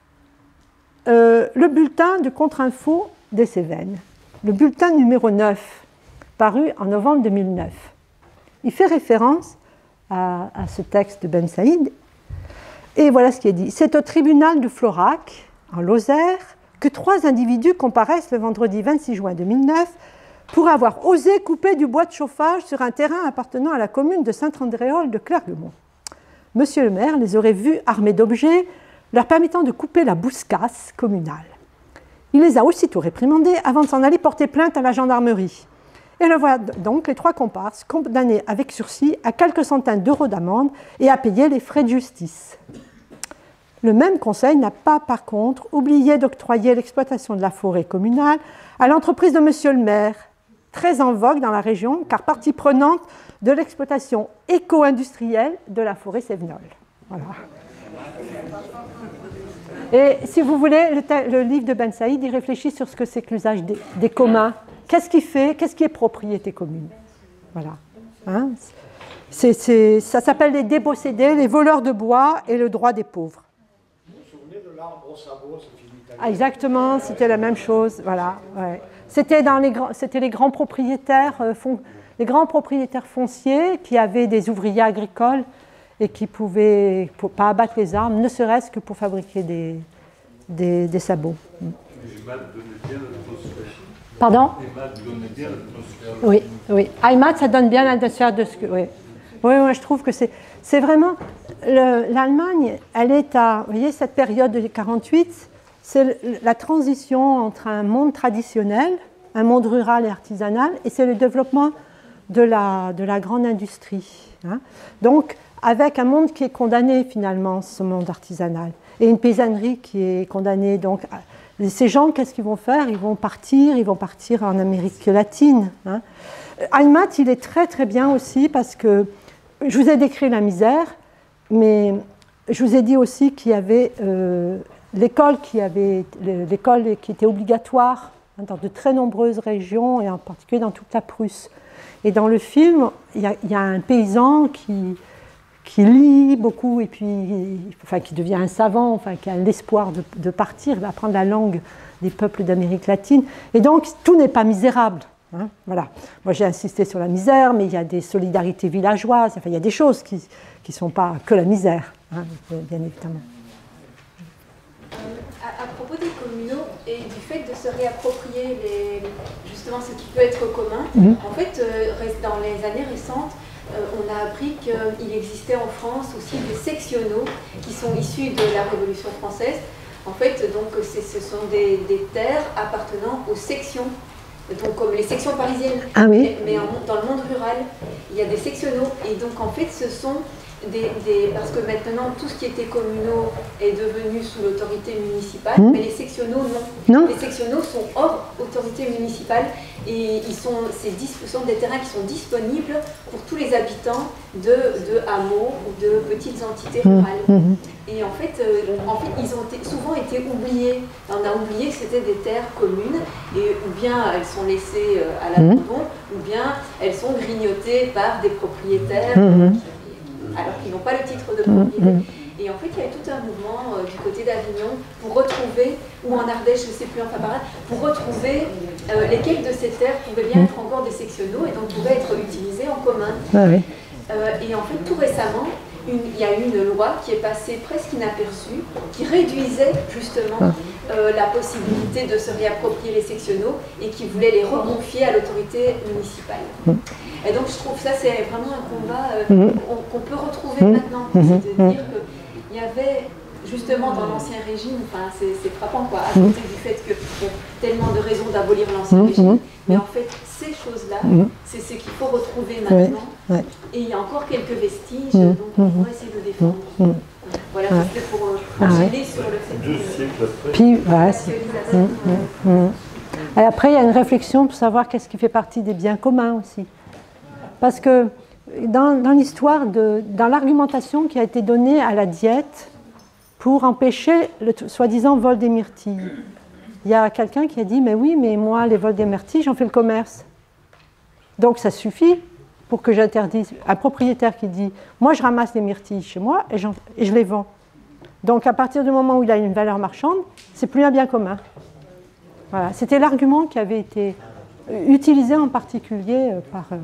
euh, le bulletin de Contre-Info des Cévennes. Le bulletin numéro neuf, paru en novembre deux mille neuf. Il fait référence à, à ce texte de Ben Saïd. Et voilà ce qui est dit. C'est au tribunal de Florac, en Lozère, que trois individus comparaissent le vendredi vingt-six juin deux mille neuf pour avoir osé couper du bois de chauffage sur un terrain appartenant à la commune de Saint-Andréol de Clergemont. Monsieur le maire les aurait vus armés d'objets leur permettant de couper la bouscasse communale. Il les a aussitôt réprimandés avant de s'en aller porter plainte à la gendarmerie. Et le voilà donc les trois comparses condamnés avec sursis à quelques centaines d'euros d'amende et à payer les frais de justice. Le même conseil n'a pas, par contre, oublié d'octroyer l'exploitation de la forêt communale à l'entreprise de Monsieur le maire, très en vogue dans la région, car partie prenante de l'exploitation éco-industrielle de la forêt cévenole. Voilà. Et si vous voulez, le, le livre de Ben Saïd, il réfléchit sur ce que c'est que l'usage des, des communs. Qu'est-ce qui fait, qu'est-ce qui est propriété commune? Voilà. Hein, c'est, c'est, ça s'appelle les dépossédés, les voleurs de bois et le droit des pauvres. Vous vous souvenez de l'arbre au sabot, ce film italien? Ah, exactement, c'était la même chose. Voilà. Ouais. C'était, dans les, c'était les grands propriétaires, euh, fon, les grands propriétaires fonciers qui avaient des ouvriers agricoles et qui ne pouvaient pas abattre les arbres, ne serait-ce que pour fabriquer des, des, des sabots. Pardon? Aymat donnait bien l'atmosphère. Oui, oui. Aymat, ça donne bien l'atmosphère de ce que... Oui. Oui, moi je trouve que c'est c'est vraiment... L'Allemagne, elle est à... Vous voyez, cette période de quarante-huit, c'est la transition entre un monde traditionnel, un monde rural et artisanal, et c'est le développement de la, de la grande industrie. Hein. Donc, avec un monde qui est condamné finalement, ce monde artisanal, et une paysannerie qui est condamnée. Donc, ces gens, qu'est-ce qu'ils vont faire? Ils vont partir, ils vont partir en Amérique latine. Hein. Heimat, il est très très bien aussi parce que je vous ai décrit la misère, mais je vous ai dit aussi qu'il y avait euh, l'école qui avait l'école qui était obligatoire hein, dans de très nombreuses régions et en particulier dans toute la Prusse. Et dans le film, il y a, il y a un paysan qui, qui lit beaucoup et puis enfin, qui devient un savant, enfin, qui a l'espoir de, de partir, il va apprendre la langue des peuples d'Amérique latine. Et donc, tout n'est pas misérable. Hein, voilà. Moi, j'ai insisté sur la misère, mais il y a des solidarités villageoises, enfin, il y a des choses qui ne sont pas que la misère, hein, bien évidemment. Euh, à, à propos des communaux et du fait de se réapproprier les, justement ce qui peut être commun, mmh. en fait, euh, dans les années récentes, euh, on a appris qu'il existait en France aussi des sectionaux qui sont issus de la Révolution française. En fait, donc, ce sont des, des terres appartenant aux sections. Donc comme les sections parisiennes, ah oui. mais, mais en, dans le monde rural, il y a des sectionaux. Et donc en fait, ce sont des... des parce que maintenant, tout ce qui était communaux est devenu sous l'autorité municipale, mmh. mais les sectionaux, non. non. Les sectionaux sont hors autorité municipale et ils sont, ce sont des terrains qui sont disponibles pour tous les habitants de, de hameaux ou de petites entités rurales. Mmh. Et en fait, euh, en fait, ils ont été, souvent été oubliés. On a oublié que c'était des terres communes, et ou bien elles sont laissées euh, à l'abandon, mmh. ou bien elles sont grignotées par des propriétaires, mmh. qui, alors qu'ils n'ont pas le titre de propriété. Mmh. Et en fait, il y a tout un mouvement euh, du côté d'Avignon pour retrouver, ou en Ardèche, je ne sais plus, enfin par là, pour retrouver euh, lesquelles de ces terres pouvaient bien être encore des sectionaux et donc pouvaient être utilisées en commun. Ah oui. euh, et en fait, tout récemment, Une, il y a eu une loi qui est passée presque inaperçue, qui réduisait justement euh, la possibilité de se réapproprier les sectionaux et qui voulait les reconfier à l'autorité municipale. Et donc je trouve ça c'est vraiment un combat euh, qu'on peut retrouver maintenant, c'est de dire qu'il y avait justement dans l'ancien régime, enfin c'est frappant quoi, à côté du fait qu'il y a tellement de raisons d'abolir l'ancien régime, mais en fait ces choses-là, c'est ce qu'il faut retrouver maintenant. Ouais. Et il y a encore quelques vestiges, mmh. donc on pourrait essayer de défendre. Mmh. Voilà, ouais. C'était pour enchaîner ah, sur le fait Deux siècles après. Puis, voilà, mmh. Mmh. Mmh. Et après, il y a une réflexion pour savoir qu'est-ce qui fait partie des biens communs aussi. Parce que dans, dans l'histoire, dans l'argumentation qui a été donnée à la diète pour empêcher le soi-disant vol des myrtilles, il y a quelqu'un qui a dit, mais oui, mais moi, les vols des myrtilles, j'en fais le commerce. Donc ça suffit pour que j'interdise, un propriétaire qui dit « moi je ramasse les myrtilles chez moi et, et je les vends ». Donc à partir du moment où il a une valeur marchande, c'est plus un bien commun. Voilà. C'était l'argument qui avait été utilisé en particulier par... Euh,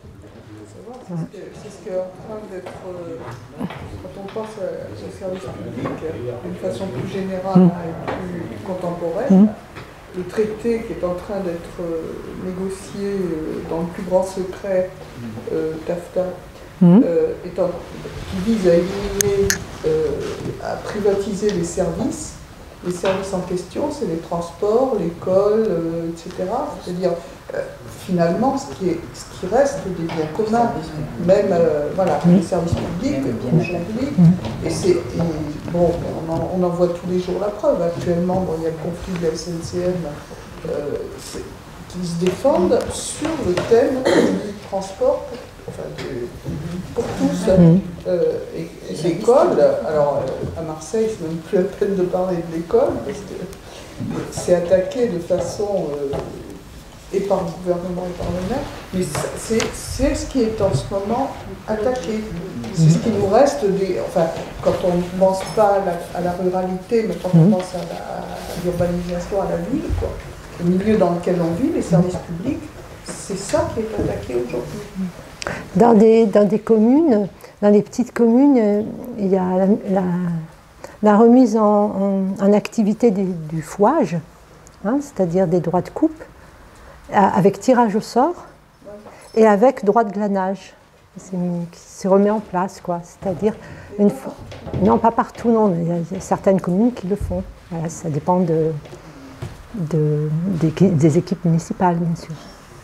C'est ouais. ce, ce qui est en train d'être... Euh, quand on pense au service public, d'une façon plus générale mmh. et plus contemporaine, mmh. le traité qui est en train d'être euh, négocié euh, dans le plus grand secret, euh, TAFTA, mmh. euh, est en, qui vise à éliminer, euh, à privatiser les services. Les services en question, c'est les transports, l'école, euh, et cetera. C'est-à-dire, euh, finalement, ce qui, est, ce qui reste des biens communs, même euh, voilà, mmh. les services publics, aujourd'hui, et c'est... Bon, on en, on en voit tous les jours la preuve. Actuellement, bon, il y a le conflit de la S N C F euh, qui se défendent sur le thème du transport pour, enfin, de, pour tous. Euh, et et l'école, alors euh, à Marseille, c'est même plus la peine de parler de l'école, parce que c'est attaqué de façon, euh, et par le gouvernement et par le maire, mais c'est ce qui est en ce moment attaqué. C'est ce qui nous reste, des, enfin, quand on ne pense pas à la, à la ruralité, mais quand on pense à l'urbanisation, à, à la ville, quoi, le milieu dans lequel on vit, les services publics, c'est ça qui est attaqué aujourd'hui. Dans des, dans des communes, dans des petites communes, il y a la, la, la remise en, en, en activité du, du fouage, hein, c'est-à-dire des droits de coupe, avec tirage au sort et avec droit de glanage. qui se remet en place, quoi. C'est-à-dire, une fois... non, pas partout, non, il y a certaines communes qui le font. Voilà, ça dépend de, de, des, des équipes municipales, bien sûr.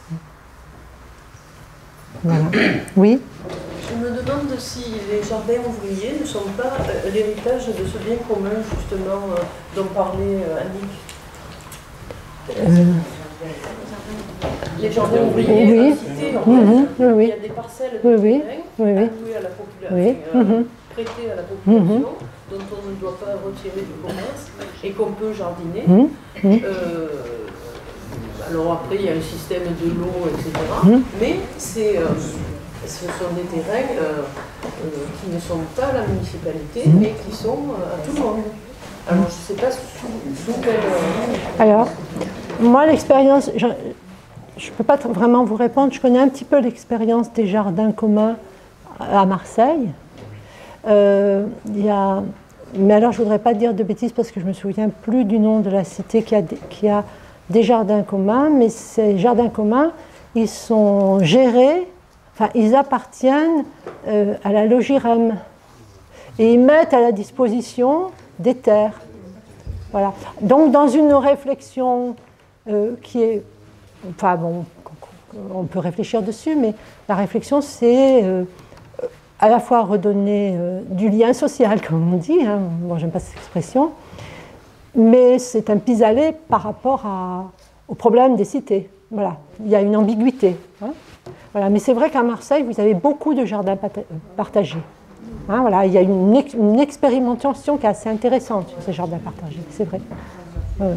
Voilà. Oui. Je me demande si les jardins ouvriers ne sont pas euh, l'héritage de ce bien commun, justement, euh, dont parlait euh, Annick. Euh... Les jardins ouvriers, oui. la cité, en mmh, fait, oui, oui. il y a des parcelles de oui, terrain oui, oui. allouées à la population, oui. euh, mmh. prêtées à la population, mmh. dont on ne doit pas retirer du commerce et qu'on peut jardiner. Mmh. Euh, alors après, il y a le système de l'eau, et cetera. Mmh. Mais c'est... Euh, ce sont des terrains euh, euh, qui ne sont pas à la municipalité, mmh. mais qui sont euh, à tout le monde. Alors, je ne sais pas sous, sous quel... Euh... Alors, moi, l'expérience, je ne peux pas vraiment vous répondre, je connais un petit peu l'expérience des jardins communs à Marseille. Euh, il y a... Mais alors, je ne voudrais pas dire de bêtises parce que je ne me souviens plus du nom de la cité qui a des, qui a des jardins communs, mais ces jardins communs, ils sont gérés... Enfin, ils appartiennent euh, à la Logirem et ils mettent à la disposition des terres. Voilà. Donc, dans une réflexion euh, qui est... Enfin, bon, on peut réfléchir dessus, mais la réflexion, c'est euh, à la fois redonner euh, du lien social, comme on dit, hein. Moi, j'aime pas cette expression, mais c'est un pis-aller par rapport à, au problème des cités. Voilà. Il y a une ambiguïté. Hein. Voilà, mais c'est vrai qu'à Marseille, vous avez beaucoup de jardins partagés. Hein, voilà, il y a une, ex une expérimentation qui est assez intéressante sur ces jardins partagés, c'est vrai. Ouais.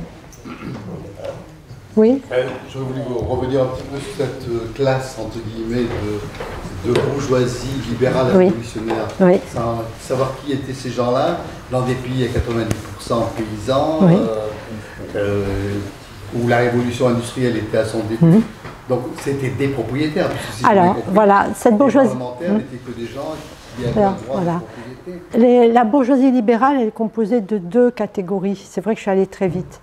Oui. euh, J'aurais voulu revenir un petit peu sur cette classe, entre guillemets, de, de bourgeoisie libérale et révolutionnaire. Oui. Sans savoir qui étaient ces gens-là. Dans des pays à quatre-vingt-dix pour cent paysans, oui. euh, euh, où la révolution industrielle était à son début. Mmh. Donc c'était des propriétaires. Si Alors voilà, cette bourgeoisie. Les parlementaires n'étaient que des gens qui avaient Alors, le droit voilà. de propriété. Les, la bourgeoisie libérale, elle est composée de deux catégories. C'est vrai que je suis allée très vite.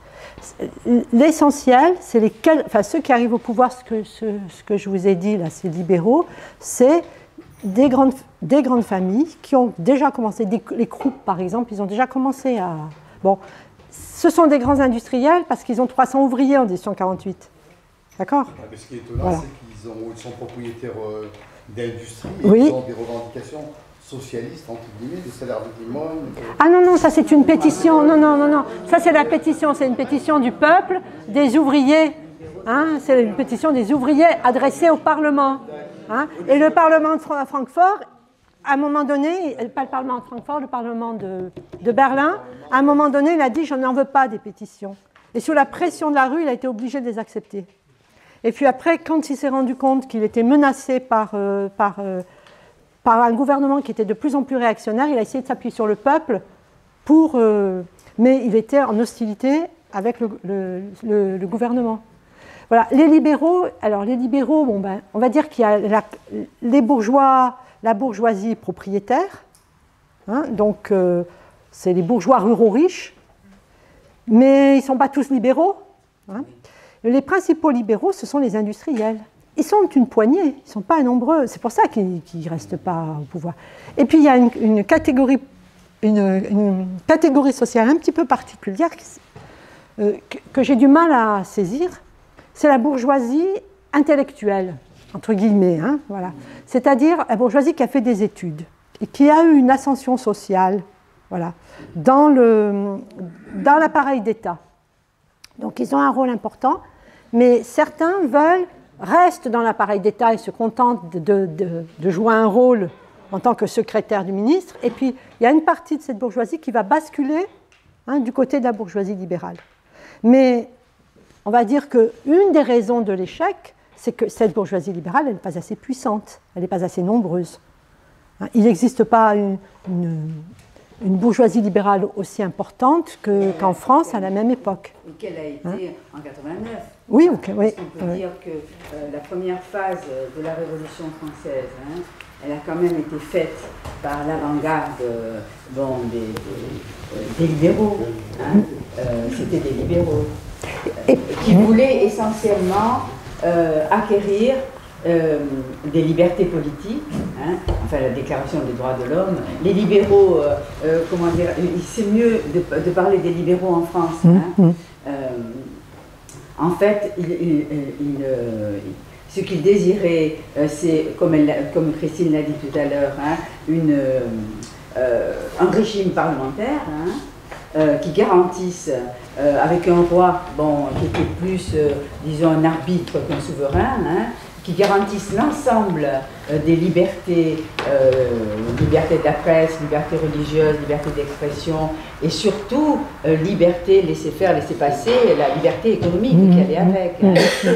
L'essentiel, c'est les, enfin, ceux qui arrivent au pouvoir, ce que, ce, ce que je vous ai dit là, ces libéraux, c'est des grandes, des grandes familles qui ont déjà commencé, des, les Krupp par exemple, ils ont déjà commencé à... Bon, ce sont des grands industriels parce qu'ils ont trois cents ouvriers en mille huit cent quarante-huit. D'accord. Ce qui est étonnant, voilà. c'est qu'ils ils sont propriétaires euh, d'industrie et oui. ils ont des revendications socialistes, entre guillemets, des salaires de limone. Ah non, non, ça c'est une pétition. Non, non, non, non. Ça c'est la pétition. C'est une pétition du peuple, des ouvriers. Hein, c'est une pétition des ouvriers adressée au Parlement. Hein, et le Parlement de Francfort, à un moment donné, pas le Parlement de Francfort, le Parlement de, de Berlin, à un moment donné, il a dit « je n'en veux pas des pétitions ». Et sous la pression de la rue, il a été obligé de les accepter. Et puis après, quand il s'est rendu compte qu'il était menacé par, euh, par, euh, par un gouvernement qui était de plus en plus réactionnaire, il a essayé de s'appuyer sur le peuple pour... Euh, mais il était en hostilité avec le, le, le, le gouvernement. Voilà, les libéraux, alors les libéraux, bon ben, on va dire qu'il y a la, les bourgeois, la bourgeoisie propriétaire, hein, donc euh, c'est les bourgeois ruraux riches, mais ils ne sont pas tous libéraux. Hein. Les principaux libéraux, ce sont les industriels. Ils sont une poignée, ils ne sont pas nombreux, c'est pour ça qu'ils ne restent pas au pouvoir. Et puis il y a une, une, catégorie, une, une catégorie sociale un petit peu particulière euh, que, que j'ai du mal à saisir, c'est la bourgeoisie intellectuelle, entre guillemets, hein, voilà. C'est-à-dire la bourgeoisie qui a fait des études et qui a eu une ascension sociale, voilà, dans le, dans l'appareil d'État. Donc ils ont un rôle important, mais certains veulent, restent dans l'appareil d'État et se contentent de, de, de, de jouer un rôle en tant que secrétaire du ministre. Et puis il y a une partie de cette bourgeoisie qui va basculer, hein, du côté de la bourgeoisie libérale. Mais on va dire qu'une des raisons de l'échec, c'est que cette bourgeoisie libérale, elle n'est pas assez puissante, elle n'est pas assez nombreuse. Hein, il n'existe pas une, une une bourgeoisie libérale aussi importante que, qu'en France à la même époque. Et qu'elle a été hein en quatre-vingt-neuf. Oui, ok, oui. On peut oui. dire que euh, la première phase de la Révolution française, hein, elle a quand même été faite par l'avant-garde euh, bon, des, des, euh, des libéraux. Hein. Euh, c'était des libéraux euh, Et, qui voulaient essentiellement euh, acquérir euh, des libertés politiques, hein, enfin la Déclaration des droits de l'homme. Les libéraux, euh, euh, comment dire, c'est mieux de, de parler des libéraux en France. Hein. Mmh. Euh, en fait, il, il, il, euh, ce qu'ils désiraient, euh, c'est, comme, elle, comme Christine l'a dit tout à l'heure, hein, une, euh, un régime parlementaire, hein, Euh, qui garantissent, euh, avec un roi bon, qui était plus, euh, disons, un arbitre qu'un souverain, hein, qui garantissent l'ensemble euh, des libertés, euh, liberté de la presse, liberté religieuse, liberté d'expression, et surtout euh, liberté, laisser faire, laisser passer, la liberté économique mmh, qui allait avec. Hein.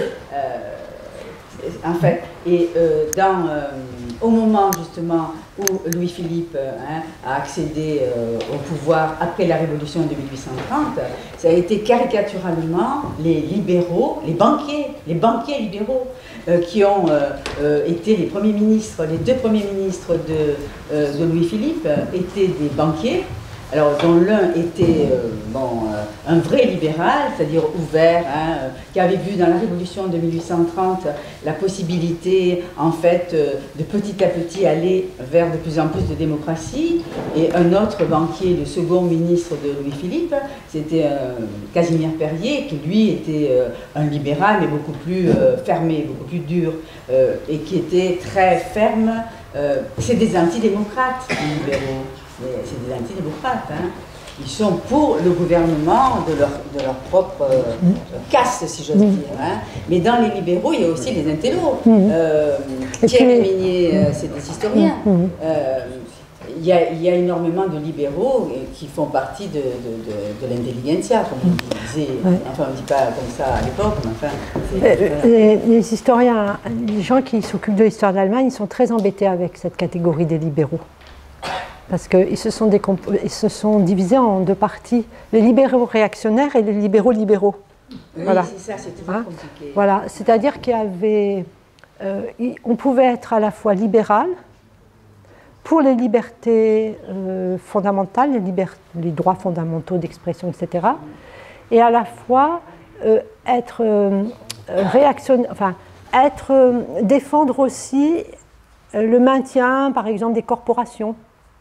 Euh, en fait, et euh, dans, euh, au moment justement où Louis-Philippe hein, a accédé euh, au pouvoir après la Révolution de mille huit cent trente, ça a été caricaturalement les libéraux, les banquiers, les banquiers libéraux euh, qui ont euh, euh, été les premiers ministres, les deux premiers ministres de, euh, de Louis-Philippe euh, étaient des banquiers. Alors, dont l'un était euh, bon, euh, un vrai libéral, c'est-à-dire ouvert, hein, euh, qui avait vu dans la Révolution de mille huit cent trente la possibilité, en fait, euh, de petit à petit aller vers de plus en plus de démocratie. Et un autre banquier, le second ministre de Louis-Philippe, c'était euh, Casimir Perier, qui lui était euh, un libéral, mais beaucoup plus euh, fermé, beaucoup plus dur, euh, et qui était très ferme. Euh, C'est des antidémocrates, les libéraux. C'est des antidémocrates, hein. Ils sont pour le gouvernement de leur, de leur propre euh, caste, si j'ose dire. Hein. Mais dans les libéraux, il y a aussi des intellos. Euh, Thierry Mignet, euh, c'est des historiens. Euh, il, y a, il y a énormément de libéraux qui font partie de, de, de, de l'intelligentsia, comme on disait. Enfin, on ne dit pas comme ça à l'époque, mais enfin... Euh, les, les historiens, les gens qui s'occupent de l'histoire d'Allemagne, ils sont très embêtés avec cette catégorie des libéraux. Parce qu'ils se, ils se sont divisés en deux parties, les libéraux réactionnaires et les libéraux libéraux. Oui, voilà. c'est ça, c'est toujours hein compliqué. Voilà, c'est-à-dire qu'il y avait... Euh, on pouvait être à la fois libéral, pour les libertés euh, fondamentales, les, liber les droits fondamentaux d'expression, et cetera, et à la fois euh, être euh, réactionnaire, enfin, être, euh, défendre aussi euh, le maintien, par exemple, des corporations,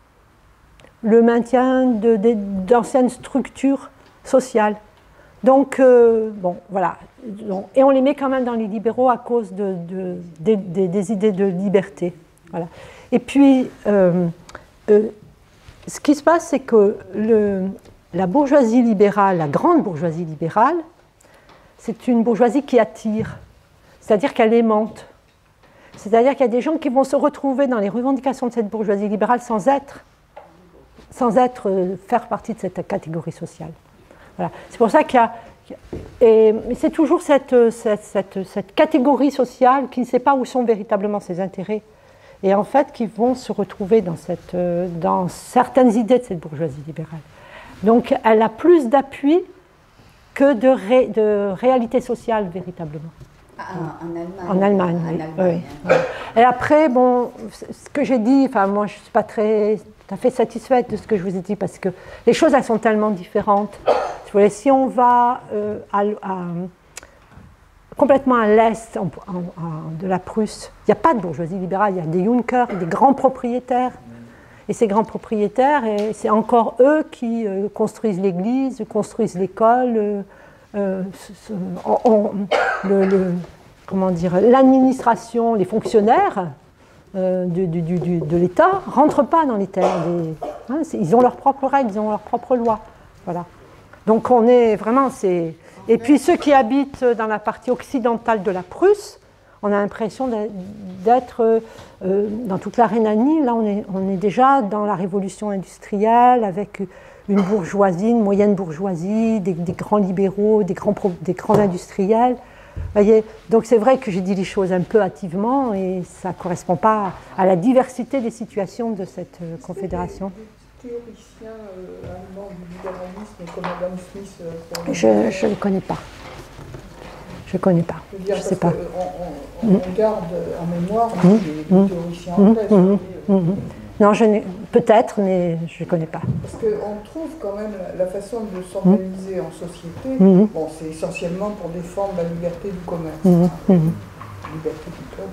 le maintien d'anciennes structures sociales. Donc, euh, bon, voilà. Donc, et on les met quand même dans les libéraux à cause de, de, de, de, des idées de liberté. Voilà. Et puis, euh, euh, ce qui se passe, c'est que le, la bourgeoisie libérale, la grande bourgeoisie libérale, c'est une bourgeoisie qui attire, c'est-à-dire qu'elle aimante. C'est-à-dire qu'il y a des gens qui vont se retrouver dans les revendications de cette bourgeoisie libérale sans être sans être, euh, faire partie de cette catégorie sociale. Voilà. C'est pour ça qu'il y a... Et c'est toujours cette, cette, cette, cette catégorie sociale qui ne sait pas où sont véritablement ses intérêts et en fait qui vont se retrouver dans, cette, dans certaines idées de cette bourgeoisie libérale. Donc elle a plus d'appui que de, ré, de réalité sociale véritablement. Ah, en Allemagne. En Allemagne, en oui. Allemagne oui. hein. Et après, bon, ce que j'ai dit, enfin moi je ne suis pas très... tout à fait satisfaite de ce que je vous ai dit parce que les choses elles sont tellement différentes. Si, vous voulez, si on va euh, à, à, complètement à l'est de la Prusse, il n'y a pas de bourgeoisie libérale, il y a des Junkers, des grands propriétaires. Et ces grands propriétaires, c'est encore eux qui euh, construisent l'église, construisent l'école, euh, euh, le, le, comment dire, l'administration, les fonctionnaires. Euh, du, du, du, de l'État ne rentrent pas dans les terres. Des, hein, ils ont leurs propres règles, ils ont leurs propres lois. Voilà. Donc on est vraiment... Et puis ceux qui habitent dans la partie occidentale de la Prusse, on a l'impression d'être euh, dans toute la Rhénanie. Là on est, on est déjà dans la révolution industrielle avec une bourgeoisie, une moyenne bourgeoisie, des, des grands libéraux, des grands, des grands industriels. Voyez, donc c'est vrai que j'ai dit les choses un peu hâtivement et ça ne correspond pas à la diversité des situations de cette euh, confédération. Des théoriciens euh, allemands du libéralisme comme Adam Smith euh, Je ne les connais pas. Je ne connais pas. Je, veux dire, je sais pas. On, on, on garde en mémoire mmh. les, les théoriciens mmh. anglais. Mmh. Mmh. Non, peut-être, mais je ne connais pas. Parce qu'on trouve quand même la façon de s'organiser mmh. en société, mmh. bon, c'est essentiellement pour défendre la liberté du commerce. Mmh. Mmh. liberté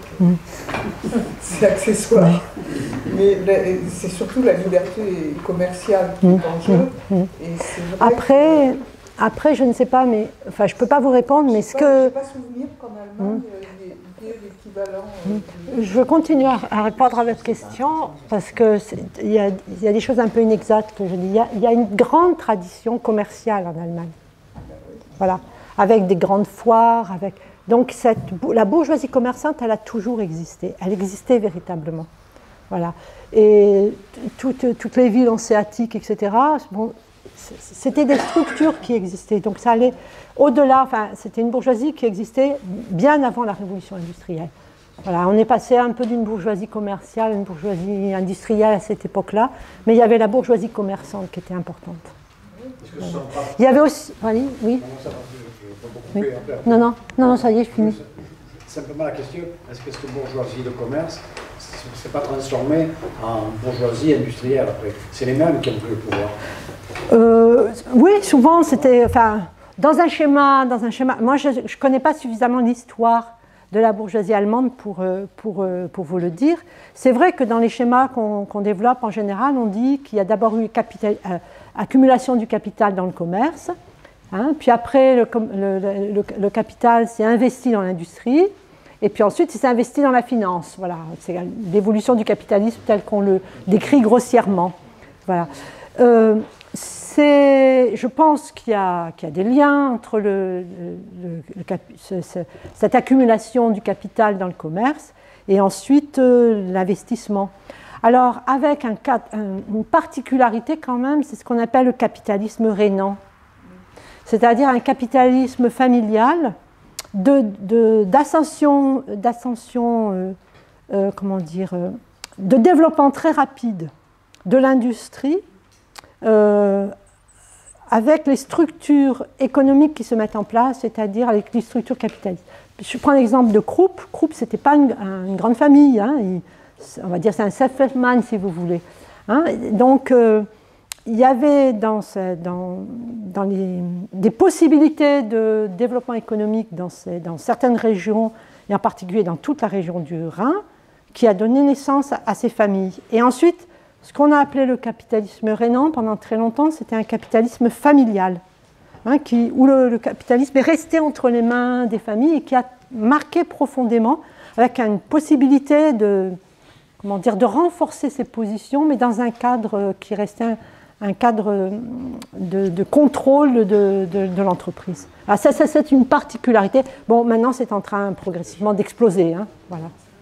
du peuple, c'est accessoire. Mais c'est surtout la liberté commerciale qui est en jeu. Et c'est vrai après, que... après, je ne sais pas, mais enfin, je ne peux pas vous répondre, mais ce que... Je n'ai pas souvenir qu'en Allemagne, il y ait l'équivalent... Euh, je veux continuer à répondre à votre question, parce qu'il y, y a des choses un peu inexactes que je dis. Il y a, il y a une grande tradition commerciale en Allemagne. Voilà, avec des grandes foires, avec... Donc cette, la bourgeoisie commerçante, elle a toujours existé, elle existait véritablement. Voilà. Et toutes, toutes les villes hanséatiques, et cetera, bon, c'était des structures qui existaient. Donc ça allait au-delà, enfin, c'était une bourgeoisie qui existait bien avant la révolution industrielle. Voilà, on est passé un peu d'une bourgeoisie commerciale à une bourgeoisie industrielle à cette époque-là, mais il y avait la bourgeoisie commerçante qui était importante. Voilà. Il y avait aussi... Allez, oui. Oui. Non, non, non, non, ça y est, je finis. Simplement la question, est-ce que cette bourgeoisie de commerce ne s'est pas transformée en bourgeoisie industrielle après? C'est les mêmes qui ont pris le pouvoir. Euh, oui, souvent c'était, enfin, dans un schéma, dans un schéma. Moi, je ne connais pas suffisamment l'histoire de la bourgeoisie allemande pour, pour, pour vous le dire. C'est vrai que dans les schémas qu'on qu'on développe en général, on dit qu'il y a d'abord eu capital, euh, accumulation du capital dans le commerce. Hein, puis après, le, le, le, le capital s'est investi dans l'industrie, et puis ensuite, il s'est investi dans la finance. Voilà, c'est l'évolution du capitalisme tel qu'on le décrit grossièrement. Voilà. Euh, je pense qu'il y, qu'il y a des liens entre le, le, le, le, ce, ce, cette accumulation du capital dans le commerce et ensuite euh, l'investissement. Alors, avec un, une particularité quand même, c'est ce qu'on appelle le capitalisme rénant. C'est-à-dire un capitalisme familial d'ascension, de, de, d'ascension euh, euh, comment dire, euh, de développement très rapide de l'industrie euh, avec les structures économiques qui se mettent en place, c'est-à-dire avec les structures capitalistes. Je prends l'exemple de Krupp. Krupp, ce n'était pas une, une grande famille, hein, il, on va dire c'est un self-made si vous voulez. Hein, donc, euh, il y avait dans, ce, dans, dans les, des possibilités de développement économique dans, ces, dans certaines régions, et en particulier dans toute la région du Rhin, qui a donné naissance à, à ces familles. Et ensuite, ce qu'on a appelé le capitalisme rénant, pendant très longtemps, c'était un capitalisme familial, hein, qui, où le, le capitalisme est resté entre les mains des familles et qui a marqué profondément, avec une possibilité de, comment dire, de renforcer ses positions, mais dans un cadre qui restait un, un cadre de, de contrôle de, de, de l'entreprise. Alors ça, ça c'est une particularité. Bon, maintenant, c'est en train progressivement d'exploser. Hein, voilà.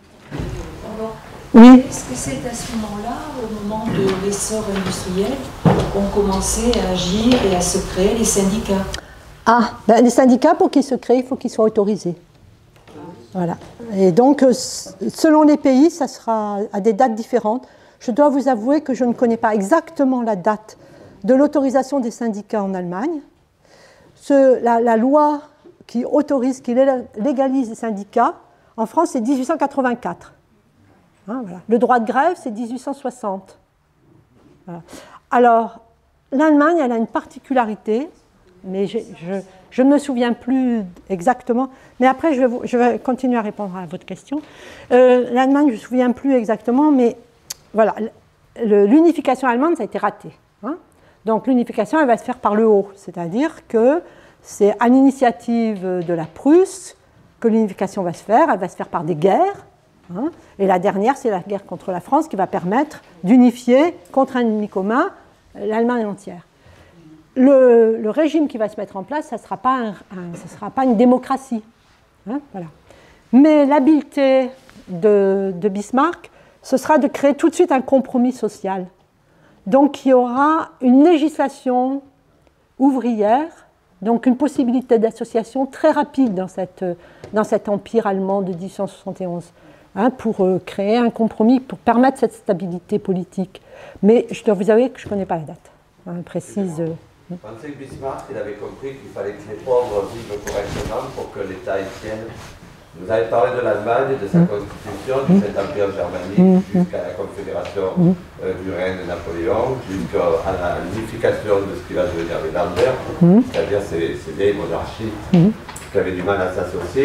Oui. Est-ce que c'est à ce moment-là, au moment de l'essor industriel, qu'ont commencé à agir et à se créer les syndicats? Ah, ben, les syndicats, pour qu'ils se créent, il faut qu'ils soient autorisés. Voilà. Et donc, selon les pays, ça sera à des dates différentes. Je dois vous avouer que je ne connais pas exactement la date de l'autorisation des syndicats en Allemagne. Ce, la, la loi qui autorise, qui légalise les syndicats, en France, c'est dix-huit cent quatre-vingt-quatre. Hein, voilà. Le droit de grève, c'est dix-huit cent soixante. Voilà. Alors, l'Allemagne, elle a une particularité, mais je, je, je ne me souviens plus exactement. Mais après, je vais, vous, je vais continuer à répondre à votre question. Euh, L'Allemagne, je ne me souviens plus exactement, mais voilà, l'unification allemande, ça a été raté. Hein. Donc, l'unification, elle va se faire par le haut, c'est-à-dire que c'est à l'initiative de la Prusse que l'unification va se faire. Elle va se faire par des guerres. Hein. Et la dernière, c'est la guerre contre la France qui va permettre d'unifier contre un ennemi commun l'Allemagne entière. Le, le régime qui va se mettre en place, ça ne sera pas, un, un, ça sera pas une démocratie. Hein, voilà. Mais l'habileté de, de Bismarck, ce sera de créer tout de suite un compromis social. Donc il y aura une législation ouvrière, donc une possibilité d'association très rapide dans, cette, dans cet empire allemand de dix-huit cent soixante et onze, hein, pour euh, créer un compromis, pour permettre cette stabilité politique. Mais je dois vous avouer que je ne connais pas la date hein, précise. Euh, Je pensais que Bismarck il avait compris qu'il fallait que les pauvres vivent correctement pour que l'État y tienne. Vous avez parlé de l'Allemagne, de sa mmh. constitution, de cet empire germanique, mmh. jusqu'à la confédération mmh. euh, du règne de Napoléon, jusqu'à l'unification de ce qui va devenir les Länder, mmh. c'est-à-dire ces, ces vieilles monarchies mmh. qui avaient du mal à s'associer.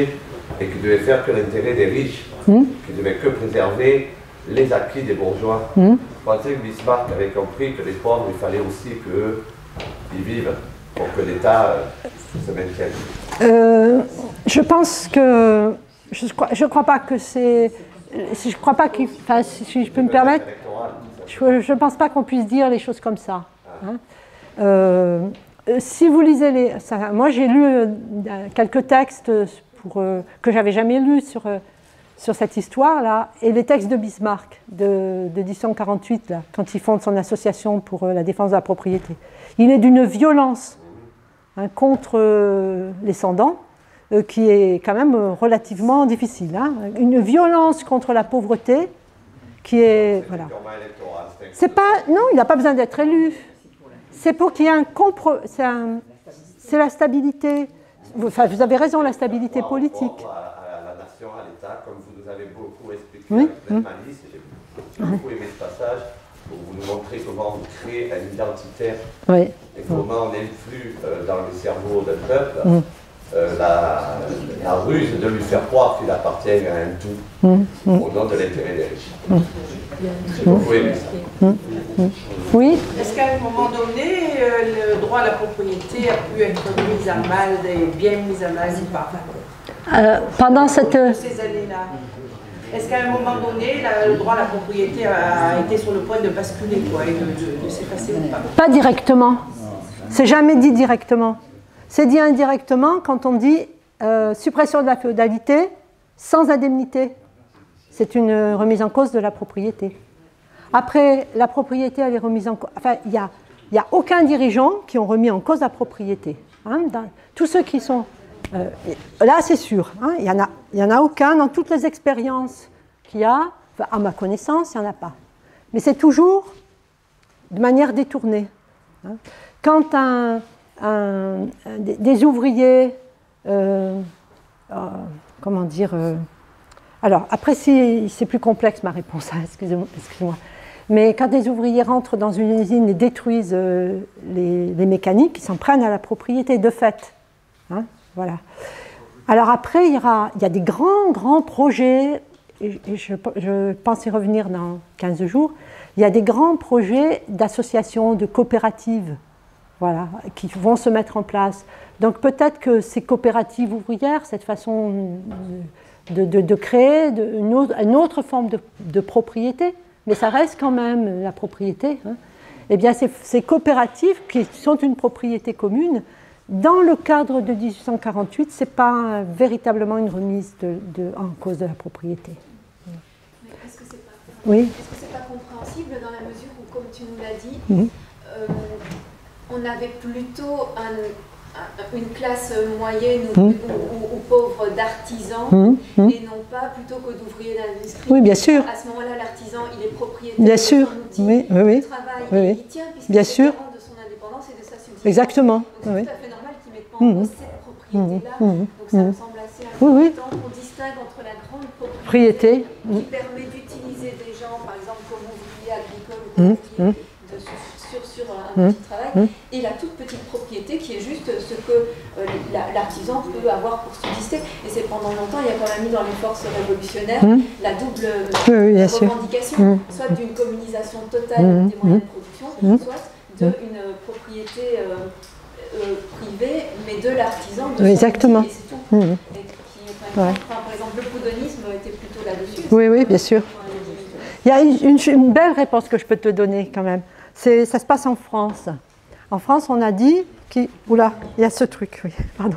et qui ne devait faire que l'intérêt des riches, mmh. qui ne devait que préserver les acquis des bourgeois. Mmh. Vous pensez que Bismarck avait compris que les pauvres, il fallait aussi qu'ils vivent pour que l'État euh, se maintienne? euh, Je pense que... Je ne crois, je crois pas que c'est... Je crois pas qu'il... Enfin, si je peux me permettre, je ne pense pas qu'on puisse dire les choses comme ça. Hein. Euh, si vous lisez les... Ça, moi, j'ai lu euh, quelques textes pour, euh, que j'avais jamais lus sur, euh, sur cette histoire-là, et les textes de Bismarck, de, de dix-huit cent quarante-huit, là, quand il fonde son association pour euh, la défense de la propriété. Il est d'une violence hein, contre euh, les sans-dents, euh, qui est quand même euh, relativement difficile. Hein. Une violence contre la pauvreté, qui est... Voilà. C'est pas... Non, il n'a pas besoin d'être élu. C'est pour qu'il y ait un compro... C'est un... la stabilité. Enfin, vous avez raison, la stabilité politique. À la nation, à l'État, comme vous nous avez beaucoup expliqué oui. avec pleine malice, j'ai beaucoup aimé ce passage où vous nous montrez comment vous créez un identitaire oui. et comment on influe euh, dans le cerveau d'un peuple mm. euh, la, la ruse de lui faire croire qu'il appartient à un tout mm. au nom de l'intérêt des riches. Mm. J'ai beaucoup aimé ça. Mm. Mm. Oui. Est-ce qu'à un moment donné, euh, le droit à la propriété a pu être mis à mal, et bien mis à mal par euh, pendant cette... ces années-là? Est-ce qu'à un moment donné, la, le droit à la propriété a été sur le point de basculer quoi, et de, de, de s'effacer ou pas? Pas directement. C'est jamais dit directement. C'est dit indirectement quand on dit euh, suppression de la féodalité sans indemnité. C'est une remise en cause de la propriété. Après, la propriété, elle est remise en cause. Enfin, il n'y a, y a aucun dirigeant qui ont remis en cause la propriété. Hein, dans, tous ceux qui sont... Euh, là, c'est sûr. Hein, il n'y en, y en a aucun dans toutes les expériences qu'il y a. Enfin, à ma connaissance, il n'y en a pas. Mais c'est toujours de manière détournée. Hein. Quand un, un, des, des ouvriers... Euh, euh, comment dire... Euh, alors, après, c'est, c'est plus complexe ma réponse, hein, excusez-moi. excusez-moi. Mais quand des ouvriers rentrent dans une usine et détruisent euh, les, les mécaniques, ils s'en prennent à la propriété de fait. Hein, voilà. Alors après, il y, aura, il y a des grands, grands projets, et je, je pense y revenir dans quinze jours, il y a des grands projets d'associations, de coopératives, voilà, qui vont se mettre en place. Donc peut-être que ces coopératives ouvrières, cette façon de, de, de créer de, une, autre, une autre forme de, de propriété, mais ça reste quand même la propriété, hein. Eh bien, ces, ces coopératives qui sont une propriété commune, dans le cadre de dix-huit cent quarante-huit, ce n'est pas véritablement une remise de, de, en cause de la propriété. Mais est-ce que ce n'est pas, oui. est-ce que c'est pas compréhensible dans la mesure où, comme tu nous l'as dit, mmh. euh, on avait plutôt un... une classe moyenne ou, mmh. ou, ou, ou pauvre d'artisans mmh. Mmh. et non pas plutôt que d'ouvriers d'industrie. Oui, bien sûr. À ce moment-là, l'artisan, il est propriétaire bien de sûr. son outil oui, oui, oui. de travail oui, oui. et il tient puisqu'il bien est sûr. garant de son indépendance et de sa subsistance. Exactement. Donc c'est oui. tout à fait normal qu'il ne mette pas en cause cette propriété-là. Mmh. Donc ça mmh. me semble assez important oui, oui. qu'on distingue entre la grande propriété mmh. qui permet d'utiliser des gens, par exemple comme ouvriers agricoles ou comme mmh. ouvriers de, sur, sur un mmh. petit travail, mmh. et la toute petite propriété qui est juste ce que euh, la, l'artisan peut avoir pour subsister. Et c'est pendant longtemps, il y a quand même eu dans les forces révolutionnaires mmh. la double oui, oui, revendication, mmh. soit d'une communisation totale mmh. des moyens de production, mmh. soit d'une propriété euh, euh, privée, mais de l'artisan, de oui, exactement. Et c'est tout. Mmh. Et qui, par, exemple, ouais. enfin, par exemple, le poudonisme était plutôt là-dessus. Oui, oui, bien sûr. Il y a une, une, une belle réponse que je peux te donner quand même. C'est, ça se passe en France. En France, on a dit qu'il... Oula, il y a ce truc, oui, pardon.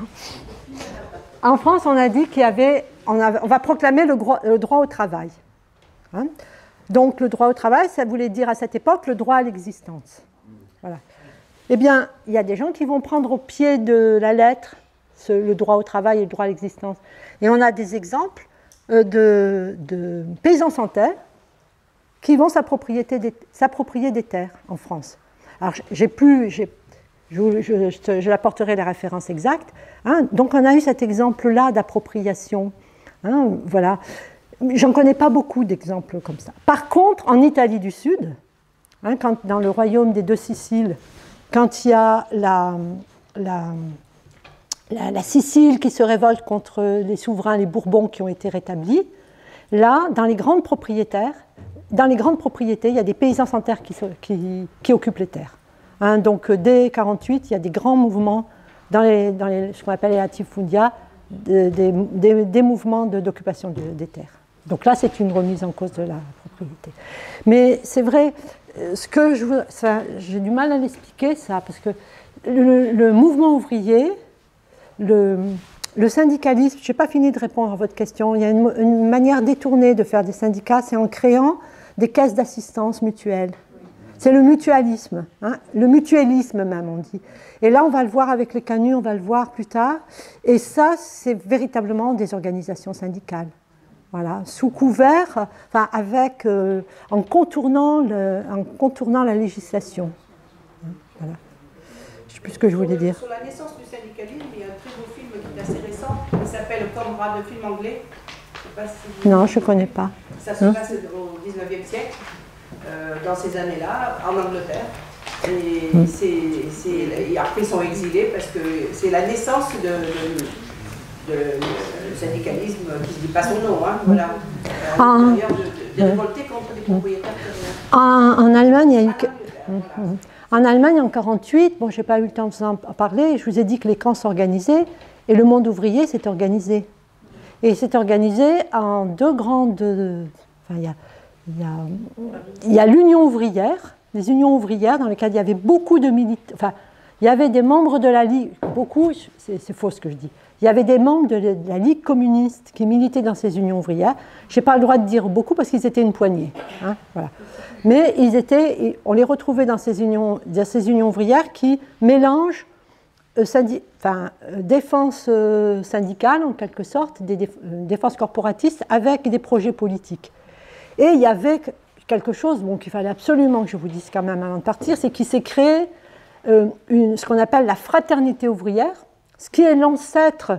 En France, on a dit qu'il y avait... On, avait, on va proclamer le, gro- le droit au travail. Hein? Donc, le droit au travail, ça voulait dire à cette époque le droit à l'existence. Voilà. Eh bien, il y a des gens qui vont prendre au pied de la lettre ce, le droit au travail et le droit à l'existence. Et on a des exemples euh, de, de paysans sans terre qui vont s'approprier des, s'approprier des terres en France. Alors, j'ai plus, j'ai, je, je, je, je apporterai les références exactes. Hein. Donc, on a eu cet exemple-là d'appropriation. Hein, voilà. J'en connais pas beaucoup d'exemples comme ça. Par contre, en Italie du Sud, hein, quand, dans le royaume des deux Siciles, quand il y a la, la, la, la Sicile qui se révolte contre les souverains, les Bourbons qui ont été rétablis. Là, dans les grandes propriétaires, dans les grandes propriétés, il y a des paysans sans terre qui, qui, qui occupent les terres. Hein, donc dès mille neuf cent quarante-huit, il y a des grands mouvements dans, les, dans les, ce qu'on appelle les latifundia, des, des, des, des mouvements d'occupation de, des terres. Donc là, c'est une remise en cause de la propriété. Mais c'est vrai, ce que je veux, ça, j'ai du mal à l'expliquer ça, parce que le, le mouvement ouvrier, le, le syndicalisme, je n'ai pas fini de répondre à votre question, il y a une, une manière détournée de faire des syndicats, c'est en créant des caisses d'assistance mutuelle. C'est le mutualisme, hein, le mutualisme même, on dit. Et là, on va le voir avec les canuts, on va le voir plus tard. Et ça, c'est véritablement des organisations syndicales. Voilà, sous couvert, enfin, avec, euh, en, contournant le, en contournant la législation. Voilà. Je ne sais plus ce que je voulais dire. Sur la naissance du syndicalisme, il y a un très beau film qui est assez récent, qui s'appelle Comrade, de film anglais. Je sais pas si vous... Non, je ne connais pas. Ça se hein? passe au dix-neuvième siècle, euh, dans ces années-là, en Angleterre. Et, hum. c'est, c'est, et après, ils sont exilés parce que c'est la naissance de... de de, le syndicalisme qui ne dit pas son nom, hein, voilà, euh, ah, de, de, de révolter contre les propriétaires. En, en Allemagne, il y a eu... En Allemagne, en mille neuf cent quarante-huit, bon, je n'ai pas eu le temps de vous en parler, je vous ai dit que les camps s'organisaient et le monde ouvrier s'est organisé. Et s'est organisé en deux grandes... Enfin, il y a, il y a, il y a l'Union ouvrière, les unions ouvrières dans lesquelles il y avait beaucoup de militants... Enfin, il y avait des membres de la Ligue, beaucoup, c'est faux ce que je dis, il y avait des membres de la Ligue communiste qui militaient dans ces unions ouvrières. Je n'ai pas le droit de dire beaucoup parce qu'ils étaient une poignée. Hein, voilà. Mais ils étaient, on les retrouvait dans ces unions, dans ces unions ouvrières qui mélangent euh, syndi, enfin, euh, défense euh, syndicale, en quelque sorte, des déf, euh, défense corporatiste avec des projets politiques. Et il y avait quelque chose bon, qu'il fallait absolument que je vous dise quand même avant de partir, c'est qu'il s'est créé euh, une, ce qu'on appelle la fraternité ouvrière, ce qui est l'ancêtre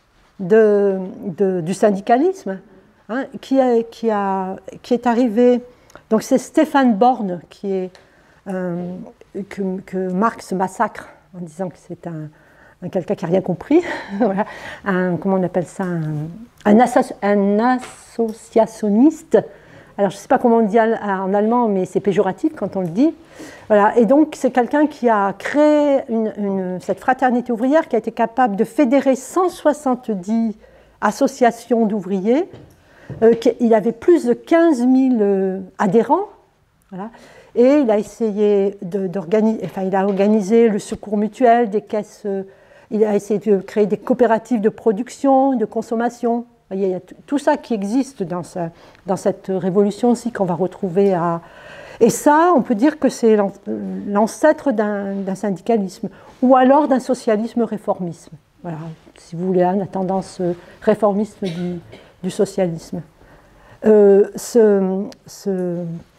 de, de, du syndicalisme, hein, qui, a, qui, a, qui est arrivé. Donc c'est Stéphane Born qui est, euh, que, que Marx massacre en disant que c'est un, un quelqu'un qui n'a rien compris. Voilà. Un, comment on appelle ça, un, un, asso, un associationniste. Alors je ne sais pas comment on dit en allemand, mais c'est péjoratif quand on le dit. Voilà. Et donc c'est quelqu'un qui a créé une, une, cette fraternité ouvrière qui a été capable de fédérer cent soixante-dix associations d'ouvriers. Euh, il avait plus de quinze mille euh, adhérents. Voilà. Et il a essayé d'organiser, enfin il a organisé le secours mutuel, des caisses, euh, il a essayé de créer des coopératives de production, de consommation. Il y a tout ça qui existe dans, sa, dans cette révolution aussi qu'on va retrouver à... Et ça, on peut dire que c'est l'ancêtre d'un syndicalisme, ou alors d'un socialisme réformisme. Voilà, si vous voulez, hein, la tendance réformiste du, du socialisme. Euh, ce, ce,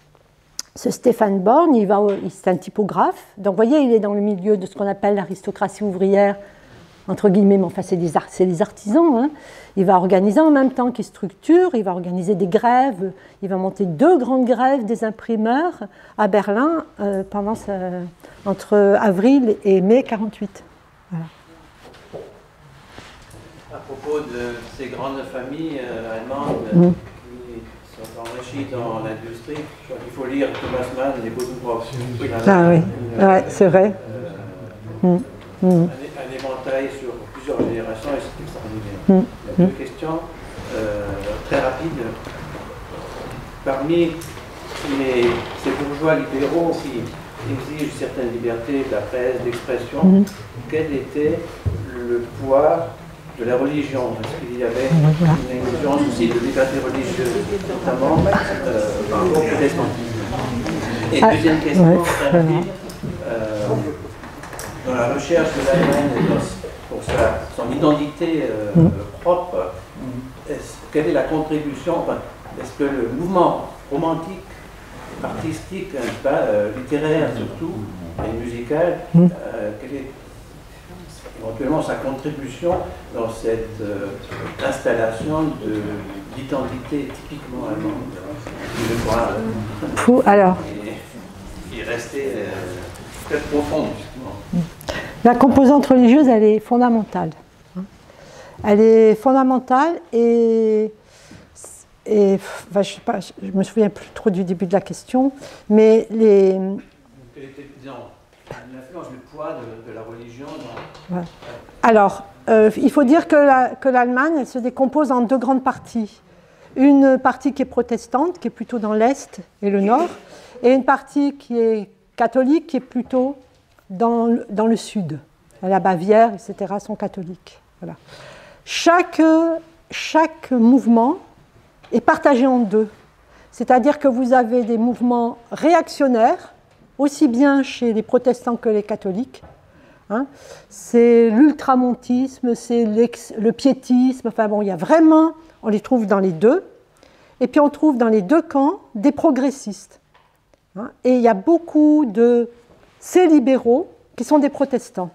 ce Stéphane Born, c'est un typographe. Donc, vous voyez, il est dans le milieu de ce qu'on appelle l'aristocratie ouvrière, entre guillemets, mais enfin, c'est des, art, des artisans. Hein. Il va organiser en même temps qu'il structure, il va organiser des grèves, il va monter deux grandes grèves des imprimeurs à Berlin euh, pendant ce, entre avril et mai mille neuf cent quarante-huit. Voilà. À propos de ces grandes familles euh, allemandes mmh. qui sont enrichies dans l'industrie, je crois qu'il faut lire Thomas Mann et Buddenbrock. Ah oui, ouais, c'est vrai. Euh, mmh. Mmh. Un, un éventail sur plusieurs générations et c'est extraordinaire. Mmh. Il y a deux questions euh, très rapides. Parmi les, ces bourgeois libéraux qui exigent certaines libertés de la presse, d'expression, mmh. quel était le poids de la religion? Est-ce qu'il y avait une exigence aussi de liberté religieuse, notamment euh, par rapport au protestantisme? Et deuxième question, ouais, très rapide. Euh, dans la recherche de l'Allemagne pour sa, son identité euh, mmh. propre, quelle est la contribution, enfin, est-ce que le mouvement romantique, artistique, pas, euh, littéraire surtout, et musical, mmh. euh, quelle est éventuellement sa contribution dans cette euh, installation d'identité typiquement allemande, qui je crois Pou, alors. est, est restée euh, très profonde. La composante religieuse, elle est fondamentale. Elle est fondamentale et, et enfin, je ne me souviens plus trop du début de la question, mais les... Donc, quelle était, disons, l'influence du poids de, de la religion dans... Ouais. Alors, euh, il faut dire que l'Allemagne, elle se décompose en deux grandes parties. Une partie qui est protestante, qui est plutôt dans l'Est et le Nord, et une partie qui est catholique, qui est plutôt dans, dans le Sud. La Bavière, et cetera sont catholiques. Voilà. Chaque, chaque mouvement est partagé en deux. C'est-à-dire que vous avez des mouvements réactionnaires, aussi bien chez les protestants que les catholiques. Hein. C'est l'ultramontisme, c'est le piétisme, enfin bon, il y a vraiment... On les trouve dans les deux. Et puis on trouve dans les deux camps des progressistes. Hein, et il y a beaucoup de ces libéraux qui sont des protestants.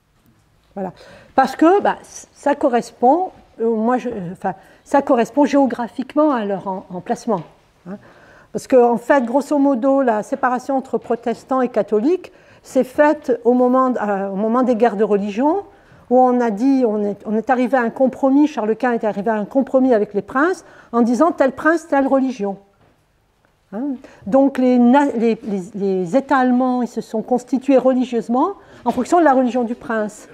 Voilà. Parce que bah, ça correspond, euh, moi je, enfin, ça correspond géographiquement à leur en, emplacement. Hein. Parce qu'en en fait, grosso modo, la séparation entre protestants et catholiques s'est faite au moment, euh, au moment des guerres de religion, où on a dit, on est, on est arrivé à un compromis, Charles Quint est arrivé à un compromis avec les princes, en disant tel prince, telle religion. Hein? Donc les, les, les, les États allemands, ils se sont constitués religieusement en fonction de la religion du prince.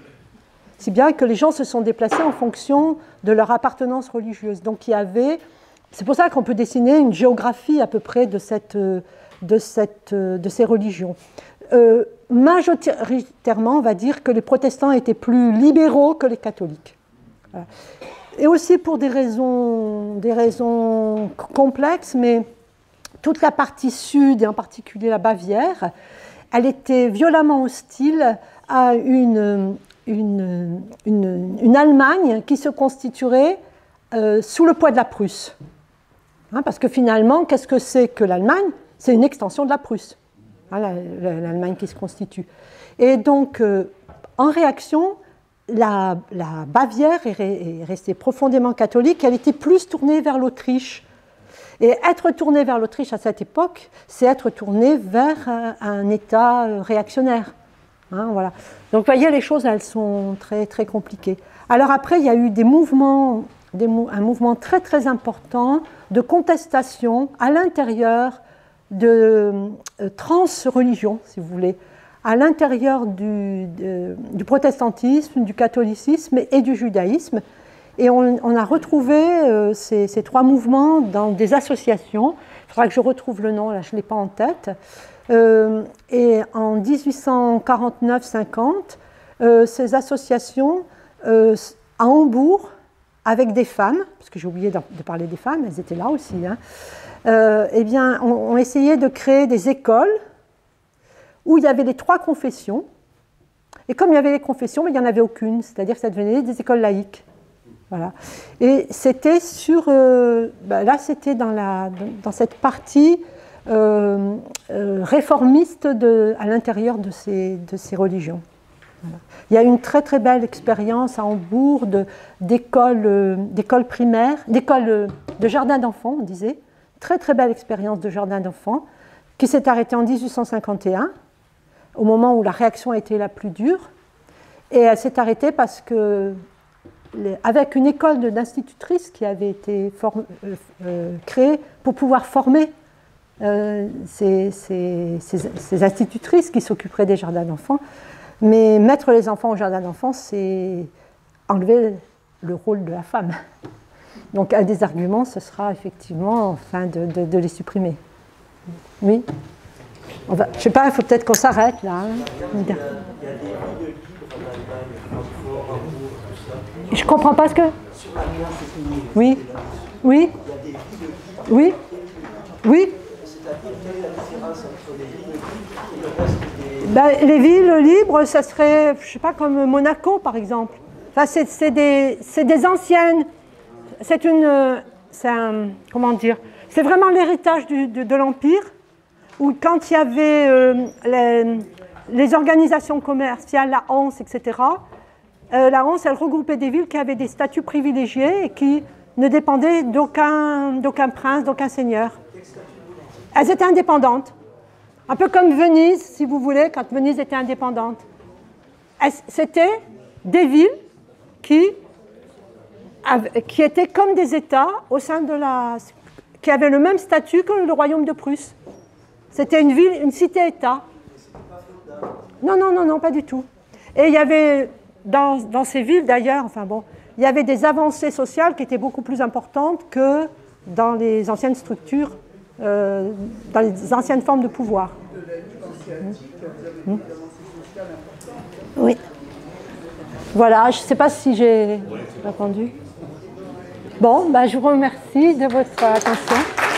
Si bien que les gens se sont déplacés en fonction de leur appartenance religieuse. Donc il y avait, c'est pour ça qu'on peut dessiner une géographie à peu près de, cette, de, cette, de ces religions. Euh, majoritairement, on va dire que les protestants étaient plus libéraux que les catholiques. Voilà. Et aussi pour des raisons, des raisons complexes, mais toute la partie sud, et en particulier la Bavière, elle était violemment hostile à une, une, une, une Allemagne qui se constituerait euh, sous le poids de la Prusse. Hein, parce que finalement, qu'est-ce que c'est que l'Allemagne? C'est une extension de la Prusse. L'Allemagne qui se constitue. Et donc, euh, en réaction, la, la Bavière est, est restée profondément catholique, elle était plus tournée vers l'Autriche. Et être tournée vers l'Autriche à cette époque, c'est être tournée vers un, un État réactionnaire. Hein, voilà. Donc, vous voyez, les choses, elles sont très, très compliquées. Alors après, il y a eu des mouvements, des, un mouvement très, très important de contestation à l'intérieur de euh, trans-religion, si vous voulez, à l'intérieur du, de, du protestantisme, du catholicisme et du judaïsme. Et on, on a retrouvé euh, ces, ces trois mouvements dans des associations. Il faudra que je retrouve le nom, là je ne l'ai pas en tête. Euh, et en dix-huit cent quarante-neuf cinquante, euh, ces associations euh, à Hambourg, avec des femmes, parce que j'ai oublié de, de parler des femmes, elles étaient là aussi, hein, Euh, eh bien, on, on essayait de créer des écoles où il y avait les trois confessions. Et comme il y avait les confessions, il n'y en avait aucune, c'est-à-dire que ça devenait des écoles laïques. Voilà. Et c'était sur... Euh, ben là, c'était dans, la, dans cette partie euh, euh, réformiste de, à l'intérieur de ces, de ces religions. Voilà. Il y a une très très belle expérience à Hambourg d'écoles euh, d'école primaires, d'écoles euh, de jardins d'enfants, on disait. Très très belle expérience de jardin d'enfants qui s'est arrêtée en dix-huit cent cinquante et un, au moment où la réaction a été la plus dure. Et elle s'est arrêtée parce que, avec une école d'institutrices qui avait été form, euh, euh, créée pour pouvoir former euh, ces, ces, ces, ces institutrices qui s'occuperaient des jardins d'enfants, mais mettre les enfants au jardin d'enfants, c'est enlever le rôle de la femme. Donc un des arguments, ce sera effectivement enfin, de, de, de les supprimer. Oui. On va, je ne sais pas, il faut peut-être qu'on s'arrête là. Hein. Il y a des villes libres en Allemagne, Francfort, Hambourg, tout ça. Je ne comprends pas ce que... Sur l'Alliance ethnique. Oui. Oui. Il y a des villes libres. Oui. Oui. C'est-à-dire quelle est la différence entre les villes libres et le reste des... Ben, les villes libres, ça serait, je ne sais pas, comme Monaco par exemple. Enfin, c'est des, des anciennes... C'est une, c'est un, comment dire, c'est vraiment l'héritage de, de l'Empire, où quand il y avait euh, les, les organisations commerciales, la Hanse, et cetera, euh, la Hanse, elle regroupait des villes qui avaient des statuts privilégiés et qui ne dépendaient d'aucun, d'aucun prince, d'aucun seigneur. Elles étaient indépendantes, un peu comme Venise, si vous voulez, quand Venise était indépendante. C'était des villes qui qui étaient comme des États au sein de la... qui avaient le même statut que le royaume de Prusse. C'était une ville, une cité-État. Non, non, non, non, pas du tout. Et il y avait, dans, dans ces villes d'ailleurs, enfin bon, il y avait des avancées sociales qui étaient beaucoup plus importantes que dans les anciennes structures, euh, dans les anciennes formes de pouvoir. Mmh. Mmh. Oui. Voilà, je ne sais pas si j'ai répondu. Bon, ben, je vous remercie de votre attention.